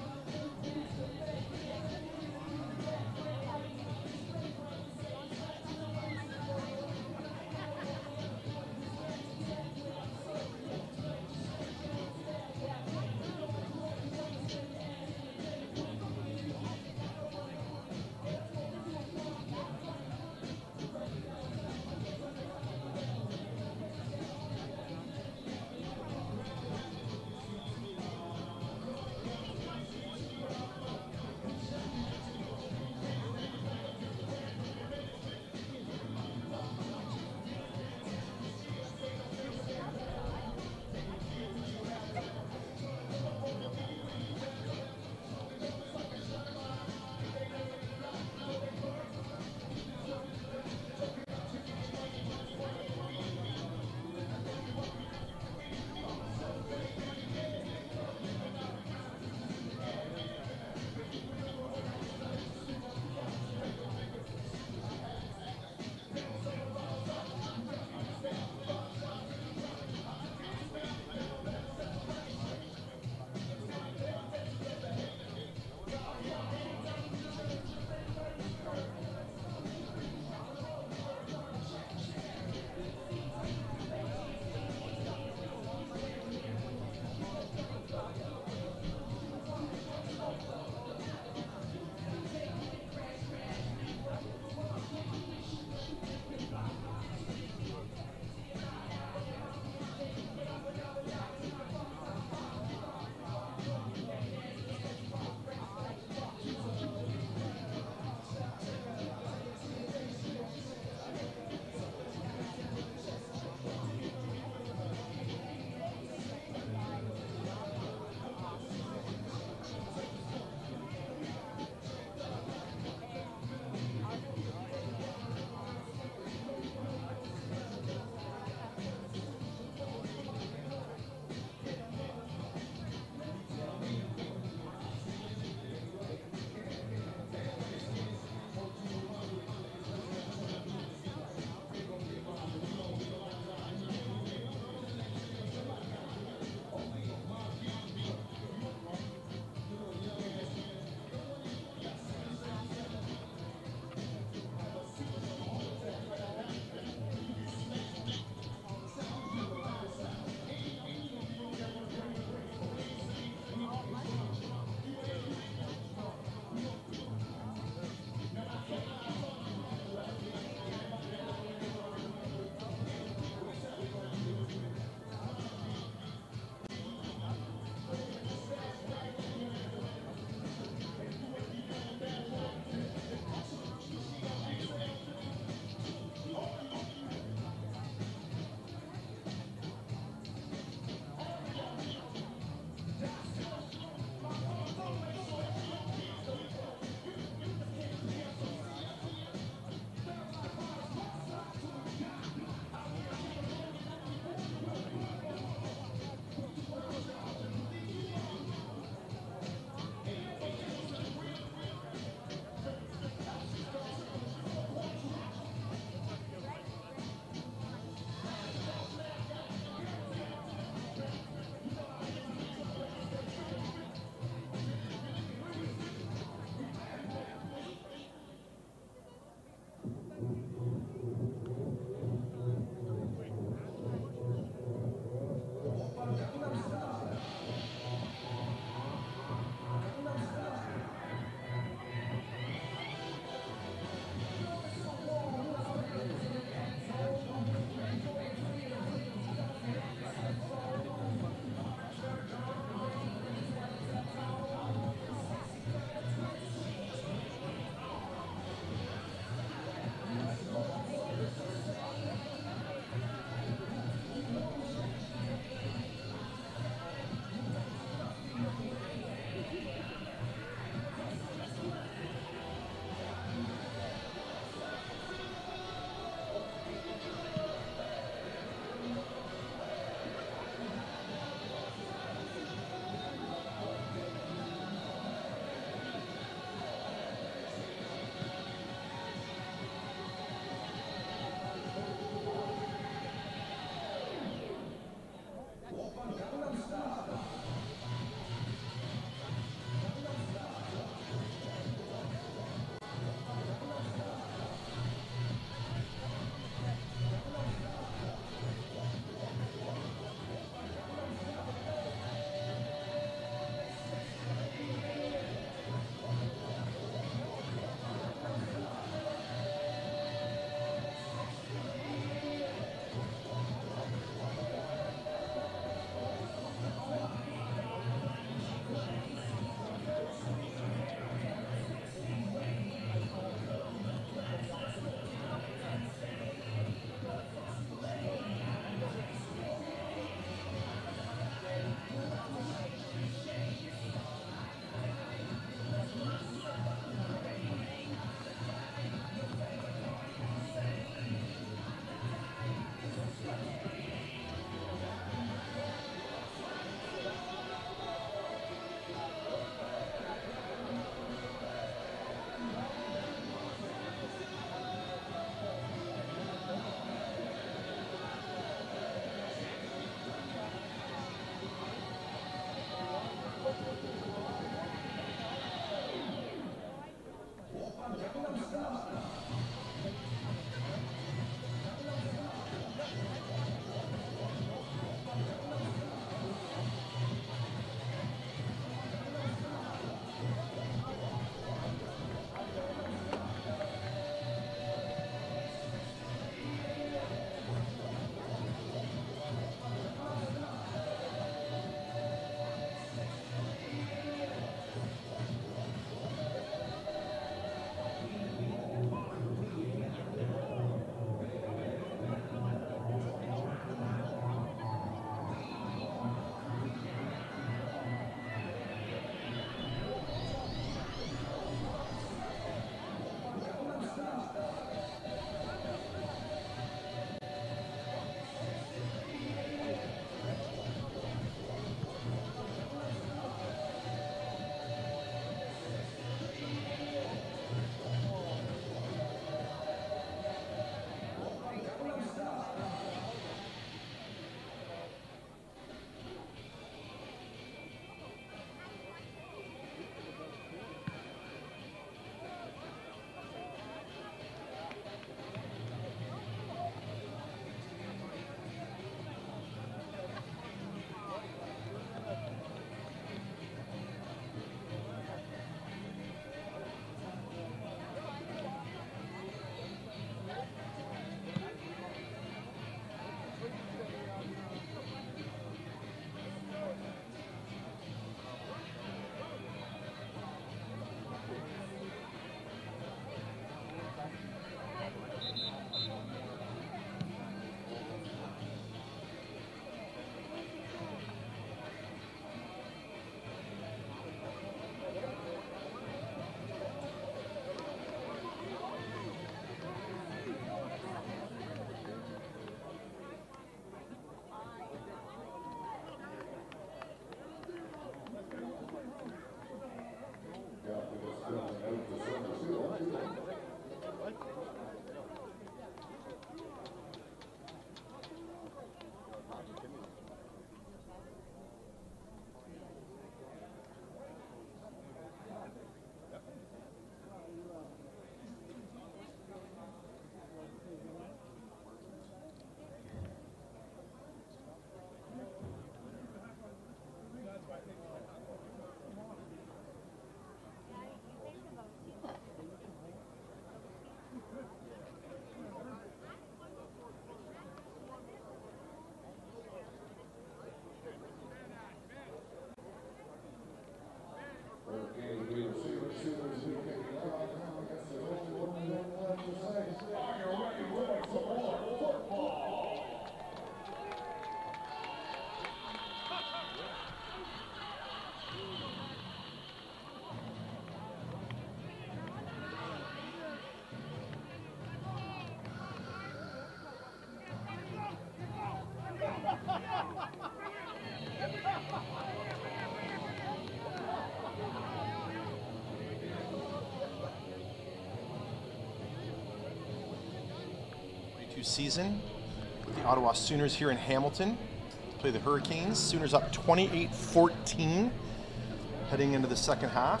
twenty-two season. The Ottawa Sooners here in Hamilton play the Hurricanes. Sooners up twenty-eight fourteen heading into the second half.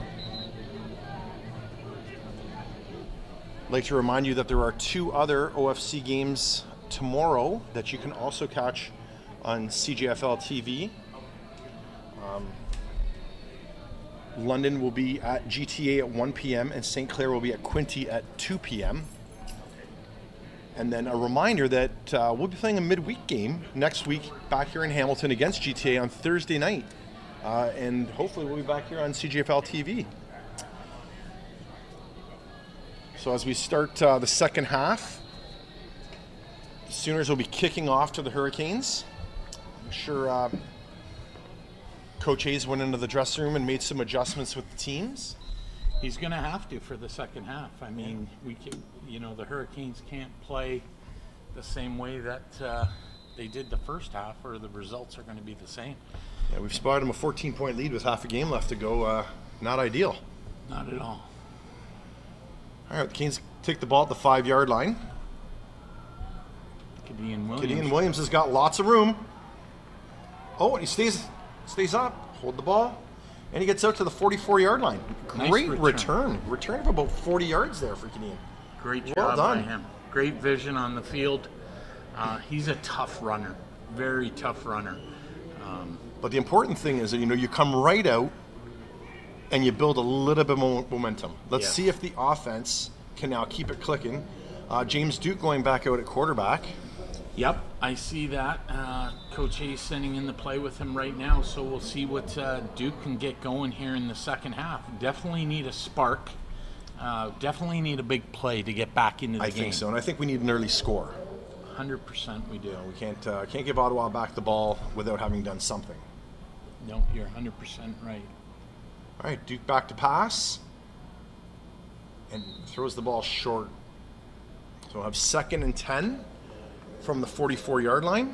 I'd like to remind you that there are two other O F C games tomorrow that you can also catch on C J F L T V. Um, London will be at G T A at one p m and Saint Clair will be at Quinte at two p m And then a reminder that uh, we'll be playing a midweek game next week back here in Hamilton against G T A on Thursday night. Uh, and hopefully we'll be back here on C J F L T V. So as we start uh, the second half, the Sooners will be kicking off to the Hurricanes. I'm sure uh, Coach Hayes went into the dressing room and made some adjustments with the teams. He's going to have to for the second half. I mean, we can, you know, the Hurricanes can't play the same way that uh, they did the first half, or the results are going to be the same. Yeah, we've spotted them a fourteen point lead with half a game left to go. Uh, not ideal. Not at all. All right, the Canes take the ball at the five-yard line. Gideon Williams. Gideon Williams has got lots of room. Oh, and he stays stays up. Hold the ball. And he gets out to the forty-four-yard line. Nice Great return. return. Return of about forty yards there for Gideon. Great job Well done. by him. Great vision on the field. Uh, he's a tough runner. Very tough runner. Um, But the important thing is that, you know, you come right out and you build a little bit more momentum. Let's Yeah. see if the offense can now keep it clicking. Uh, James Duke going back out at quarterback. Yep, I see that. Uh, Coach Hayes sending in the play with him right now, so we'll see what uh, Duke can get going here in the second half. Definitely need a spark. Uh, definitely need a big play to get back into the I game. think so, and I think we need an early score. one hundred percent we do. You know, we can't uh, can't give Ottawa back the ball without having done something. No, you're one hundred percent right. All right, Duke back to pass and throws the ball short. So we'll have second and ten from the forty-four-yard line.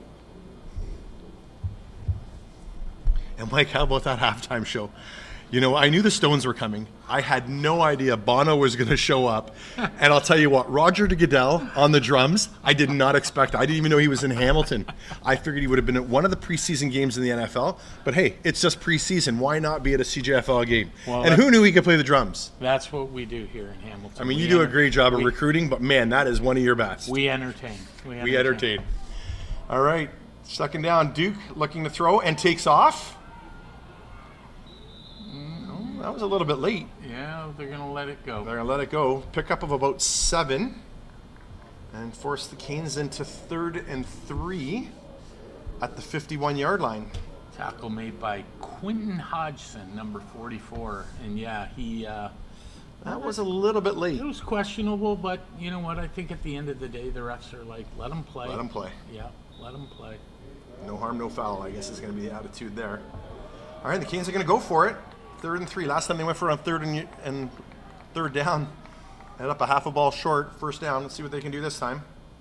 And Mike, how about that halftime show? You know, I knew the Stones were coming. I had no idea Bono was going to show up. And I'll tell you what, Roger de Goodell on the drums, I did not expect. I didn't even know he was in Hamilton. I figured he would have been at one of the preseason games in the N F L. But hey, it's just preseason. Why not be at a C J F L game? Well, and who knew he could play the drums? That's what we do here in Hamilton. I mean, We you do a enter- great job of we- recruiting, but man, that is one of your best. We entertain. We entertain. We entertain. All right, second down, Duke looking to throw and takes off. Oh, that was a little bit late. Yeah, they're going to let it go. They're going to let it go. Pickup of about seven and force the Canes into third and three at the fifty-one-yard line. Tackle made by Quentin Hodgson, number forty-four. And yeah, he... Uh, That was a little bit late. It was questionable, but you know what? I think at the end of the day, the refs are like, let them play. Let them play. Yeah, let them play. No harm, no foul, I guess is going to be the attitude there. All right, the Canes are going to go for it. Third and three. Last time they went for on third and, and third down. Head up a half a ball short. First down. Let's see what they can do this time.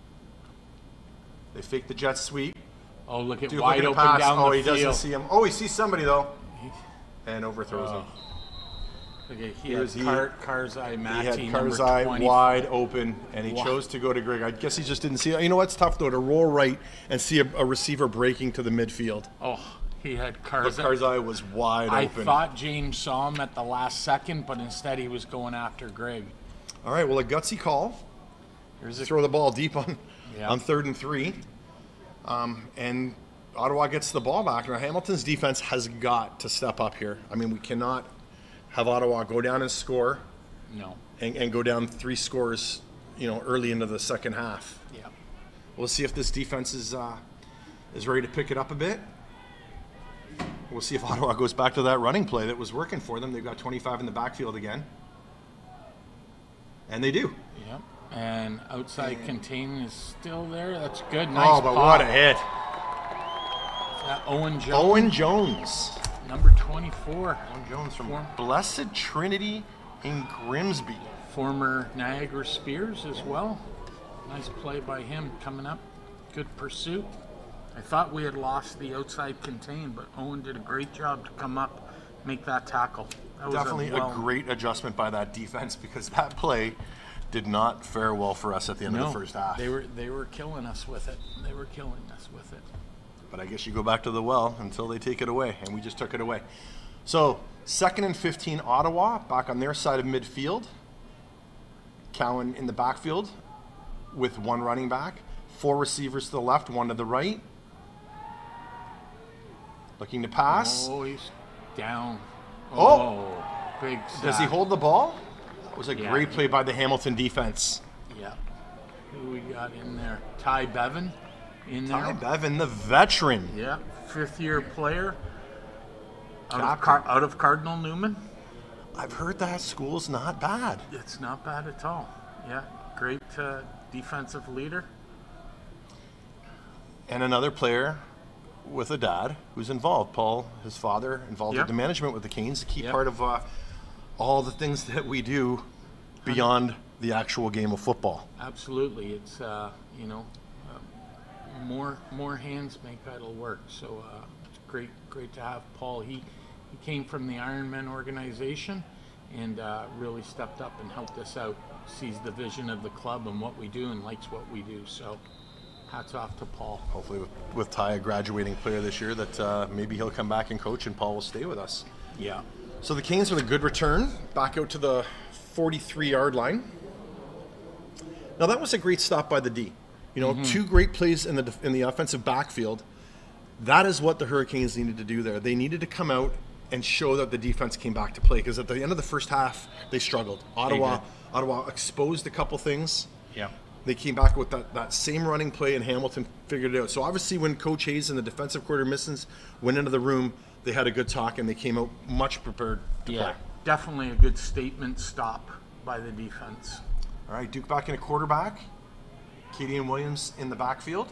They fake the jet sweep. Oh, look at Duke wide looking to open pass. down Oh, the he field. doesn't see him. Oh, he sees somebody, though. And overthrows Oh. him. Okay, he Here's had he- Kar- Karzai He Mati, had number Karzai twenty. wide open, and he Wa- chose to go to Greg. I guess he just didn't see it. You know what's tough, though, to roll right and see a, a receiver breaking to the midfield. Oh, he had But Karzai. Karzai was wide I open. thought James saw him at the last second, but instead he was going after Greg. All right, well, a gutsy call. Here's a Throw the ball deep on, Yeah. on third and three. Um, and Ottawa gets the ball back. Now, Hamilton's defense has got to step up here. I mean, we cannot have Ottawa go down and score no. and, and go down three scores, you know, early into the second half. Yeah. We'll see if this defense is uh, is ready to pick it up a bit. We'll see if Ottawa goes back to that running play that was working for them. They've got twenty-five in the backfield again. And they do. Yep. And outside contain is still there. That's good. Nice Oh, but pop. what a hit. That Owen Jones, Owen Jones. number twenty-four. Owen Jones from Form- Blessed Trinity in Grimsby. Former Niagara Spears as well. Nice play by him coming up. Good pursuit. I thought we had lost the outside contain, but Owen did a great job to come up, make that tackle. That was Definitely a, well, a great adjustment by that defense, because that play did not fare well for us at the end No, of the first half. they were they were killing us with it. They were killing us with it. But I guess you go back to the well until they take it away, and we just took it away. So second and fifteen, Ottawa back on their side of midfield. Cowan in the backfield with one running back, four receivers to the left, one to the right. Looking to pass. Oh, he's down. Oh! Oh, big sack. Does he hold the ball? That was a Yeah. great play by the Hamilton defense. Yeah. Who we got in there? Ty Bevan in there. Ty Bevan, the veteran. Yeah, fifth-year player out of, Captain. Car- out of Cardinal Newman. I've heard that school's not bad. It's not bad at all. Yeah, great uh, defensive leader. And another player with a dad who's involved. Paul, his father, involved Yep. with the management with the Canes, a key Yep. part of uh, all the things that we do beyond the actual game of football. Absolutely, it's uh, you know uh, more more hands make idle work. So uh, it's great great to have Paul. He he came from the Ironman organization and uh, really stepped up and helped us out. Sees the vision of the club and what we do and likes what we do. So hats off to Paul. Hopefully with, with Ty, a graduating player this year, that uh, maybe he'll come back and coach and Paul will stay with us. Yeah. So the Canes with a good return, back out to the forty-three yard line. Now that was a great stop by the D. You know, two great plays in the def- in the offensive backfield. That is what the Hurricanes needed to do there. They needed to come out and show that the defense came back to play, because at the end of the first half they struggled. Ottawa, did. Ottawa exposed a couple things. Yeah. They came back with that, that same running play, and Hamilton figured it out. So obviously when Coach Hayes and the defensive coordinator went into the room, they had a good talk and they came out much prepared to Yeah. play. Definitely a good statement stop by the defense. All right, Duke back in a quarterback. Katie and Williams in the backfield.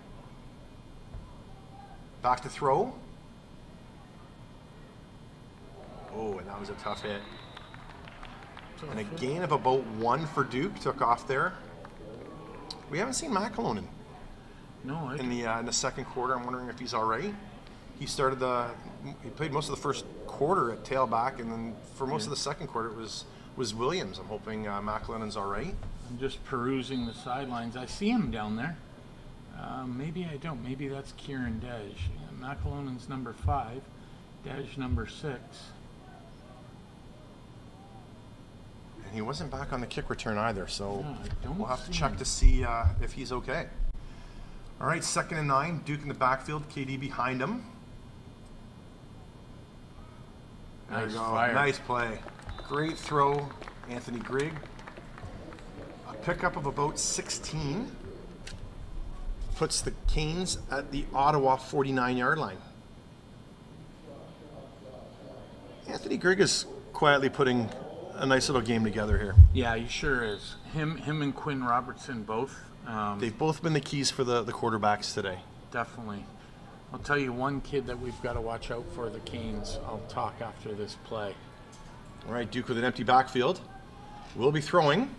Back to throw. Oh, and that was a tough hit. And a gain of about one for Duke. Took off there. We haven't seen McAlonin No, I in the uh, in the second quarter. I'm wondering if he's all right. He started the he played most of the first quarter at tailback, and then for most Yeah. of the second quarter it was was Williams. I'm hoping uh, McAlonin's all right. I'm just perusing the sidelines. I see him down there. Uh, maybe I don't. Maybe that's Kieran Dej. Yeah, McAlonin's number five. Dej number six. And he wasn't back on the kick return either, so No, I don't we'll have to see check him. to see uh, if he's okay. All right, second and nine. Duke in the backfield. K D behind him. There Nice you go. fire. Nice play. Great throw, Anthony Grigg. A pickup of about sixteen. Puts the Canes at the Ottawa forty-nine yard line. Anthony Grigg is quietly putting a nice little game together here. Yeah, he sure is. Him, him, and Quinn Robertson both. Um, They've both been the keys for the, the quarterbacks today. Definitely. I'll tell you one kid that we've got to watch out for, the Canes. I'll talk after this play. All right, Duke with an empty backfield. Will be throwing.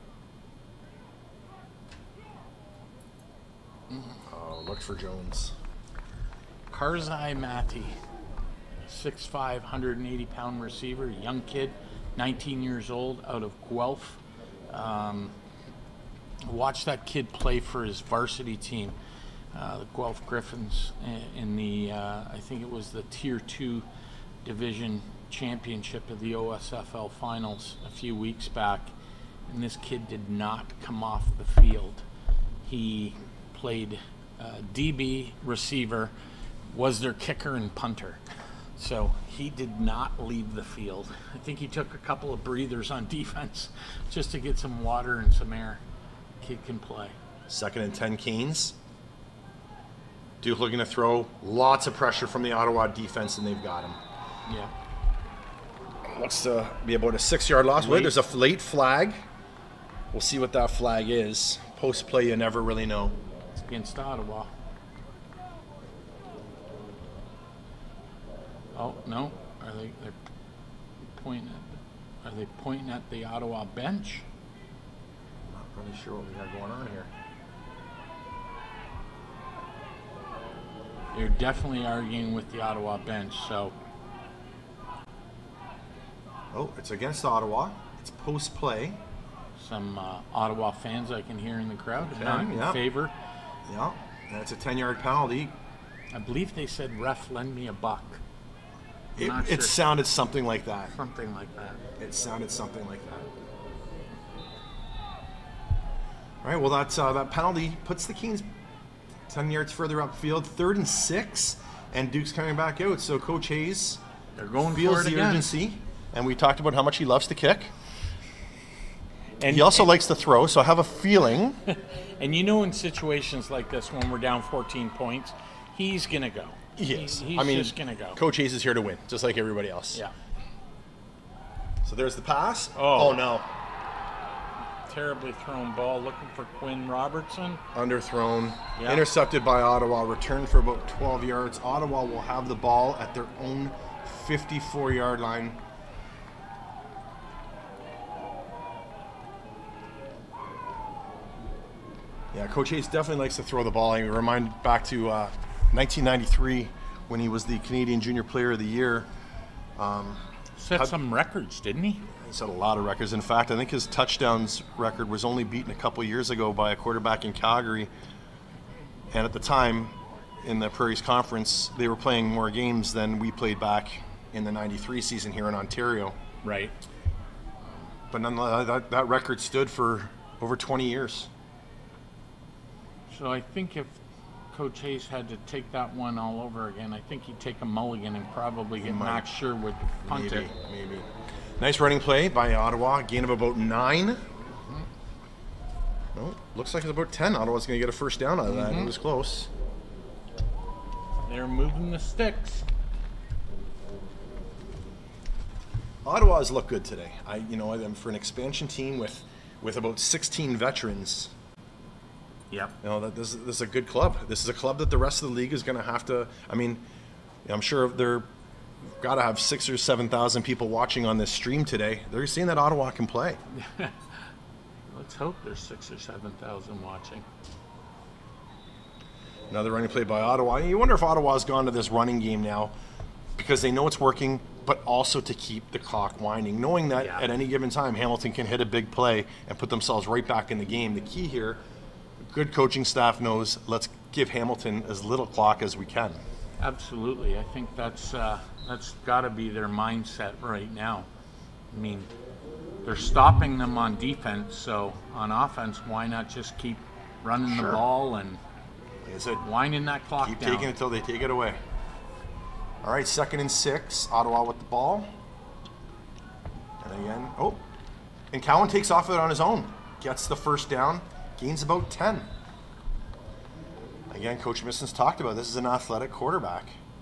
Oh, look for Jones. Karzai Mati, six five, one hundred eighty pound receiver, young kid, nineteen years old, out of Guelph. Um, watch that kid play for his varsity team, uh, the Guelph Griffins, in in the, uh, I think it was the Tier two Division Championship of the O S F L Finals a few weeks back, and this kid did not come off the field. He played uh, D B, receiver, was their kicker and punter. So he did not leave the field. I think he took a couple of breathers on defense just to get some water and some air. Kid can play. Second and ten, Canes. Duke looking to throw. Lots of pressure from the Ottawa defense, and they've got him. Yeah. Looks to be about a six-yard loss. Wait, Late. there's a f- late flag. We'll see what that flag is. Post play, you never really know. It's against Ottawa. Oh, no. Are they they're pointing at, are they pointing at the Ottawa bench? Not really sure what we got going on here. They're definitely arguing with the Ottawa bench, so Oh, it's against Ottawa. It's post play. Some uh, Ottawa fans I can hear in the crowd are Okay, not in yeah. favor. Yeah, that's a ten-yard penalty. I believe they said, "Ref, lend me a buck." I'm It, not it sure. sounded something like that. Something like that. It sounded something like that. All right, well, that's, uh, that penalty puts the Canes ten yards further upfield, third and six, and Duke's coming back out. So Coach Hayes They're going feels for it the again. urgency, and we talked about how much he loves to kick. And He also and, likes to throw, so I have a feeling. and you know, in situations like this, when we're down fourteen points, he's gonna go. Yes, He- he's I mean, just gonna go. Coach Hayes is here to win, just like everybody else. Yeah. So there's the pass. Oh. oh no. Terribly thrown ball, looking for Quinn Robertson. Underthrown, Yeah. intercepted by Ottawa, returned for about twelve yards. Ottawa will have the ball at their own fifty-four yard line. Yeah, Coach Hayes definitely likes to throw the ball. I remind back to uh, nineteen ninety-three when he was the Canadian Junior Player of the Year. Set Had- some records, didn't he? He set a lot of records. In fact, I think his touchdowns record was only beaten a couple years ago by a quarterback in Calgary. And at the time, in the Prairies Conference, they were playing more games than we played back in the ninety-three season here in Ontario. Right. But nonetheless, that, that record stood for over twenty years. So I think if Coach Hayes had to take that one all over again, I think he'd take a mulligan and probably get might. Max Sherwood to punt Maybe, it. maybe. Nice running play by Ottawa. Gain of about nine. Oh, looks like it's about ten. Ottawa's going to get a first down out of that. It was close. They're moving the sticks. Ottawa's look good today. I, you know, I'm for an expansion team with, with about sixteen veterans. Yep. You know, that this, this is a good club. This is a club that the rest of the league is going to have to. I mean, I'm sure they're got to have six or seven thousand people watching on this stream today. They're seeing that Ottawa can play. Let's hope there's six or seven thousand watching. Another running play by Ottawa. You wonder if Ottawa's gone to this running game now because they know it's working, but also to keep the clock winding, knowing that Yeah. at any given time Hamilton can hit a big play and put themselves right back in the game. The key here, good coaching staff knows, let's give Hamilton as little clock as we can. Absolutely. I think that's uh, that's got to be their mindset right now. I mean, they're stopping them on defense, so on offense, why not just keep running Sure. the ball and Like I said, winding that clock keep down? taking it until they take it away. All right, second and six. Ottawa with the ball. And again, oh, and Cowan takes off it on his own. Gets the first down. Gains about ten. Again, Coach Misson's talked about this is an athletic quarterback.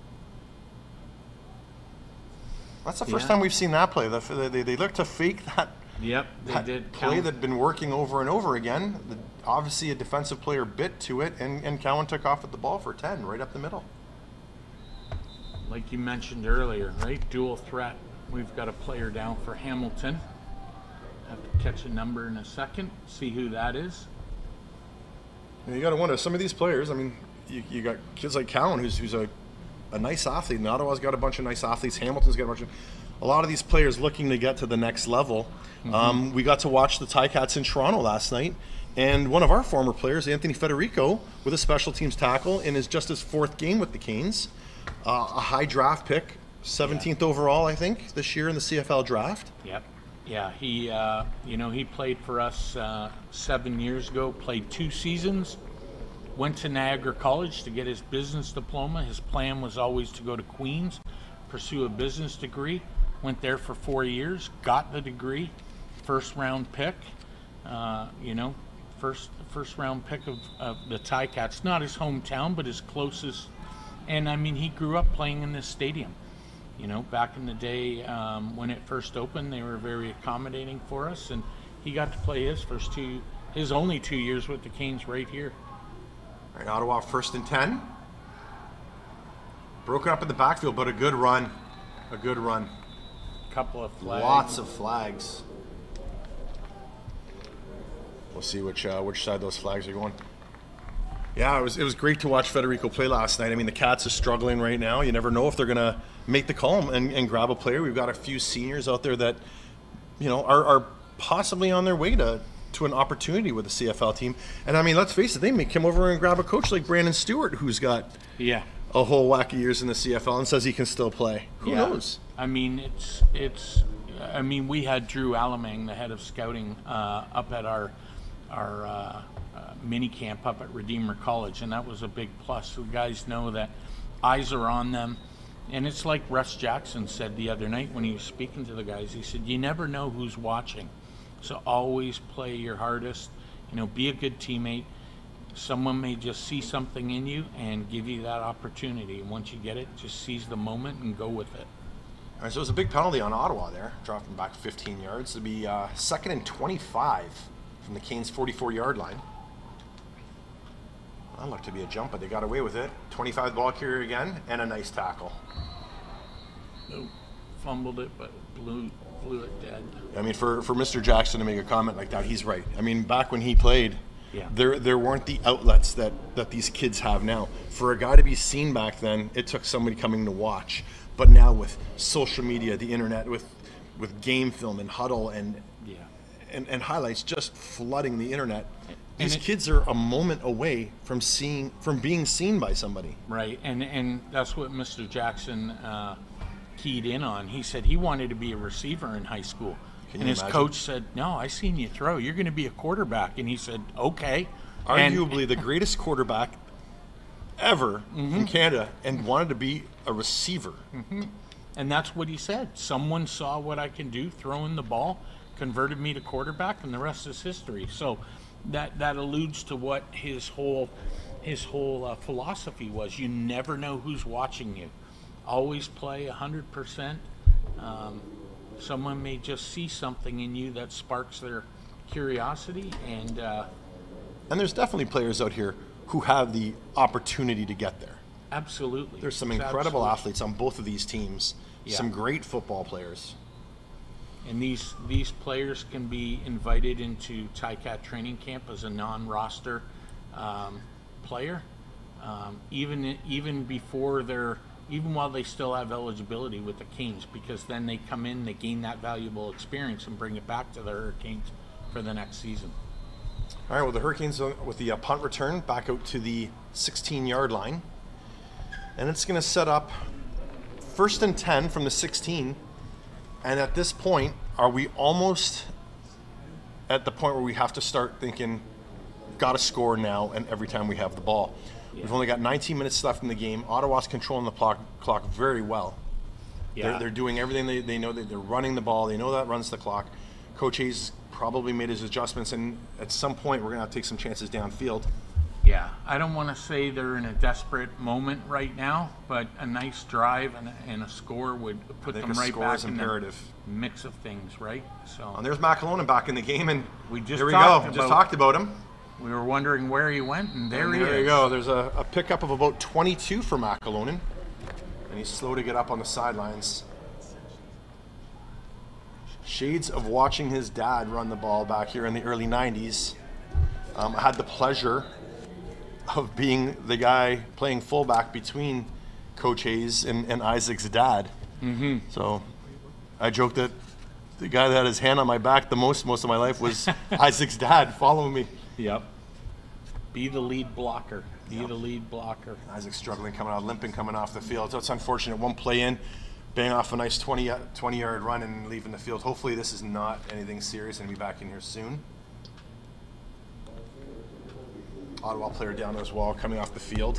That's the first Yeah. time we've seen that play. The- They, they look to fake that, Yep, they that did. play count. that'd been working over and over again. The, obviously, a defensive player bit to it, and, and Cowan took off with the ball for ten, right up the middle. Like you mentioned earlier, right? Dual threat. We've got a player down for Hamilton. Have to catch a number in a second, see who that is. You got to wonder, some of these players, I mean, you, you got kids like Cowan, who's, who's a, a nice athlete, and Ottawa's got a bunch of nice athletes. Hamilton's got a bunch of, a lot of these players looking to get to the next level. Mm-hmm. Um, we got to watch the Ticats in Toronto last night, and one of our former players, Anthony Federico, with a special teams tackle in his just his fourth game with the Canes, uh, a high draft pick, seventeenth overall, I think, this year in the C F L draft. Yep. Yeah, he, uh, you know, he played for us uh, seven years ago, played two seasons, went to Niagara College to get his business diploma. His plan was always to go to Queens, pursue a business degree. Went there for four years, got the degree, first round pick, uh, you know, first first round pick of, of the Ticats. Not his hometown, but his closest. And, I mean, he grew up playing in this stadium. You know, back in the day um, when it first opened, they were very accommodating for us, and he got to play his first two, his only two years with the Canes right here. All right, Ottawa first and ten. Broken up in the backfield, but a good run. A good run. Couple of flags. Lots of flags. We'll see which uh, which side those flags are going. Yeah, it was it was great to watch Federico play last night. I mean, the Cats are struggling right now. You never know if they're gonna make the call and, and grab a player. We've got a few seniors out there that, you know, are, are possibly on their way to, to an opportunity with the C F L team. And I mean, let's face it, they may come over and grab a coach like Brandon Stewart, who's got Yeah. a whole whack of years in the C F L and says he can still play. Who Yeah. knows? I mean, it's it's. I mean, we had Drew Alamang, the head of scouting, uh, up at our our uh, uh, mini camp up at Redeemer College, and that was a big plus. So guys know that eyes are on them, and it's like Russ Jackson said the other night when he was speaking to the guys. He said, "You never know who's watching, so always play your hardest. You know, be a good teammate. Someone may just see something in you and give you that opportunity. And once you get it, just seize the moment and go with it." All right, so it was a big penalty on Ottawa there, dropping back fifteen yards. It'd be uh, second and twenty-five from the Canes' forty-four-yard line. That looked to be a jump, but they got away with it. twenty-five ball carrier again, and a nice tackle. Nope. Fumbled it, but blew blew it dead. I mean, for, for Mister Jackson to make a comment like that, he's right. I mean, back when he played, Yeah. there there weren't the outlets that, that these kids have now. For a guy to be seen back then, it took somebody coming to watch. But now with social media, the internet, with with game film and huddle and Yeah. and, and highlights just flooding the internet, these it- kids are a moment away from seeing from being seen by somebody. Right, and and that's what Mister Jackson uh, keyed in on. He said he wanted to be a receiver in high school, Can and you his imagine? coach said, "No, I seen you throw. You're going to be a quarterback." And he said, "Okay." And- Arguably the greatest quarterback ever in Canada, and wanted to be a receiver. And that's what he said. Someone saw what I can do, throwing the ball, converted me to quarterback, and the rest is history. So that that alludes to what his whole his whole uh, philosophy was. You never know who's watching you. Always play one hundred percent. Um, someone may just see something in you that sparks their curiosity, and uh, And there's definitely players out here who have the opportunity to get there. absolutely. There's some It's incredible absolute- athletes on both of these teams. Yeah. Some great football players. And these these players can be invited into Ticat training camp as a non-roster um, player, um, even even before they're even while they still have eligibility with the Canes, because then they come in, they gain that valuable experience and bring it back to the Hurricanes for the next season. All right, well, the Hurricanes uh, with the uh, punt return back out to the sixteen-yard line. And it's going to set up first and ten from the sixteen. And at this point, are we almost at the point where we have to start thinking, got to score now and every time we have the ball? We've only got nineteen minutes left in the game. Ottawa's controlling the clock, clock very well. They're, they're doing everything they, they know. That they're running the ball. They know that runs the clock. Coach Hayes probably made his adjustments, and at some point we're going to have to take some chances downfield. Yeah, I don't want to say they're in a desperate moment right now, but a nice drive and a, and a score would put I think them a right score back is in imperative. the mix of things, right? So And there's McAlonen back in the game, and We just here we go. talked Just about- talked about him. we were wondering where he went, and there And he there is. you go. There's a, a pickup of about twenty-two for McAlonen, and he's slow to get up on the sidelines. Shades of watching his dad run the ball back here in the early nineties. Um, I had the pleasure of being the guy playing fullback between Coach Hayes and, and Isaac's dad. Mm-hmm. So I joked that the guy that had his hand on my back the most most of my life was Isaac's dad following me. Yep. Be the lead blocker. Be the lead blocker. Isaac struggling, coming out, limping, coming off the field. So it's unfortunate. One play in, bang off a nice twenty, twenty-yard run and leaving the field. Hopefully this is not anything serious and be back in here soon. Ottawa player down as well, coming off the field.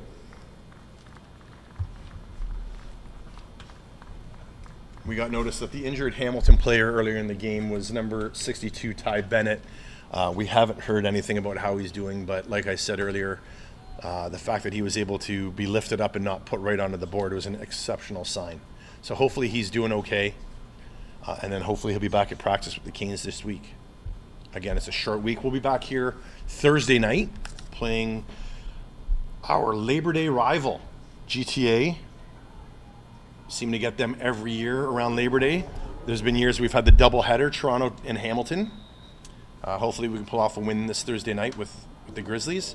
We got notice that the injured Hamilton player earlier in the game was number sixty-two, Ty Bennett. Uh, we haven't heard anything about how he's doing, but like I said earlier, uh, the fact that he was able to be lifted up and not put right onto the board was an exceptional sign. So hopefully he's doing okay, uh, and then hopefully he'll be back at practice with the Canes this week. Again, it's a short week. We'll be back here Thursday night playing our Labor Day rival, G T A. Seem to get them every year around Labor Day. There's been years we've had the doubleheader, Toronto and Hamilton. Uh, hopefully we can pull off a win this Thursday night with, with the Grizzlies.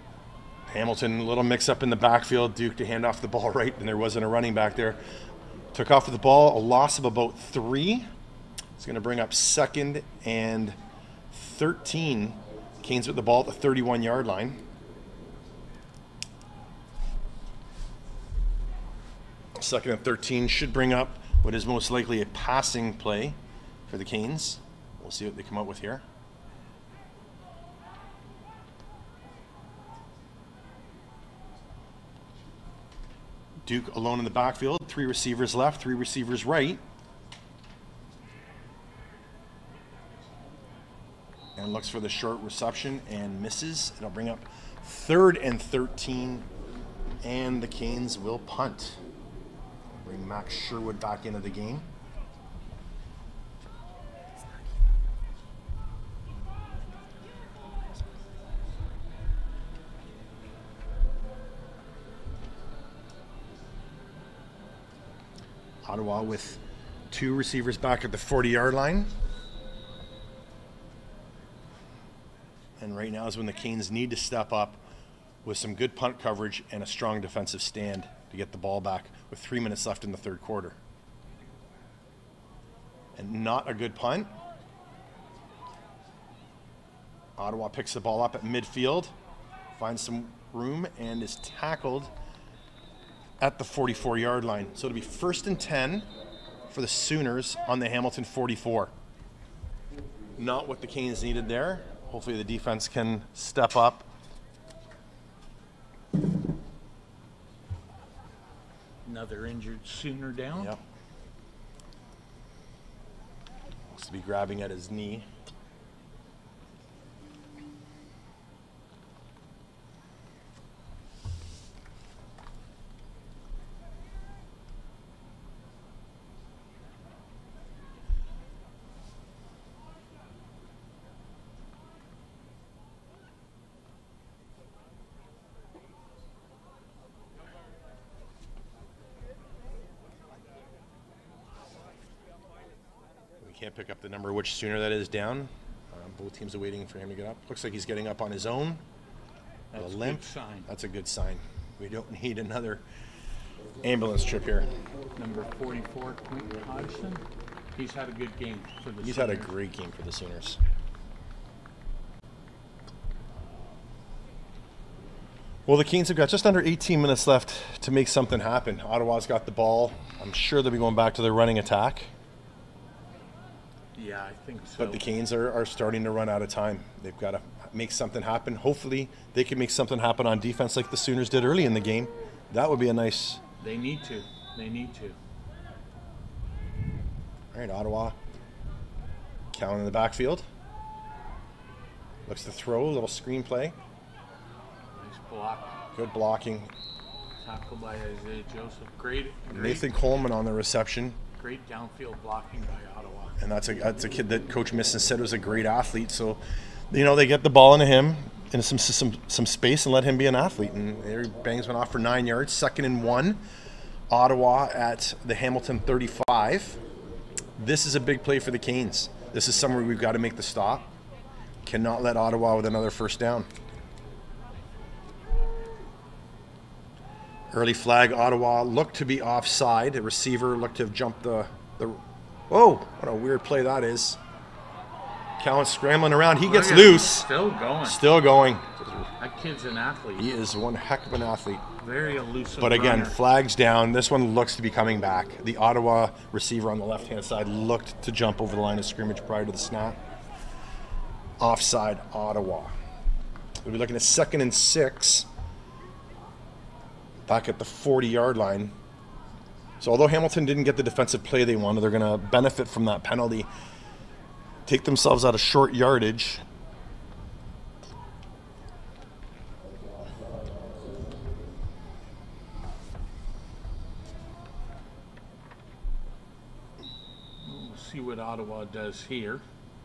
Hamilton, a little mix up in the backfield. Duke to hand off the ball right, and there wasn't a running back there. Took off with the ball, a loss of about three. It's going to bring up second and thirteen. Canes with the ball at the thirty-one yard line. Second and thirteen should bring up what is most likely a passing play for the Canes. We'll see what they come up with here. Duke alone in the backfield. Three receivers left, three receivers right. And looks for the short reception and misses. It'll bring up third and thirteen, and the Canes will punt. Bring Max Sherwood back into the game. Ottawa with two receivers back at the forty yard line. And right now is when the Canes need to step up with some good punt coverage and a strong defensive stand to get the ball back with three minutes left in the third quarter. And not a good punt. Ottawa picks the ball up at midfield, finds some room, and is tackled at the forty-four yard line. So it'll be first and ten for the Sooners on the Hamilton forty-four. Not what the Canes needed there. Hopefully the defense can step up. Another injured Sooner down. Yep. Looks to be grabbing at his knee. Can't pick up the number which Sooner that is down. Um, both teams are waiting for him to get up. Looks like he's getting up on his own. That's a limp. Good sign. That's a good sign. We don't need another ambulance trip here. Number forty-four, Quentin Hodgson. He's had a good game for the He's Sooners. had a great game for the Sooners. Well, the Canes have got just under eighteen minutes left to make something happen. Ottawa's got the ball. I'm sure they'll be going back to their running attack. Yeah, I think so. But the Canes are, are starting to run out of time. They've got to make something happen. Hopefully, they can make something happen on defense like the Sooners did early in the game. That would be a nice... They need to. They need to. All right, Ottawa. Cowan in the backfield. Looks to throw, a little screen play. Nice block. Good blocking. Tackled by Isaiah Joseph. Great. great Nathan Coleman on the reception. Great downfield blocking by Ottawa. And that's a that's a kid that Coach Misson said was a great athlete. So, you know, they get the ball into him in some some some space and let him be an athlete. And there he bangs one off for nine yards. Second and one. Ottawa at the Hamilton thirty-five. This is a big play for the Canes. This is somewhere we've got to make the stop. Cannot let Ottawa with another first down. Early flag, Ottawa looked to be offside. The receiver looked to have jumped the... the whoa, what a weird play that is. Cowan scrambling around. He gets loose. Still going. Still going. That kid's an athlete. He is one heck of an athlete. Very elusive But again, runner. flags down. This one looks to be coming back. The Ottawa receiver on the left-hand side looked to jump over the line of scrimmage prior to the snap. Offside, Ottawa. We'll be looking at second and six. Back at the forty yard line. So although Hamilton didn't get the defensive play they wanted, they're going to benefit from that penalty. Take themselves out of short yardage. We'll see what Ottawa does here.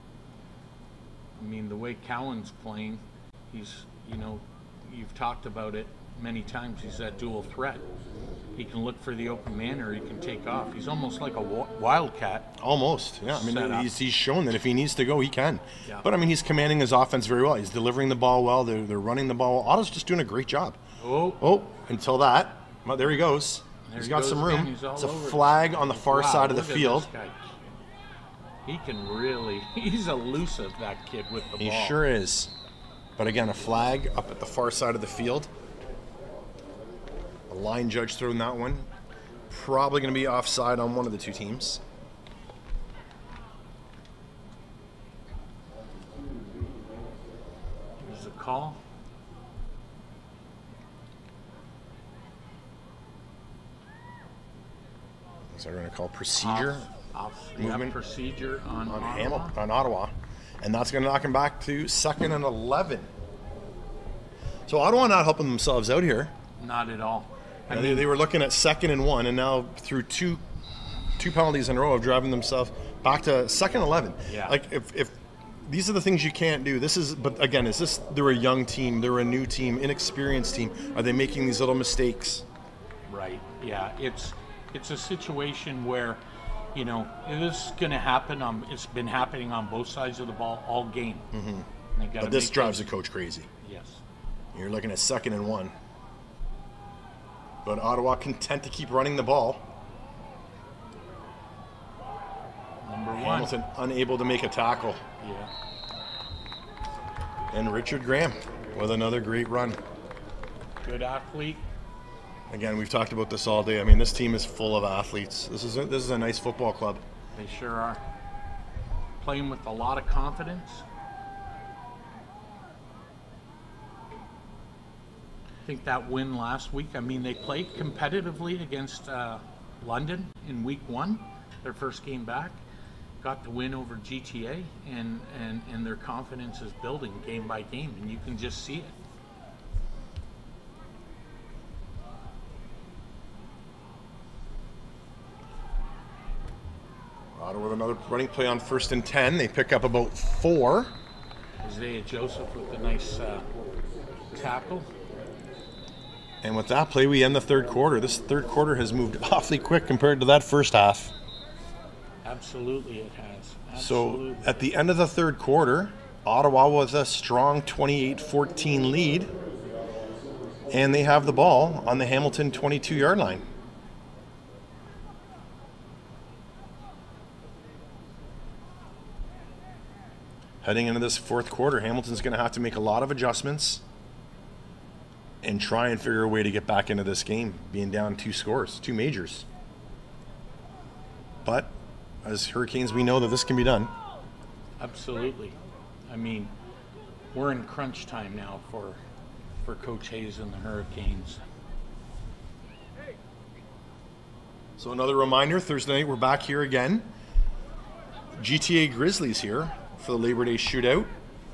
I mean, the way Cowan's playing, he's, you know, you've talked about it many times. He's that dual threat. He can look for the open man or he can take off. He's almost like a wa- wildcat. Almost, yeah. I mean, Set up. he's, he's shown that if he needs to go, he can. Yeah. But, I mean, he's commanding his offense very well. He's delivering the ball well. They're, they're running the ball. Ottawa's just doing a great job. Oh, Oh, until that. Well, there he goes. There He's he got goes some again. room. He's all It's a over flag it. on the far Wow, side of the look at field. this guy. He can really, he's elusive, that kid, with the He ball. sure is. But again, a flag up at the far side of the field. A line judge throwing that one. Probably going to be offside on one of the two teams. There's a call. So we're going to call procedure Off, off Movement yeah, procedure on, on Ottawa. Hamilton, on Ottawa. And that's going to knock him back to second and eleven. So Ottawa not helping themselves out here. Not at all. I You know, mean, they, they were looking at second and one, and now through two two penalties in a row of driving themselves back to second eleven. Yeah. Like if, if these are the things you can't do. This is, but again, is this? They're a young team. They're a new team, inexperienced team. Are they making these little mistakes? Right. Yeah. It's it's a situation where, you know, this is going to happen. On, it's been happening on both sides of the ball all game. Mm-hmm. But this drives the coach crazy. Yes. You're looking at second and one. But Ottawa content to keep running the ball. Number one. Hamilton unable to make a tackle. Yeah. And Richard Graham with another great run. Good athlete. Again, we've talked about this all day. I mean, this team is full of athletes. This is a, this is a nice football club. They sure are. Playing with a lot of confidence. I think that win last week, I mean, they played competitively against uh, London in week one, their first game back. Got the win over G T A, and, and, and their confidence is building game by game, and you can just see it. Ottawa with another running play on first and ten. They pick up about four. Isaiah Joseph with a nice uh, tackle. And with that play, we end the third quarter. This third quarter has moved awfully quick compared to that first half. Absolutely it has. So Absolutely. at the end of the third quarter, Ottawa with a strong twenty-eight fourteen lead. And they have the ball on the Hamilton twenty-two yard line. Heading into this fourth quarter, Hamilton's going to have to make a lot of adjustments and try and figure a way to get back into this game, being down two scores, two majors. But as Hurricanes, we know that this can be done. Absolutely. I mean, we're in crunch time now for for Coach Hayes and the Hurricanes. So another reminder, Thursday night we're back here again. G T A Grizzlies here for the Labor Day shootout.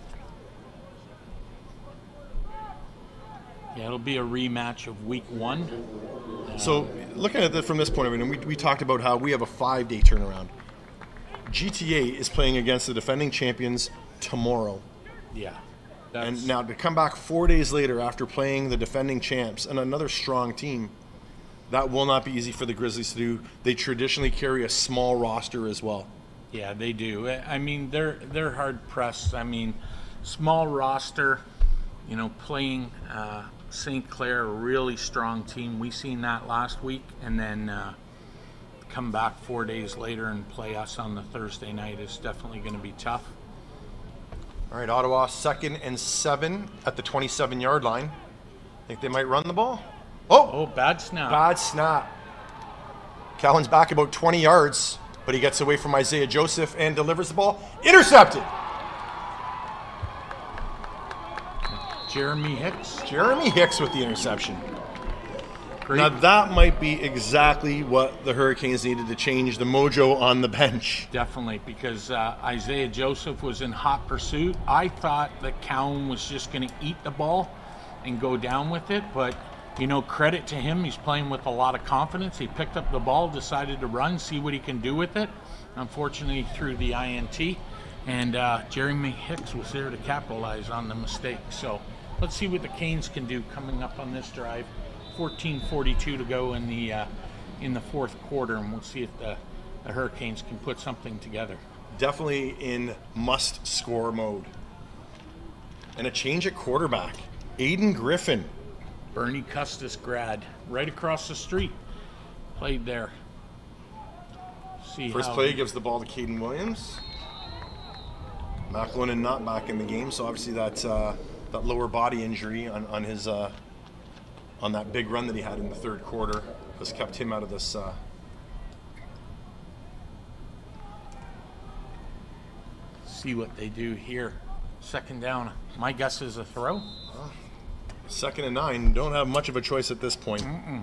Yeah, it'll be a rematch of week one. So looking at it from this point of view, and we, we talked about how we have a five-day turnaround. G T A is playing against the defending champions tomorrow. Yeah. And That's, now to come back four days later after playing the defending champs and another strong team, that will not be easy for the Grizzlies to do. They traditionally carry a small roster as well. yeah, they do. I mean, they're they're hard pressed. I mean, small roster, you know, playing uh, Saint Clair, a really strong team. We seen that last week, and then uh, come back four days later and play us on the Thursday night is definitely going to be tough. All right, Ottawa second and seven at the twenty-seven yard line. Think they might run the ball? Oh, Oh, bad snap. bad snap. Callan's back about twenty yards, but he gets away from Isaiah Joseph and delivers the ball. Intercepted. Jeremy Hicks. Jeremy Hicks with the interception. Great. Now that might be exactly what the Hurricanes needed to change the mojo on the bench. Definitely, because uh, Isaiah Joseph was in hot pursuit. I thought that Cowan was just going to eat the ball and go down with it, but, you know, credit to him. He's playing with a lot of confidence. He picked up the ball, decided to run, see what he can do with it. Unfortunately, threw the I N T, and uh, Jeremy Hicks was there to capitalize on the mistake. So let's see what the Canes can do coming up on this drive. fourteen forty-two to go in the uh, in the fourth quarter, and we'll see if the, the Hurricanes can put something together. Definitely in must-score mode. And a change at quarterback. Aiden Griffin. Bernie Custis grad, right across the street. played there. See First how play he- gives the ball to Caden Williams. McLennan not back in the game, so obviously that uh, that lower body injury on on his uh, on that big run that he had in the third quarter has kept him out of this. Uh, see what they do here. Second down. My guess is a throw. Second and nine, don't have much of a choice at this point. Mm-mm.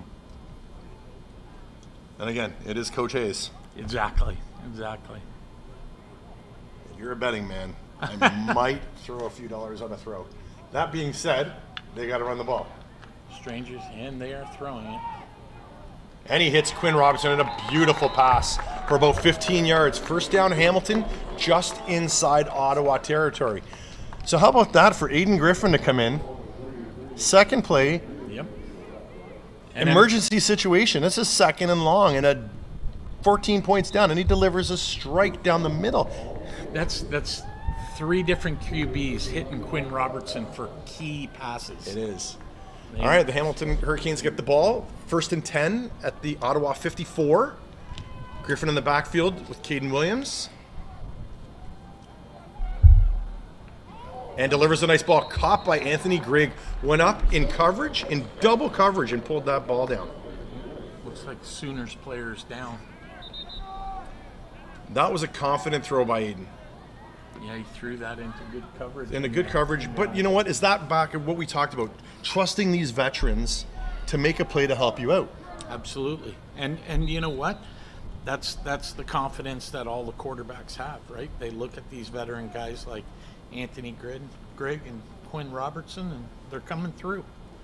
And again, it is Coach Hayes. Exactly. Exactly. You're a betting man. I might throw a few dollars on a throw. That being said, they got to run the ball. Strangers, and they are throwing it. And he hits Quinn Robertson in a beautiful pass for about fifteen yards. First down, Hamilton, just inside Ottawa territory. So how about that for Aiden Griffin to come in? Second play, Yep. And emergency situation. This is second and long and a fourteen points down, and he delivers a strike down the middle. That's that's three different Q Bs hitting Quinn Robertson for key passes. It is. All right, the Hamilton Hurricanes get the ball. First and ten at the Ottawa fifty-four. Griffin in the backfield with Caden Williams. And delivers a nice ball. Caught by Anthony Grigg. Went up in coverage, in double coverage, and pulled that ball down. Looks like Sooners players down. That was a confident throw by Aiden. Yeah, he threw that into good coverage. In a good coverage. But you know what? Is that back at what we talked about? Trusting these veterans to make a play to help you out. Absolutely. And and you know what? That's that's the confidence that all the quarterbacks have, right? They look at these veteran guys like Anthony Grigg, Grigg and Quinn Robertson, and they're coming through.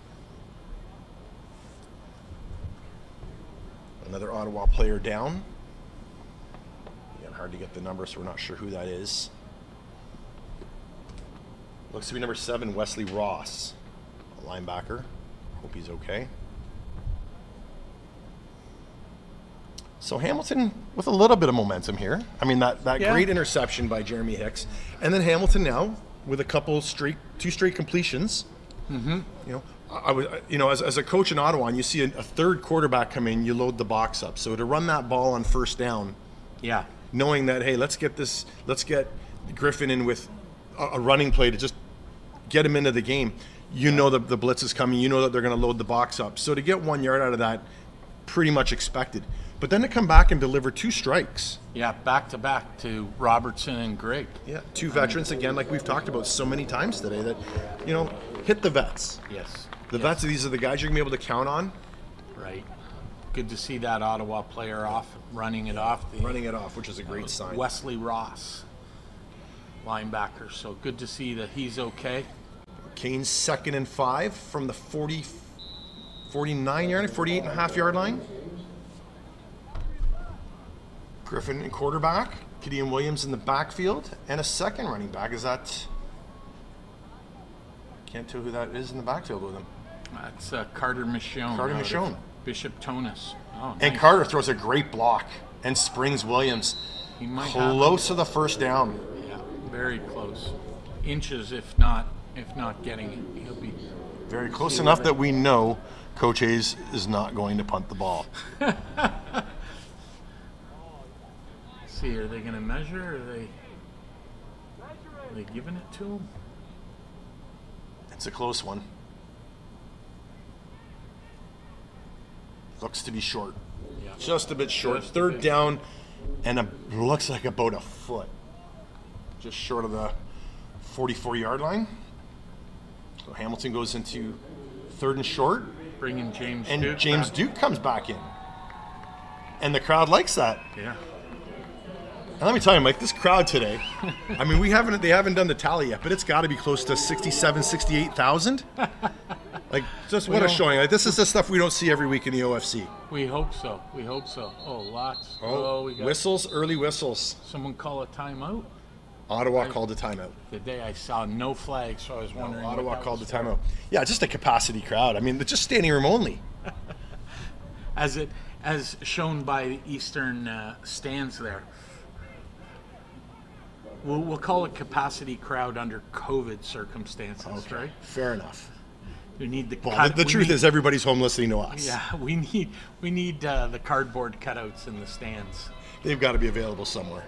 Another Ottawa player down. Again, hard to get the number, so we're not sure who that is. Looks to be number seven, Wesley Ross, a linebacker. Hope he's okay. So Hamilton with a little bit of momentum here. I mean, that, that Yeah. great interception by Jeremy Hicks. And then Hamilton now with a couple straight, two straight completions. Mm-hmm. You know, I, I would, you know, as, as a coach in Ottawa, and you see a, a third quarterback come in, you load the box up. So to run that ball on first down, Yeah. knowing that, hey, let's get this, let's get Griffin in with a, a running play to just get him into the game. You know that the blitz is coming. You know that they're going to load the box up. So to get one yard out of that, pretty much expected. But then to come back and deliver two strikes. Yeah, back to back to Robertson and Grigg. Yeah, two veterans again, like we've talked about so many times today. That, you know, hit the vets. Yes. The vets. These are the guys you're gonna be able to count on. Right. Good to see that Ottawa player off, running it off. The Running it off, which is a great sign. Wesley Ross, linebacker. So good to see that he's okay. Kane's second and five from the forty, forty-nine yard, forty-eight and a half yard line. Griffin in quarterback, Gideon Williams in the backfield, and a second running back. Is that? Can't tell who that is in the backfield with him. That's uh, Carter Michonne. Carter out of Michonne. Bishop Tonus. Oh, And nice. Carter throws a great block and springs Williams He might have close to the first down. Yeah, very close. Inches, if not, if not getting it. He'll be. Very close See enough what that we know Coach Hayes is not going to punt the ball. See, are they going to measure? Or are they? Are they giving it to him? It's a close one. Looks to be short. Yeah. Just a bit short. Just a Third bit down, and a, looks like about a foot. Just short of the forty-four yard line. So Hamilton goes into third and short, Bringing James and Duke James back. Duke comes back in. And the crowd likes that. Yeah. And let me tell you, Mike, this crowd today, I mean, we haven't, they haven't done the tally yet, but it's got to be close to sixty-seven, sixty-eight thousand. Like, just what a don't- showing. Like, this is the stuff we don't see every week in the O F C. We hope so. We hope so. Oh, lots. Oh, Oh, we got whistles, early whistles. someone call a timeout. Ottawa called a timeout. The day I saw no flags, so I was wondering. what Ottawa that called was the for. timeout. Yeah, just a capacity crowd. I mean, they're just standing room only. As it as shown by the eastern uh, stands there. We'll, we'll call it capacity crowd under COVID circumstances, right? Fair enough. We need the Well, cut- the, the we truth need- is everybody's home listening to us. Yeah, we need we need uh, the cardboard cutouts in the stands. They've got to be available somewhere.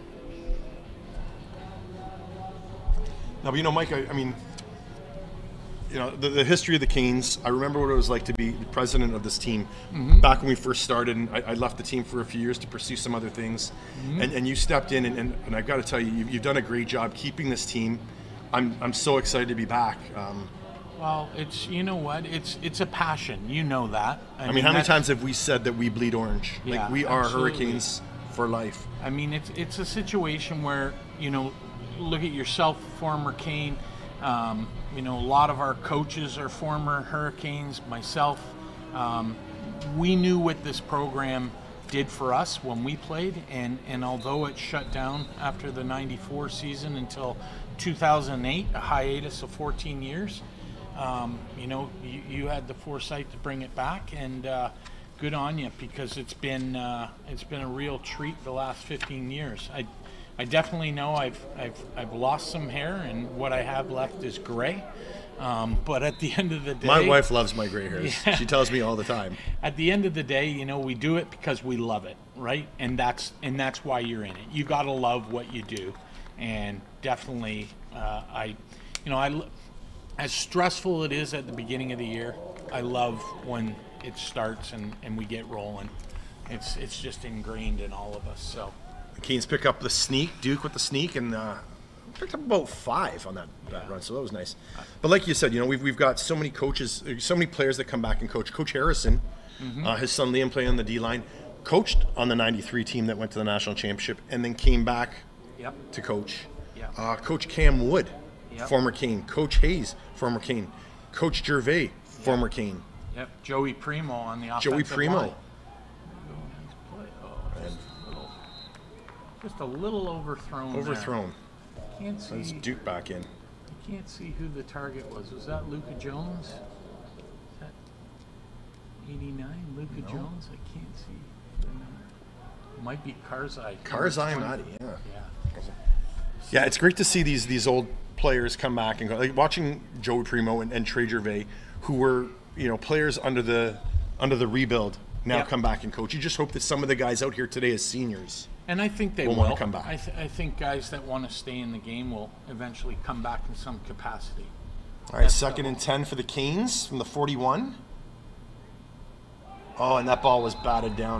Now, but you know, Mike, I, I mean, you know, the, the history of the Canes, I remember what it was like to be the president of this team Mm-hmm. back when we first started, and I, I left the team for a few years to pursue some other things. Mm-hmm. And, and you stepped in, and, and, and I've got to tell you, you've, you've done a great job keeping this team. I'm, I'm so excited to be back. Um, Well, it's you know what? It's it's a passion. You know that. I mean, how many that's- times have we said that we bleed orange? Like, Yeah, we are absolutely. Hurricanes for life. I mean, it's it's a situation where, you know, look at yourself, former Cane. Um, you know, a lot of our coaches are former Hurricanes. Myself, um, we knew what this program did for us when we played, and and although it shut down after the ninety-four season until two thousand eight, a hiatus of fourteen years. Um, you know, you, you had the foresight to bring it back, and uh, good on you, because it's been uh, it's been a real treat the last fifteen years. I I definitely know I've I've I've lost some hair, and what I have left is gray. Um, but at the end of the day, My wife loves my gray hairs. Yeah. She tells me all the time. at the end of the day, you know, we do it because we love it, right? And that's and that's why you're in it. You got to love what you do, and definitely, uh, I, you know, I. l- As stressful it is at the beginning of the year, I love when it starts and, and we get rolling. It's it's just ingrained in all of us. So The Canes pick up the sneak, Duke with the sneak, and uh, picked up about five on that, that run, so that was nice. But like you said, you know, we've, we've got so many coaches, so many players that come back and coach. Coach Harrison, uh, his son Liam playing on the D-line, coached on the ninety-three team that went to the national championship and then came back yep, to coach. Yep. Uh, Coach Cam Wood, Yep. former Cane. Coach Hayes, former Cane. Coach Gervais, former Cane. yep. Joey Primo on the offensive Joey Primo. line. Oh, just, a little, just a little overthrown. there. Overthrown. Can't That's see. Duke back in. Can't see who the target was. Was that Luka Jones? Is that eighty-nine? Luka Jones? I can't see the number. Might be Karzai. Karzai Number Madi, twenty. yeah. Yeah. Yeah, it's great to see these these old players come back and go. Like watching Joey Primo and, and Trey Gervais, who were you know players under the under the rebuild, now Yep. come back and coach. You just hope that some of the guys out here today as seniors. And I think they Will will. wanna come back. I, th- I think guys that want to stay in the game will eventually come back in some capacity. All right, second and ten for the Canes from the forty-one. Oh, and that ball was batted down.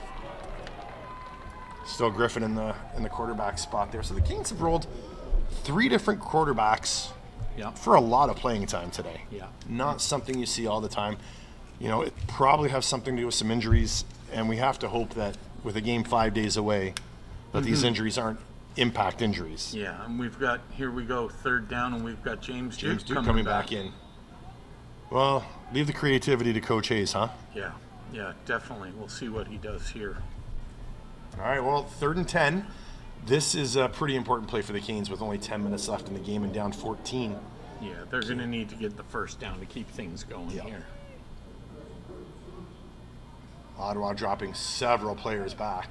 Still Griffin in the in the quarterback spot there. So the Canes have rolled three different quarterbacks Yeah. for a lot of playing time today. Yeah. Not something you see all the time. You know, it probably has something to do with some injuries, and we have to hope that with a game five days away, that these injuries aren't impact injuries. Yeah, and we've got, here we go, third down, and we've got James, James Duke Duke coming back in. Well, leave the creativity to Coach Hayes, huh? Yeah, yeah, definitely. We'll see what he does here. All right, well, third and ten. This is a pretty important play for the Canes with only ten minutes left in the game and down fourteen. Yeah, they're going to need to get the first down to keep things going Yeah. here. Ottawa dropping several players back.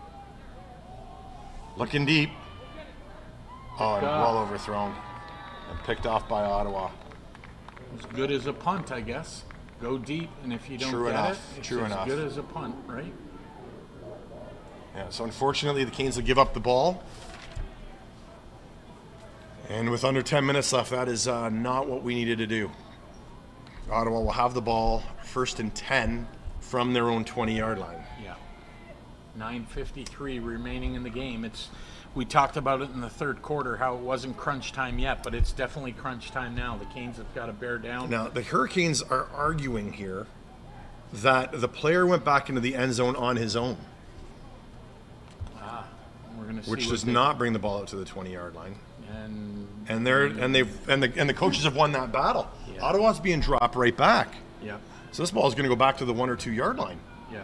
Looking deep. Oh, and Picked well off. overthrown. And picked off by Ottawa. As good as a punt, I guess. Go deep, and if you don't True get enough, it, it's true as enough. good as a punt, right? Yeah, so unfortunately, the Canes will give up the ball. And with under ten minutes left, that is uh, not what we needed to do. Ottawa will have the ball first and ten from their own twenty-yard line. Yeah. nine fifty-three remaining in the game. It's we talked about it in the third quarter how it wasn't crunch time yet, but it's definitely crunch time now. The Canes have got to bear down. Now, the Hurricanes are arguing here that the player went back into the end zone on his own, Ah, we're going to see which what does they- not bring the ball out to the twenty-yard line. and And they're and they've and the and the coaches have won that battle. Yeah. Ottawa's being dropped right back. yeah, So this ball is going to go back to the one or two yard line. yeah.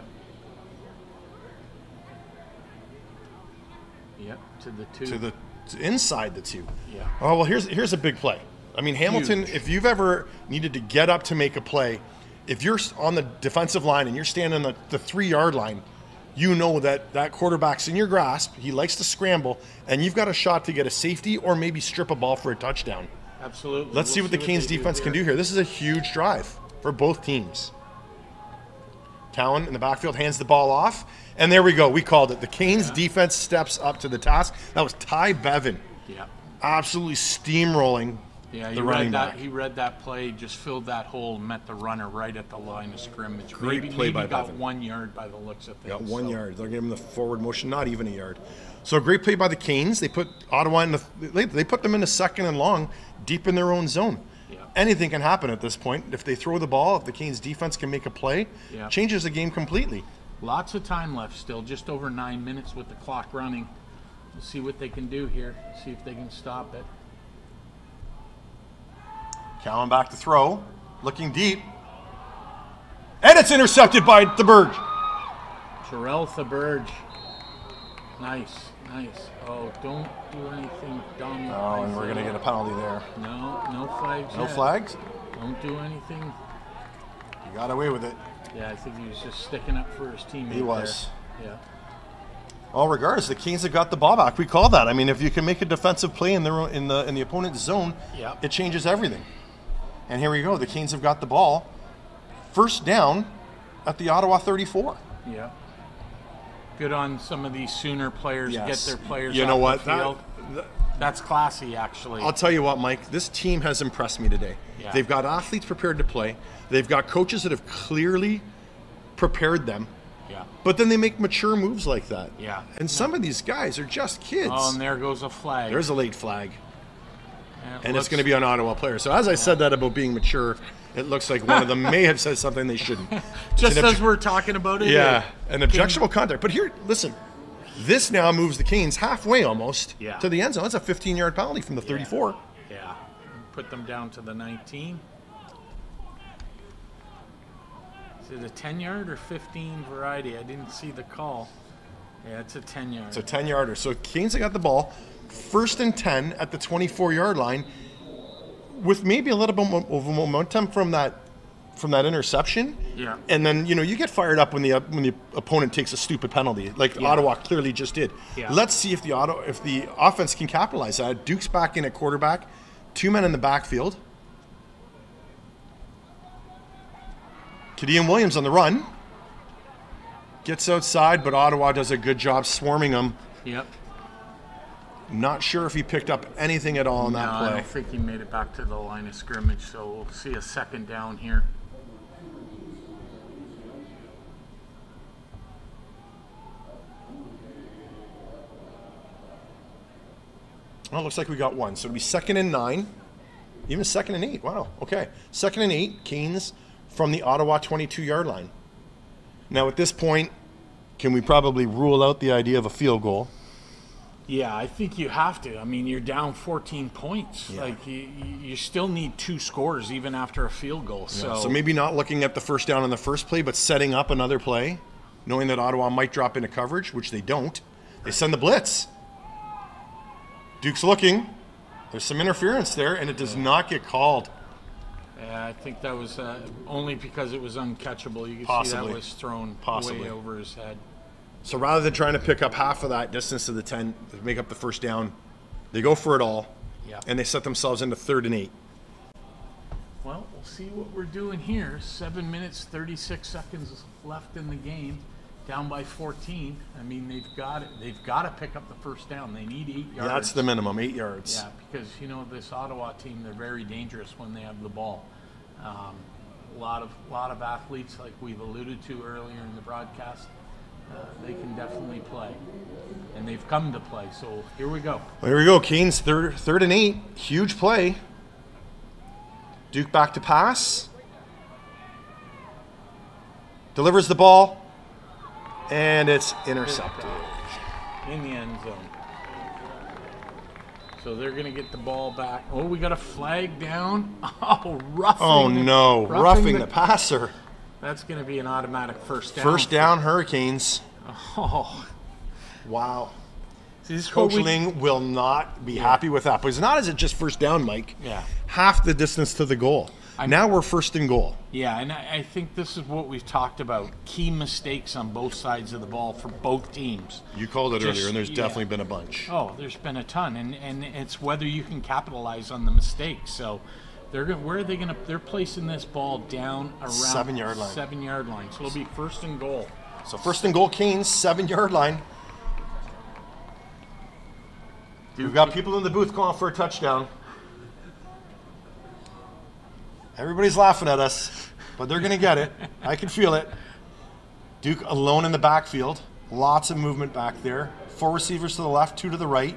Yep, to the two. To the to inside the two. Yeah. Oh well, here's here's a big play. I mean, Hamilton. Huge. If you've ever needed to get up to make a play, if you're on the defensive line and you're standing on the, the three yard line, you know that that quarterback's in your grasp. He likes to scramble, and you've got a shot to get a safety or maybe strip a ball for a touchdown. Absolutely. Let's We'll see what the Canes they do defense can here. do here. This is a huge drive for both teams. Cowan in the backfield hands the ball off, and there we go. We called it. The Canes Yeah. defense steps up to the task. That was Ty Bevan, Yeah. absolutely steamrolling Yeah, he the running read that. back. He read that play, just filled that hole, and met the runner right at the line of scrimmage. Great maybe, play maybe by got Bevan. one yard by the looks of things. Got one so. yard. They'll give him the forward motion, not even a yard. So a great play by the Canes. They put Ottawa in the. They, they put them in a second and long, deep in their own zone. Yeah. Anything can happen at this point. If they throw the ball, if the Canes defense can make a play, Yeah. changes the game completely. Lots of time left still, just over nine minutes with the clock running. We'll see what they can do here. See if they can stop it. Cowan back to throw, looking deep, and it's intercepted by Thaberge. Terrell Thaberge. Nice, nice. Oh, don't do anything dumb. Oh, and we're gonna get a penalty there. No, no flags. No yet. flags. Don't do anything. You got away with it. Yeah, I think he was just sticking up for his teammate. He was. There. Yeah. Well, regardless, the Canes have got the ball back. We call that. I mean, if you can make a defensive play in the in the in the opponent's zone, Yeah. it changes everything. And here we go. The Canes have got the ball. First down at the Ottawa thirty-four. Yeah. Good on some of these Sooner players. Yes. Get their players. You off know the what? That- field. that- That's classy, actually. I'll tell you what, Mike, this team has impressed me today. Yeah. They've got athletes prepared to play. They've got coaches that have clearly prepared them. yeah. But then they make mature moves like that. Yeah. And some of these guys are just kids. Oh, and there goes a flag. There's a late flag. And, it And looks- it's going to be on Ottawa players. So as I said that about being mature, it looks like one of them may have said something they shouldn't. just an as obj- we're talking about it. Yeah, it- an objectionable contact. But here, listen, this now moves the Canes halfway almost Yeah. to the end zone. That's a fifteen-yard penalty from the thirty-four. Yeah. Put them down to the nineteen. Is it a ten-yard or fifteen variety? I didn't see the call. Yeah, it's a ten-yard. It's a ten-yarder. So Canes have got the ball, first and ten at the twenty-four-yard line, with maybe a little bit mo- of momentum from that from that interception. Yeah. And then you know you get fired up when the uh, when the opponent takes a stupid penalty, like Yeah. Ottawa clearly just did. Yeah. Let's see if the Otto if the offense can capitalize that. Duke's back in at quarterback, two men in the backfield. Kadeem Williams on the run. Gets outside, but Ottawa does a good job swarming him. Yep. Not sure if he picked up anything at all on that no, I play. don't think he made it back to the line of scrimmage, so we'll see a second down here. Well, it looks like we got one. So it'll be second and nine, even second and eight. Wow. Okay. Second and eight, Canes from the Ottawa twenty-two-yard line. Now, at this point, can we probably rule out the idea of a field goal? Yeah, I think you have to. I mean, you're down fourteen points. Yeah. Like you, you still need two scores even after a field goal. So, So maybe not looking at the first down on the first play, but setting up another play, knowing that Ottawa might drop into coverage, which they don't. They send the blitz. Duke's looking. There's some interference there, and it does not get called. yeah, I think that was uh, only because it was uncatchable. You can see Possibly. that was thrown Possibly. way over his head. So rather than trying to pick up half of that distance to the ten to make up the first down, they go for it all, Yeah. and they set themselves into third and eight. Well, we'll see what we're doing here. Seven minutes, thirty-six seconds left in the game. Down by fourteen. I mean, they've got it. They've got to pick up the first down. They need eight yards. That's the minimum, eight yards. Yeah, because you know this Ottawa team, they're very dangerous when they have the ball. Um, a lot of lot of athletes, like we've alluded to earlier in the broadcast, uh, they can definitely play, and they've come to play. So here we go. Well, here we go. Canes third, third and eight. Huge play. Duke back to pass. Delivers the ball. And it's intercepted. In the end zone. So they're going to get the ball back. Oh, we got a flag down. Oh, roughing. Oh, no. roughing Roughing the- the passer. That's going to be an automatic first down. First down, Hurricanes. Oh, Wow. see, this is what Coach we- Ling will not be happy with that. But it's not as it just first down, Mike. Yeah. Half the distance to the goal. I- now we're first and goal. Yeah, and I, I think this is what we've talked about. Key mistakes on both sides of the ball for both teams. You called it Just- earlier, and there's yeah. definitely been a bunch. Oh, there's been a ton, and, and it's whether you can capitalize on the mistakes. So they're going where are they gonna they're placing this ball down around Seven yard line. Seven yard line. So it'll be first and goal. So first and goal, Canes, seven-yard line. We've got people in the booth calling for a touchdown. Everybody's laughing at us, but they're going to get it. I can feel it. Duke alone in the backfield. Lots of movement back there. Four receivers to the left, two to the right.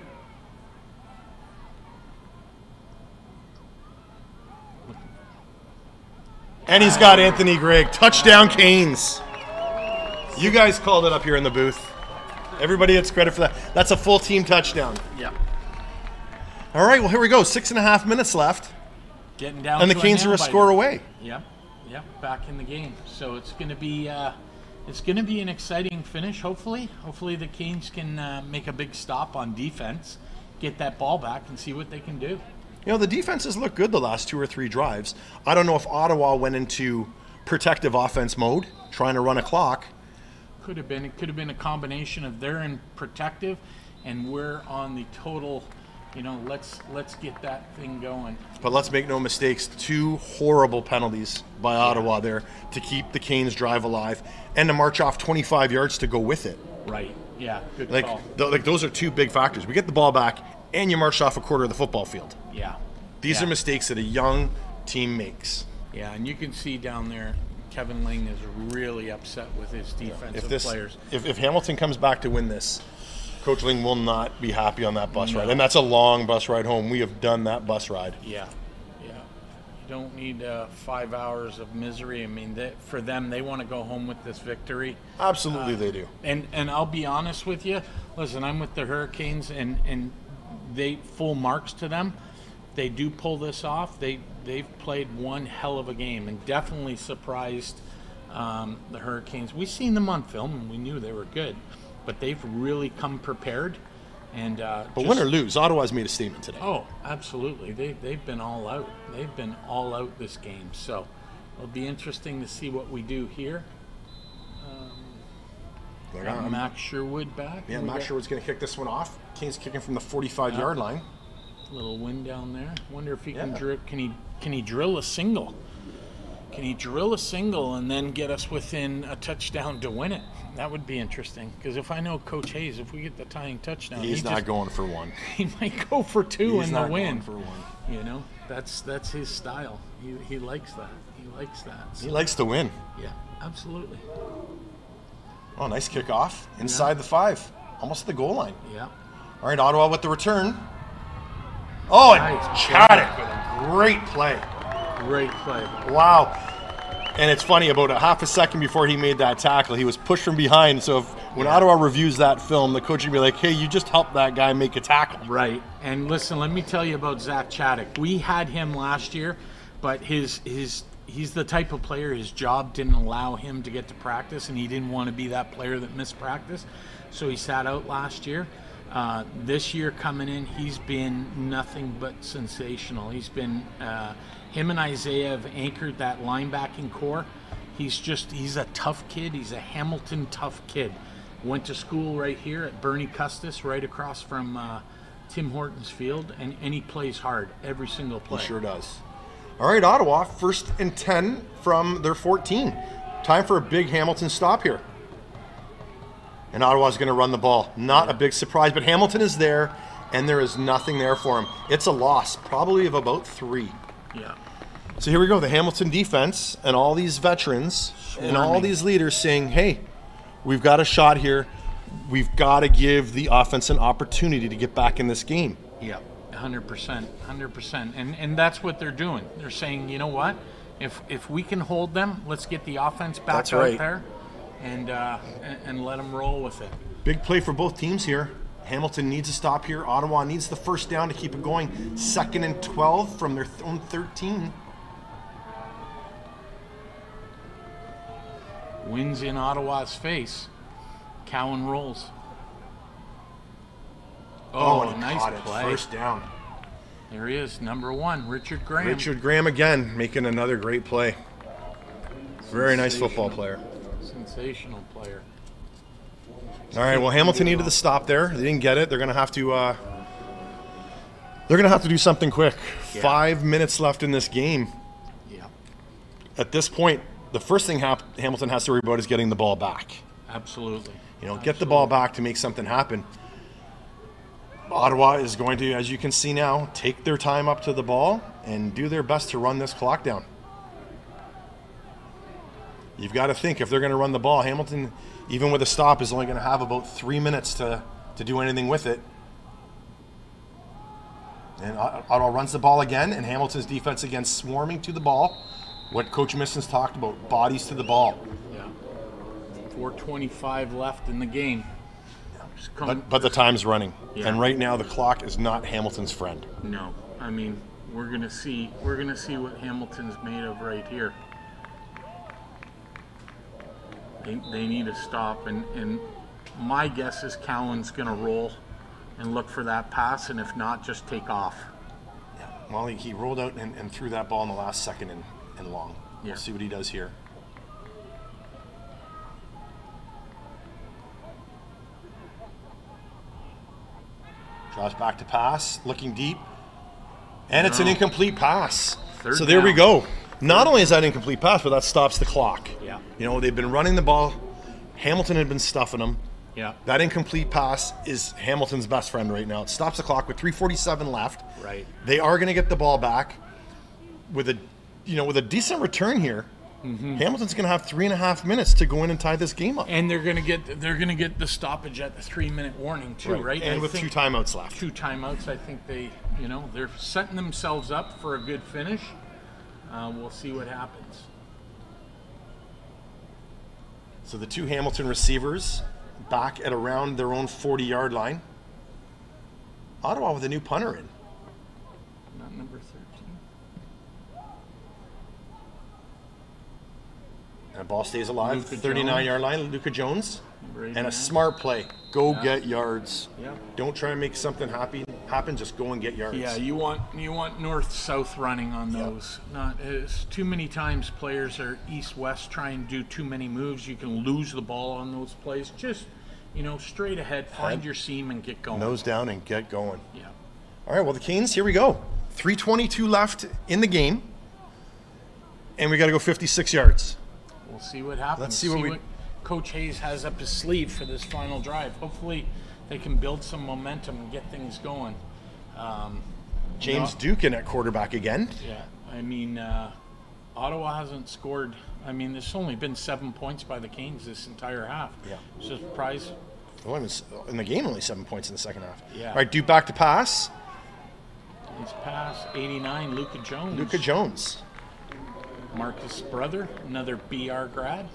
And he's got Anthony Gregg. Touchdown, Canes. You guys called it up here in the booth. Everybody gets credit for that. That's a full team touchdown. Yeah. All right, well, here we go. Six and a half minutes left. Getting down And the to Canes are a nail biter. score away. Yep, yep, back in the game. So it's going to be uh, it's going to be an exciting finish. Hopefully, hopefully the Canes can uh, make a big stop on defense, get that ball back, and see what they can do. You know, the defenses look good the last two or three drives. I don't know if Ottawa went into protective offense mode, trying to run a clock. Could have been. It could have been a combination of they're in protective, and we're on the total. You know, let's let's get that thing going. But let's make no mistakes, two horrible penalties by Ottawa there to keep the Canes drive alive and to march off twenty-five yards to go with it. Right. Yeah. Good Like, call. th- like those are two big factors. We get the ball back and you march off a quarter of the football field. Yeah. These Yeah. are mistakes that a young team makes. Yeah, and you can see down there, Kevin Ling is really upset with his defensive If this, players. if, if Hamilton comes back to win this, Coach Ling will not be happy on that bus No. ride. And that's a long bus ride home. We have done that bus ride. Yeah, yeah. You don't need uh, five hours of misery. I mean, they, for them, they want to go home with this victory. Absolutely they do. And and I'll be honest with you. Listen, I'm with the Hurricanes, and and they full marks to them. They do pull this off. They they've played one hell of a game and definitely surprised um, the Hurricanes. We've seen them on film, and we knew they were good, but they've really come prepared. And uh, But just- win or lose, Ottawa's made a statement today. Oh, absolutely. They they've been all out. They've been all out this game. So it'll be interesting to see what we do here. Like, Got I'm- Max Sherwood back. Yeah, We Max got Sherwood's going to kick this one off. Canes kicking from the forty-five yard line. a little wind down there. Wonder if he can Yeah. drill. Can he can he drill a single? Can he drill a single and then get us within a touchdown to win it? That would be interesting. Because if I know Coach Hayes, if we get the tying touchdown, He's he not just, going for one. he might go for two He's in not the win. going for one. You know, that's that's his style. He he likes that. He likes that. He So, likes to win. yeah, absolutely. Oh, nice kickoff. Inside the five. Almost at the goal line. Yeah. All right, Ottawa with the return. Oh, and Nice. Chaddick with a great play. Great play. Wow. And it's funny, about a half a second before he made that tackle, he was pushed from behind. So if, when Ottawa reviews that film, the coach will be like, hey, you just helped that guy make a tackle. Right. And listen, let me tell you about Zach Chaddick. We had him last year, but his his he's the type of player, his job didn't allow him to get to practice, and he didn't want to be that player that missed practice. So he sat out last year. Uh, this year coming in, he's been nothing but sensational. He's been, uh, him and Isaiah have anchored that linebacking core. He's just, he's a tough kid. He's a Hamilton tough kid. Went to school right here at Bernie Custis, right across from uh, Tim Hortons Field, and, and he plays hard every single play. He sure does. All right, Ottawa, first and ten from their fourteen. Time for a big Hamilton stop here. And Ottawa's going to run the ball. Not a big surprise, but Hamilton is there, and there is nothing there for him. It's a loss, probably of about three. Yeah. So here we go, the Hamilton defense and all these veterans and all Swarming. these leaders saying, hey, we've got a shot here. We've got to give the offense an opportunity to get back in this game. Yeah, one hundred percent, one hundred percent. And and that's what they're doing. They're saying, you know what? If if we can hold them, let's get the offense back That's out right. there and, uh, and and let them roll with it. Big play for both teams here. Hamilton needs a stop here. Ottawa needs the first down to keep it going. Second and twelve from their own thirteen. Wins in Ottawa's face. Cowan rolls. Oh, and he nice caught it. play. First down. There he is, number one, Richard Graham. Richard Graham again making another great play. Very nice football player. Sensational player. All right, well, Hamilton needed the stop there. They didn't get it. They're going to have to uh, they're going to have to do something quick. Yeah. Five minutes left in this game. Yeah, At this point, the first thing hap- Hamilton has to worry about is getting the ball back. absolutely. You know, get the ball back to make something happen. Ottawa is going to, as you can see now, take their time up to the ball and do their best to run this clock down. You've got to think, if they're going to run the ball, Hamilton, even with a stop, is only going to have about three minutes to, to do anything with it. And Ottawa runs the ball again, and Hamilton's defense again swarming to the ball. What Coach Misson's talked about, bodies to the ball. Yeah. four twenty-five left in the game. Just come- But, but the time's running. Yeah. And right now, the clock is not Hamilton's friend. No, I mean, we're gonna see we're gonna see what Hamilton's made of right here. They, they need to stop, and, and my guess is Cowan's gonna roll and look for that pass, and if not, just take off. Well, he, he rolled out and, and threw that ball in the last second and, and long. Yeah. We'll see what he does here. Draws back to pass, looking deep. And it's an No. incomplete pass. Third so there we down. go. Not only is that incomplete pass, but that stops the clock. Yeah. You know, they've been running the ball. Hamilton had been stuffing them. Yeah. That incomplete pass is Hamilton's best friend right now. It stops the clock with three forty-seven left. Right. They are going to get the ball back with a, you know, with a decent return here. Mm-hmm. Hamilton's going to have three and a half minutes to go in and tie this game up. And they're gonna get they're gonna get the stoppage at the three minute warning too, right? And I with think two timeouts left. two timeouts, I think they you know they're setting themselves up for a good finish. Uh, we'll see what happens. So the two Hamilton receivers back at around their own forty-yard line. Ottawa with a new punter in. Not number thirteen. And the ball stays alive. Luka thirty-nine-yard line, Luka Jones. Number And a eighty-nine. smart play. Go Yeah. get yards. Yeah. Don't try and make something happy happen. Just go and get yards. Yeah, you want you want north-south running on those. Not it's too many times players are east-west trying to do too many moves. You can lose the ball on those plays. Just you know, straight ahead, find Head. your seam and get going. Nose down and get going. Yeah. All right, well, the Canes, here we go. three twenty-two left in the game. And we got to go fifty-six yards. We'll see what happens. Let's see what we- Coach Hayes has up his sleeve for this final drive. Hopefully, they can build some momentum and get things going. Um, James no- Duke in at quarterback again. Yeah, I mean, uh, Ottawa hasn't scored. I mean, there's only been seven points by the Canes this entire half. Yeah. Surprise. Oh, it was in the game, only seven points in the second half. Yeah. All right, Duke back to pass. His pass, eighty-nine, Luka Jones. Luka Jones. Marcus' brother, another B R grad.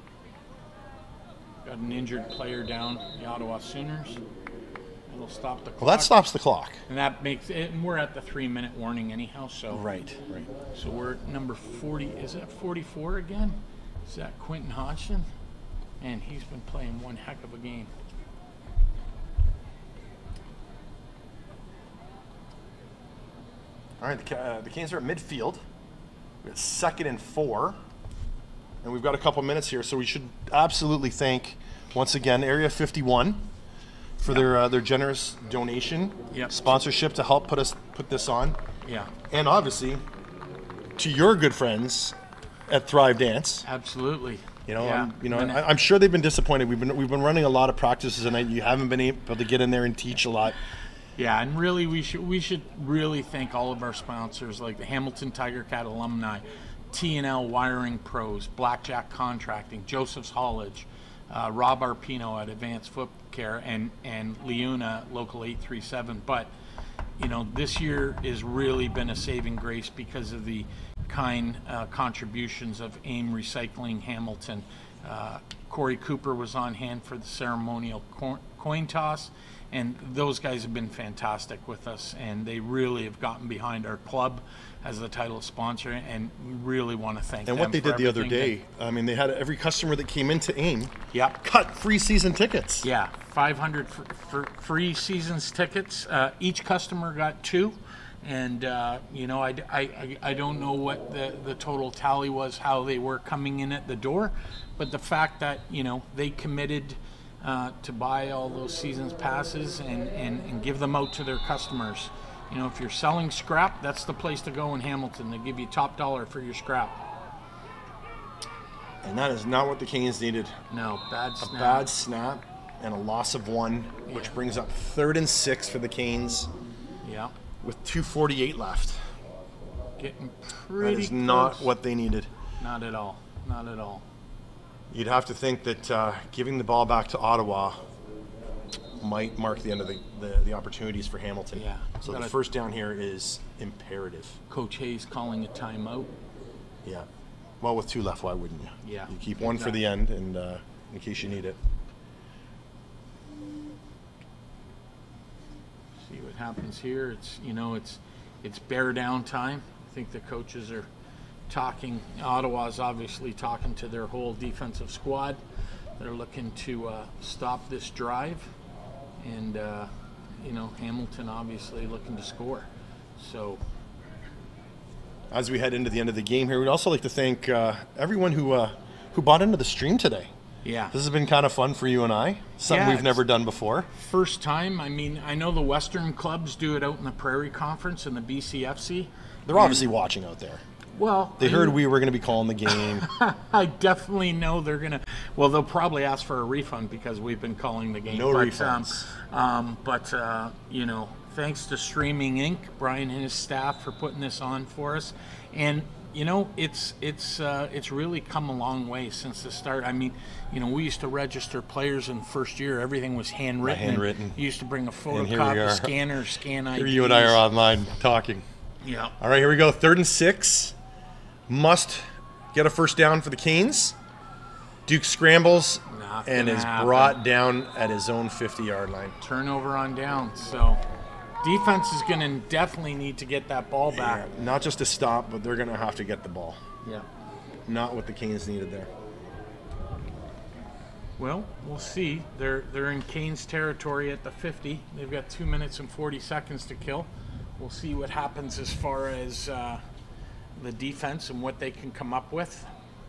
Got an injured player down, the Ottawa Sooners. It'll stop the clock. Well, that stops the clock. And that makes it, and we're at the three minute warning anyhow, so. Right, right. So we're at number forty, is that forty-four again? Is that Quentin Hodgson? And he's been playing one heck of a game. All right, the, Ca- uh, the Canes are at midfield. We're at second and four. And we've got a couple minutes here, so we should absolutely thank, once again, Area fifty-one for their uh, their generous donation, Yep. sponsorship to help put us put this on. Yeah, And obviously, to your good friends at Thrive Dance. absolutely. You know, yeah. I'm, you know, And- I, I'm sure they've been disappointed. We've been we've been running a lot of practices tonight. You haven't been able to get in there and teach a lot. Yeah, and really, we should we should really thank all of our sponsors like the Hamilton Tiger Cat alumni, T and L Wiring Pros, Blackjack Contracting, Joseph's Haulage, uh, Rob Arpino at Advanced Foot Care, and and Leuna Local eight three seven. But you know, this year has really been a saving grace because of the kind uh, contributions of AIM Recycling Hamilton. Uh, Corey Cooper was on hand for the ceremonial co- coin toss, and those guys have been fantastic with us, and they really have gotten behind our club as the title sponsor, and really want to thank And them what they for did the other everything day, I mean, they had every customer that came into AIM Yep. cut free season tickets. they- yeah, five hundred for, for free seasons tickets. Uh, each customer got two, And, uh, you know, I, I, I don't know what the, the total tally was, how they were coming in at the door, but the fact that, you know, they committed uh, to buy all those seasons passes and, and, and give them out to their customers. You know, if you're selling scrap, that's the place to go in Hamilton. They give you top dollar for your scrap. And that is not what the Canes needed. No, bad A snap. bad snap and a loss of one, which Yeah. brings up third and six for the Canes Yeah. with two forty-eight left. Getting That pretty is not close. what they needed. Not at all. Not at all. You'd have to think that uh, giving the ball back to Ottawa might mark the end of the, the, the opportunities for Hamilton. Yeah. So the Gotta- first down here is imperative. Coach Hayes calling a timeout. Yeah. Well, with two left, why wouldn't you? Yeah, You keep one for the end, and uh, in case you need it. See what happens here. It's, you know, it's it's bear down time. I think the coaches are talking. Ottawa's obviously talking to their whole defensive squad. They're looking to uh, stop this drive, and uh, you know, Hamilton obviously looking to score. So As we head into the end of the game here, we'd also like to thank uh, everyone who uh, who bought into the stream today. yeah, This has been kind of fun for you and I. Something Yeah, we've never it's- done before. first time. I mean, I know the Western clubs do it out in the Prairie Conference and the B C F C. They're obviously watching out there. Well, They I heard mean, we were going to be calling the game. I definitely know they're gonna. Well, they'll probably ask for a refund because we've been calling the game. No but, refunds. Um, um, but uh, you know, thanks to Streaming Incorporated, Brian and his staff for putting this on for us, and you know, it's it's uh, it's really come a long way since the start. I mean, you know, we used to register players in the first year. Everything was handwritten. and handwritten. You used to bring a And here we photocopy are. scanner, scan I Ds. Here you and I are online talking. Yeah. All right, here we go. Third and six. Must get a first down for the Canes. Duke scrambles Not and gonna is happen. brought down at his own fifty-yard line. Turnover on down. So defense is going to definitely need to get that ball back. Not just to stop, but they're going to have to get the ball. Yeah. Not what the Canes needed there. Well, we'll see. They're they're in Canes territory at the fifty. They've got two minutes and forty seconds to kill. We'll see what happens as far as uh, the defense and what they can come up with.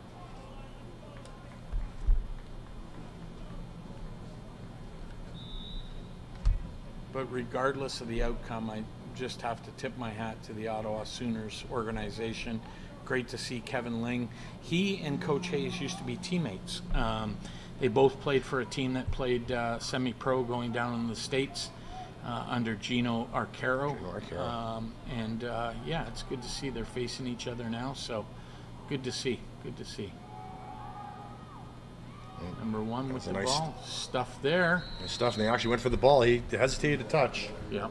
But regardless of the outcome, I just have to tip my hat to the Ottawa Sooners organization. Great to see Kevin Ling. He and Coach Hayes used to be teammates. Um, they both played for a team that played uh, semi-pro going down in the States uh, under Gino Arcaro. Gino Arcaro. Um, and uh, yeah, it's good to see they're facing each other now. So good to see. Good to see. Number one with That's a the nice- ball. Stuff there. Nice stuff, and they actually went for the ball. He hesitated to touch. Yeah.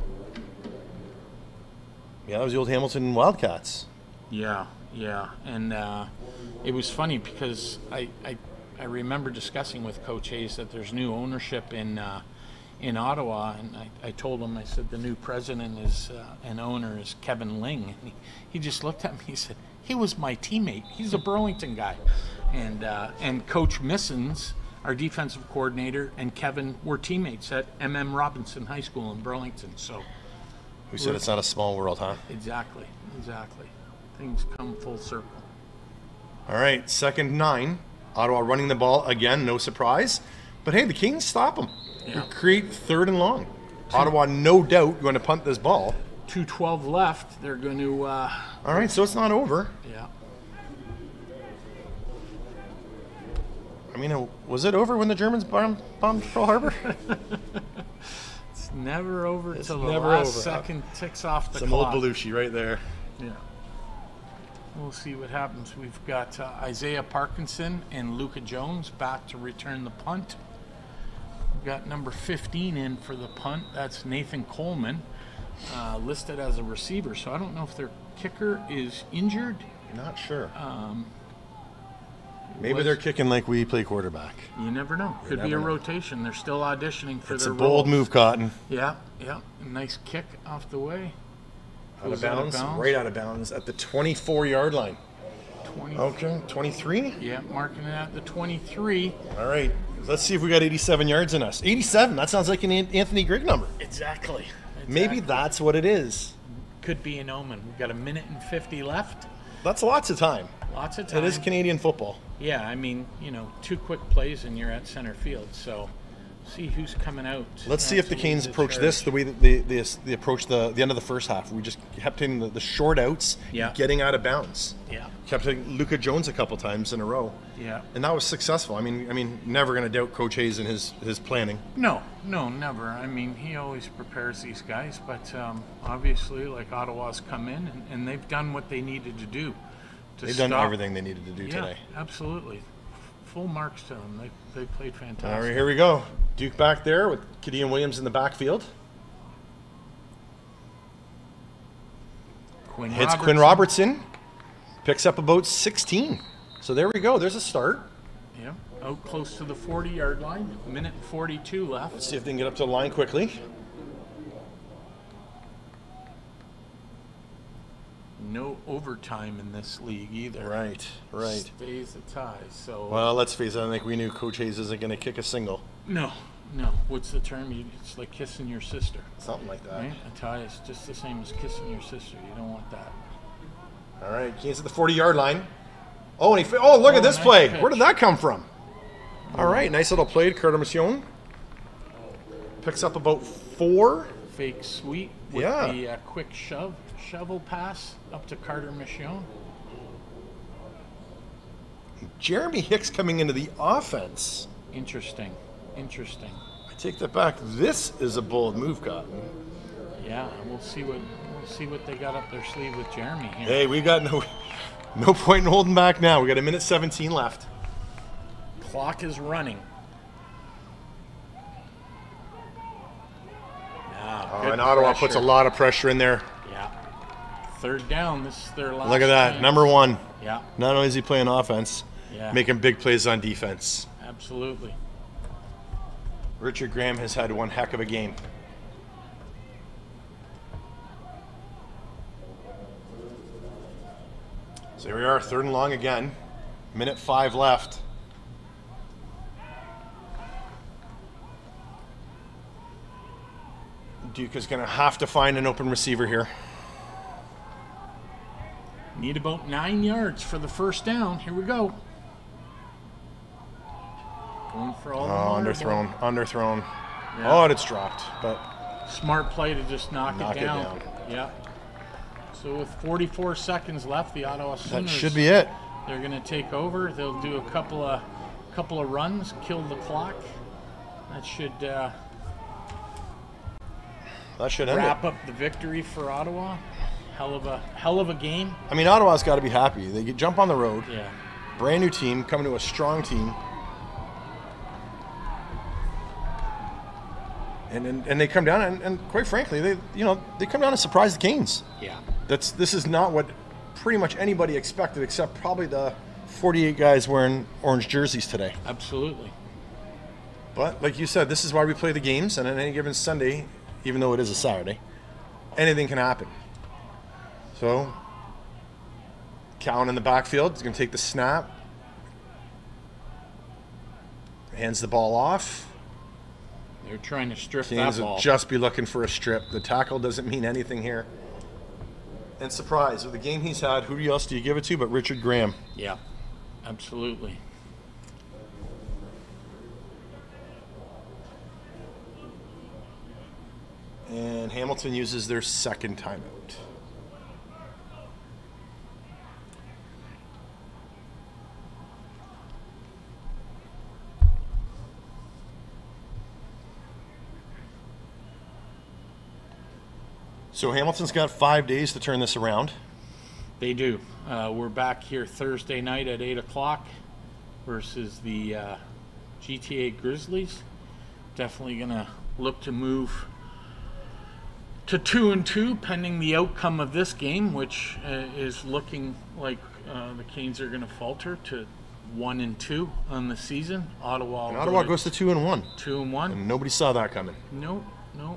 Yeah, that was the old Hamilton Wildcats. Yeah, yeah, and uh, it was funny because I, I I remember discussing with Coach Hayes that there's new ownership in uh, in Ottawa, and I, I told him, I said the new president is uh, and owner is Kevin Ling, and he, he just looked at me. He said he was my teammate. He's a Burlington guy, and uh, and Coach Missons, our defensive coordinator, and Kevin were teammates at M M Robinson High School in Burlington. So Who said it's not a small world, huh? exactly, exactly, things come full circle. All right, second nine. Ottawa running the ball again, no surprise. But hey, the Kings stop them. Yeah. Create third and long. Ottawa, no doubt, going to punt this ball. two twelve left. They're going to, uh, All right, so it's not over. yeah. I mean, uh, was it over when the Germans bombed, bombed Pearl Harbor? It's never over It's till the never last over. second ticks off the Some clock. old Belushi right there. Yeah. We'll see what happens. We've got uh, Isaiah Parkinson and Luca Jones back to return the punt. We've got number fifteen in for the punt. That's Nathan Coleman, uh, listed as a receiver. So I don't know if their kicker is injured. Not sure. Um, Maybe was- they're kicking like we play quarterback. You never know. Could be never a know. rotation. They're still auditioning for It's their a bold roles. move, Cotton. Yeah, yeah. Nice kick off the way. Out of Goes out of bounds, bounds. right out of bounds at the twenty-four yard line. twenty. Okay, twenty-three. Yeah, marking it at the twenty-three. All right, let's see if we got eighty-seven yards in us. eighty-seven, that sounds like an An- Anthony Grigg number. Exactly. Maybe Exactly. that's what it is. could be an omen. We've got a minute and fifty left. That's lots of time. Lots of time. It is Canadian football. Yeah, I mean, you know, two quick plays and you're at center field. So, see who's coming out. Let's see uh, if the to Canes lead approach charge. this the way that they, they, they approach the, the end of the first half. We just kept hitting the, the short outs, Yeah. getting out of bounds. Yeah, Kept hitting Luka Jones a couple times in a row. yeah. And that was successful. I mean, I mean, never going to doubt Coach Hayes and his, his planning. No, no, never. I mean, he always prepares these guys, but um, obviously, like Ottawa's come in and, and they've done what they needed to do. To They've stop. done everything they needed to do Yeah, today. absolutely. Full marks to them. They they played fantastic. All right, here we go. Duke back there with Kadeem Williams in the backfield. Quinn Hits Quinn Robertson. Picks up about sixteen. So there we go. There's a start. Yeah, out close to the forty-yard line. Minute forty-two left. Let's see if they can get up to the line quickly. No overtime in this league either. Right, right. Stays a tie. So Well, let's face it. I think we knew Coach Hayes isn't going to kick a single. no, no. What's the term? You, it's like kissing your sister, Something like that. right? A tie is just the same as kissing your sister. You don't want that. All right, Canes at the forty-yard line. Oh, and he, oh, look Oh, at this nice play. pitch. Where did that come from? All right, nice little play to Carter Mission. Picks up about four. Fake sweep with Yeah. the uh, quick shove, shovel pass up to Carter Michon. Jeremy Hicks coming into the offense. Interesting, interesting. I take that back. This is a bold move, Cotton. Yeah, we'll see what we'll see what they got up their sleeve with Jeremy here. Hey, we got no no point in holding back now. We got a minute seventeen left. Clock is running. Now, Oh, good and Ottawa pressure. puts a lot of pressure in there. Yeah. Third down. This is their last. Look at that. chance. Number one. Yeah, Not only is he playing offense, Yeah. making big plays on defense. absolutely. Richard Graham has had one heck of a game. So here we are, third and long again. Minute five left. Duke is going to have to find an open receiver here. Need about nine yards for the first down. Here we go. Going for all the Oh, marbles. underthrown, underthrown. Yeah. Oh, and it's dropped, but Smart play to just knock, Knock it, it down. down. Yeah. So with forty-four seconds left, the Ottawa that Sooners, should be it. they're going to take over. They'll do a couple of couple of runs, kill the clock. That should uh, That should end wrap it. up the victory for Ottawa. Hell of a hell of a game. I mean, Ottawa's got to be happy. They get jump on the road. Yeah. Brand new team, coming to a strong team. And, and, and they come down and, and quite frankly, they you know they come down and surprise the Canes. Yeah. That's this is not what pretty much anybody expected, except probably the forty-eight guys wearing orange jerseys today. Absolutely. But like you said, this is why we play the games, and on any given Sunday, even though it is a Saturday, anything can happen. So, Cowan in the backfield is going to take the snap, hands the ball off. They're trying to strip Canes that will ball. just be looking for a strip. The tackle doesn't mean anything here. And surprise, with the game he's had, who else do you give it to but Richard Graham? Yeah. Absolutely. And Hamilton uses their second timeout. So Hamilton's got five days to turn this around. They do. Uh, we're back here Thursday night at eight o'clock versus the uh, G T A Grizzlies. Definitely going to look to move to two and two pending the outcome of this game, which uh, is looking like uh, the Canes are going to falter to one and two on the season. Ottawa, And Ottawa goes to two and one. two and one. And nobody saw that coming. Nope, nope.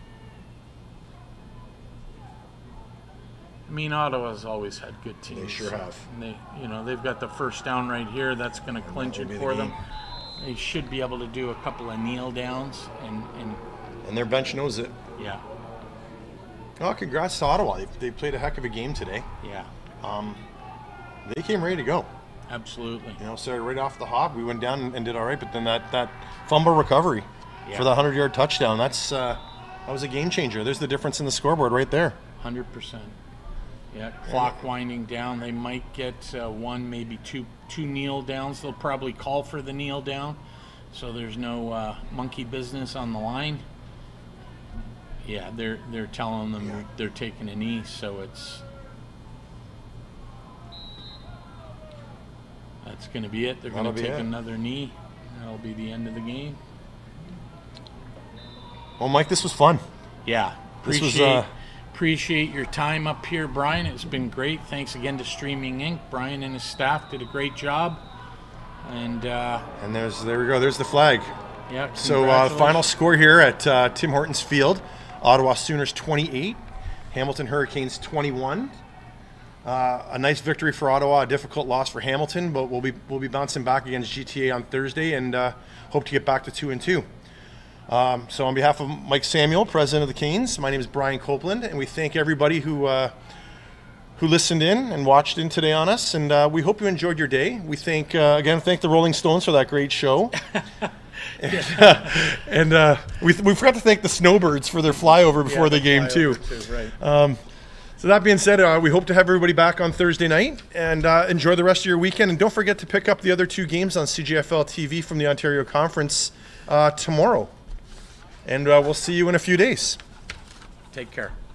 I mean, Ottawa's always had good teams. They sure have. And they, you know, they've got the first down right here. That's going to clinch will it be the for them. game. They should be able to do a couple of kneel downs and, and And their bench knows it. yeah. Oh, congrats to Ottawa. They, they played a heck of a game today. Yeah, They came ready to go. absolutely. You know, started right off the hop. We went down and did all right, but then that, that fumble recovery Yeah. for the hundred-yard touchdown, that's uh, that was a game changer. There's the difference in the scoreboard right there. one hundred percent. Yeah, clock winding down. They might get uh, one, maybe two, two kneel downs. They'll probably call for the kneel down, so there's no uh, monkey business on the line. Yeah, they're they're telling them Yeah. they're taking a knee, so it's that's going to be it. They're going That'll to be take it. another knee. That'll be the end of the game. Well, Mike, this was fun. Yeah, This was, appreciate uh, appreciate your time up here, Brian. It's been great. Thanks again to Streaming Incorporated. Brian and his staff did a great job. And uh, And there's there we go. There's the flag. yeah, So uh, congratulations. final score here at uh, Tim Hortons Field: Ottawa Sooners twenty-eight, Hamilton Hurricanes twenty-one. Uh, a nice victory for Ottawa, a difficult loss for Hamilton, but we'll be we'll be bouncing back against G T A on Thursday, and uh, hope to get back to two and two. Um, so on behalf of Mike Samuel, president of the Canes, my name is Brian Copeland, and we thank everybody who uh, who listened in and watched in today on us, and uh, we hope you enjoyed your day. We thank uh, again thank the Rolling Stones for that great show. and uh, and uh, we, we forgot to thank the Snowbirds for their flyover before Yeah, the game flyover too. right. So that being said, uh, we hope to have everybody back on Thursday night, and uh, enjoy the rest of your weekend. And don't forget to pick up the other two games on C J F L T V from the Ontario Conference uh, tomorrow. And uh, we'll see you in a few days. Take care.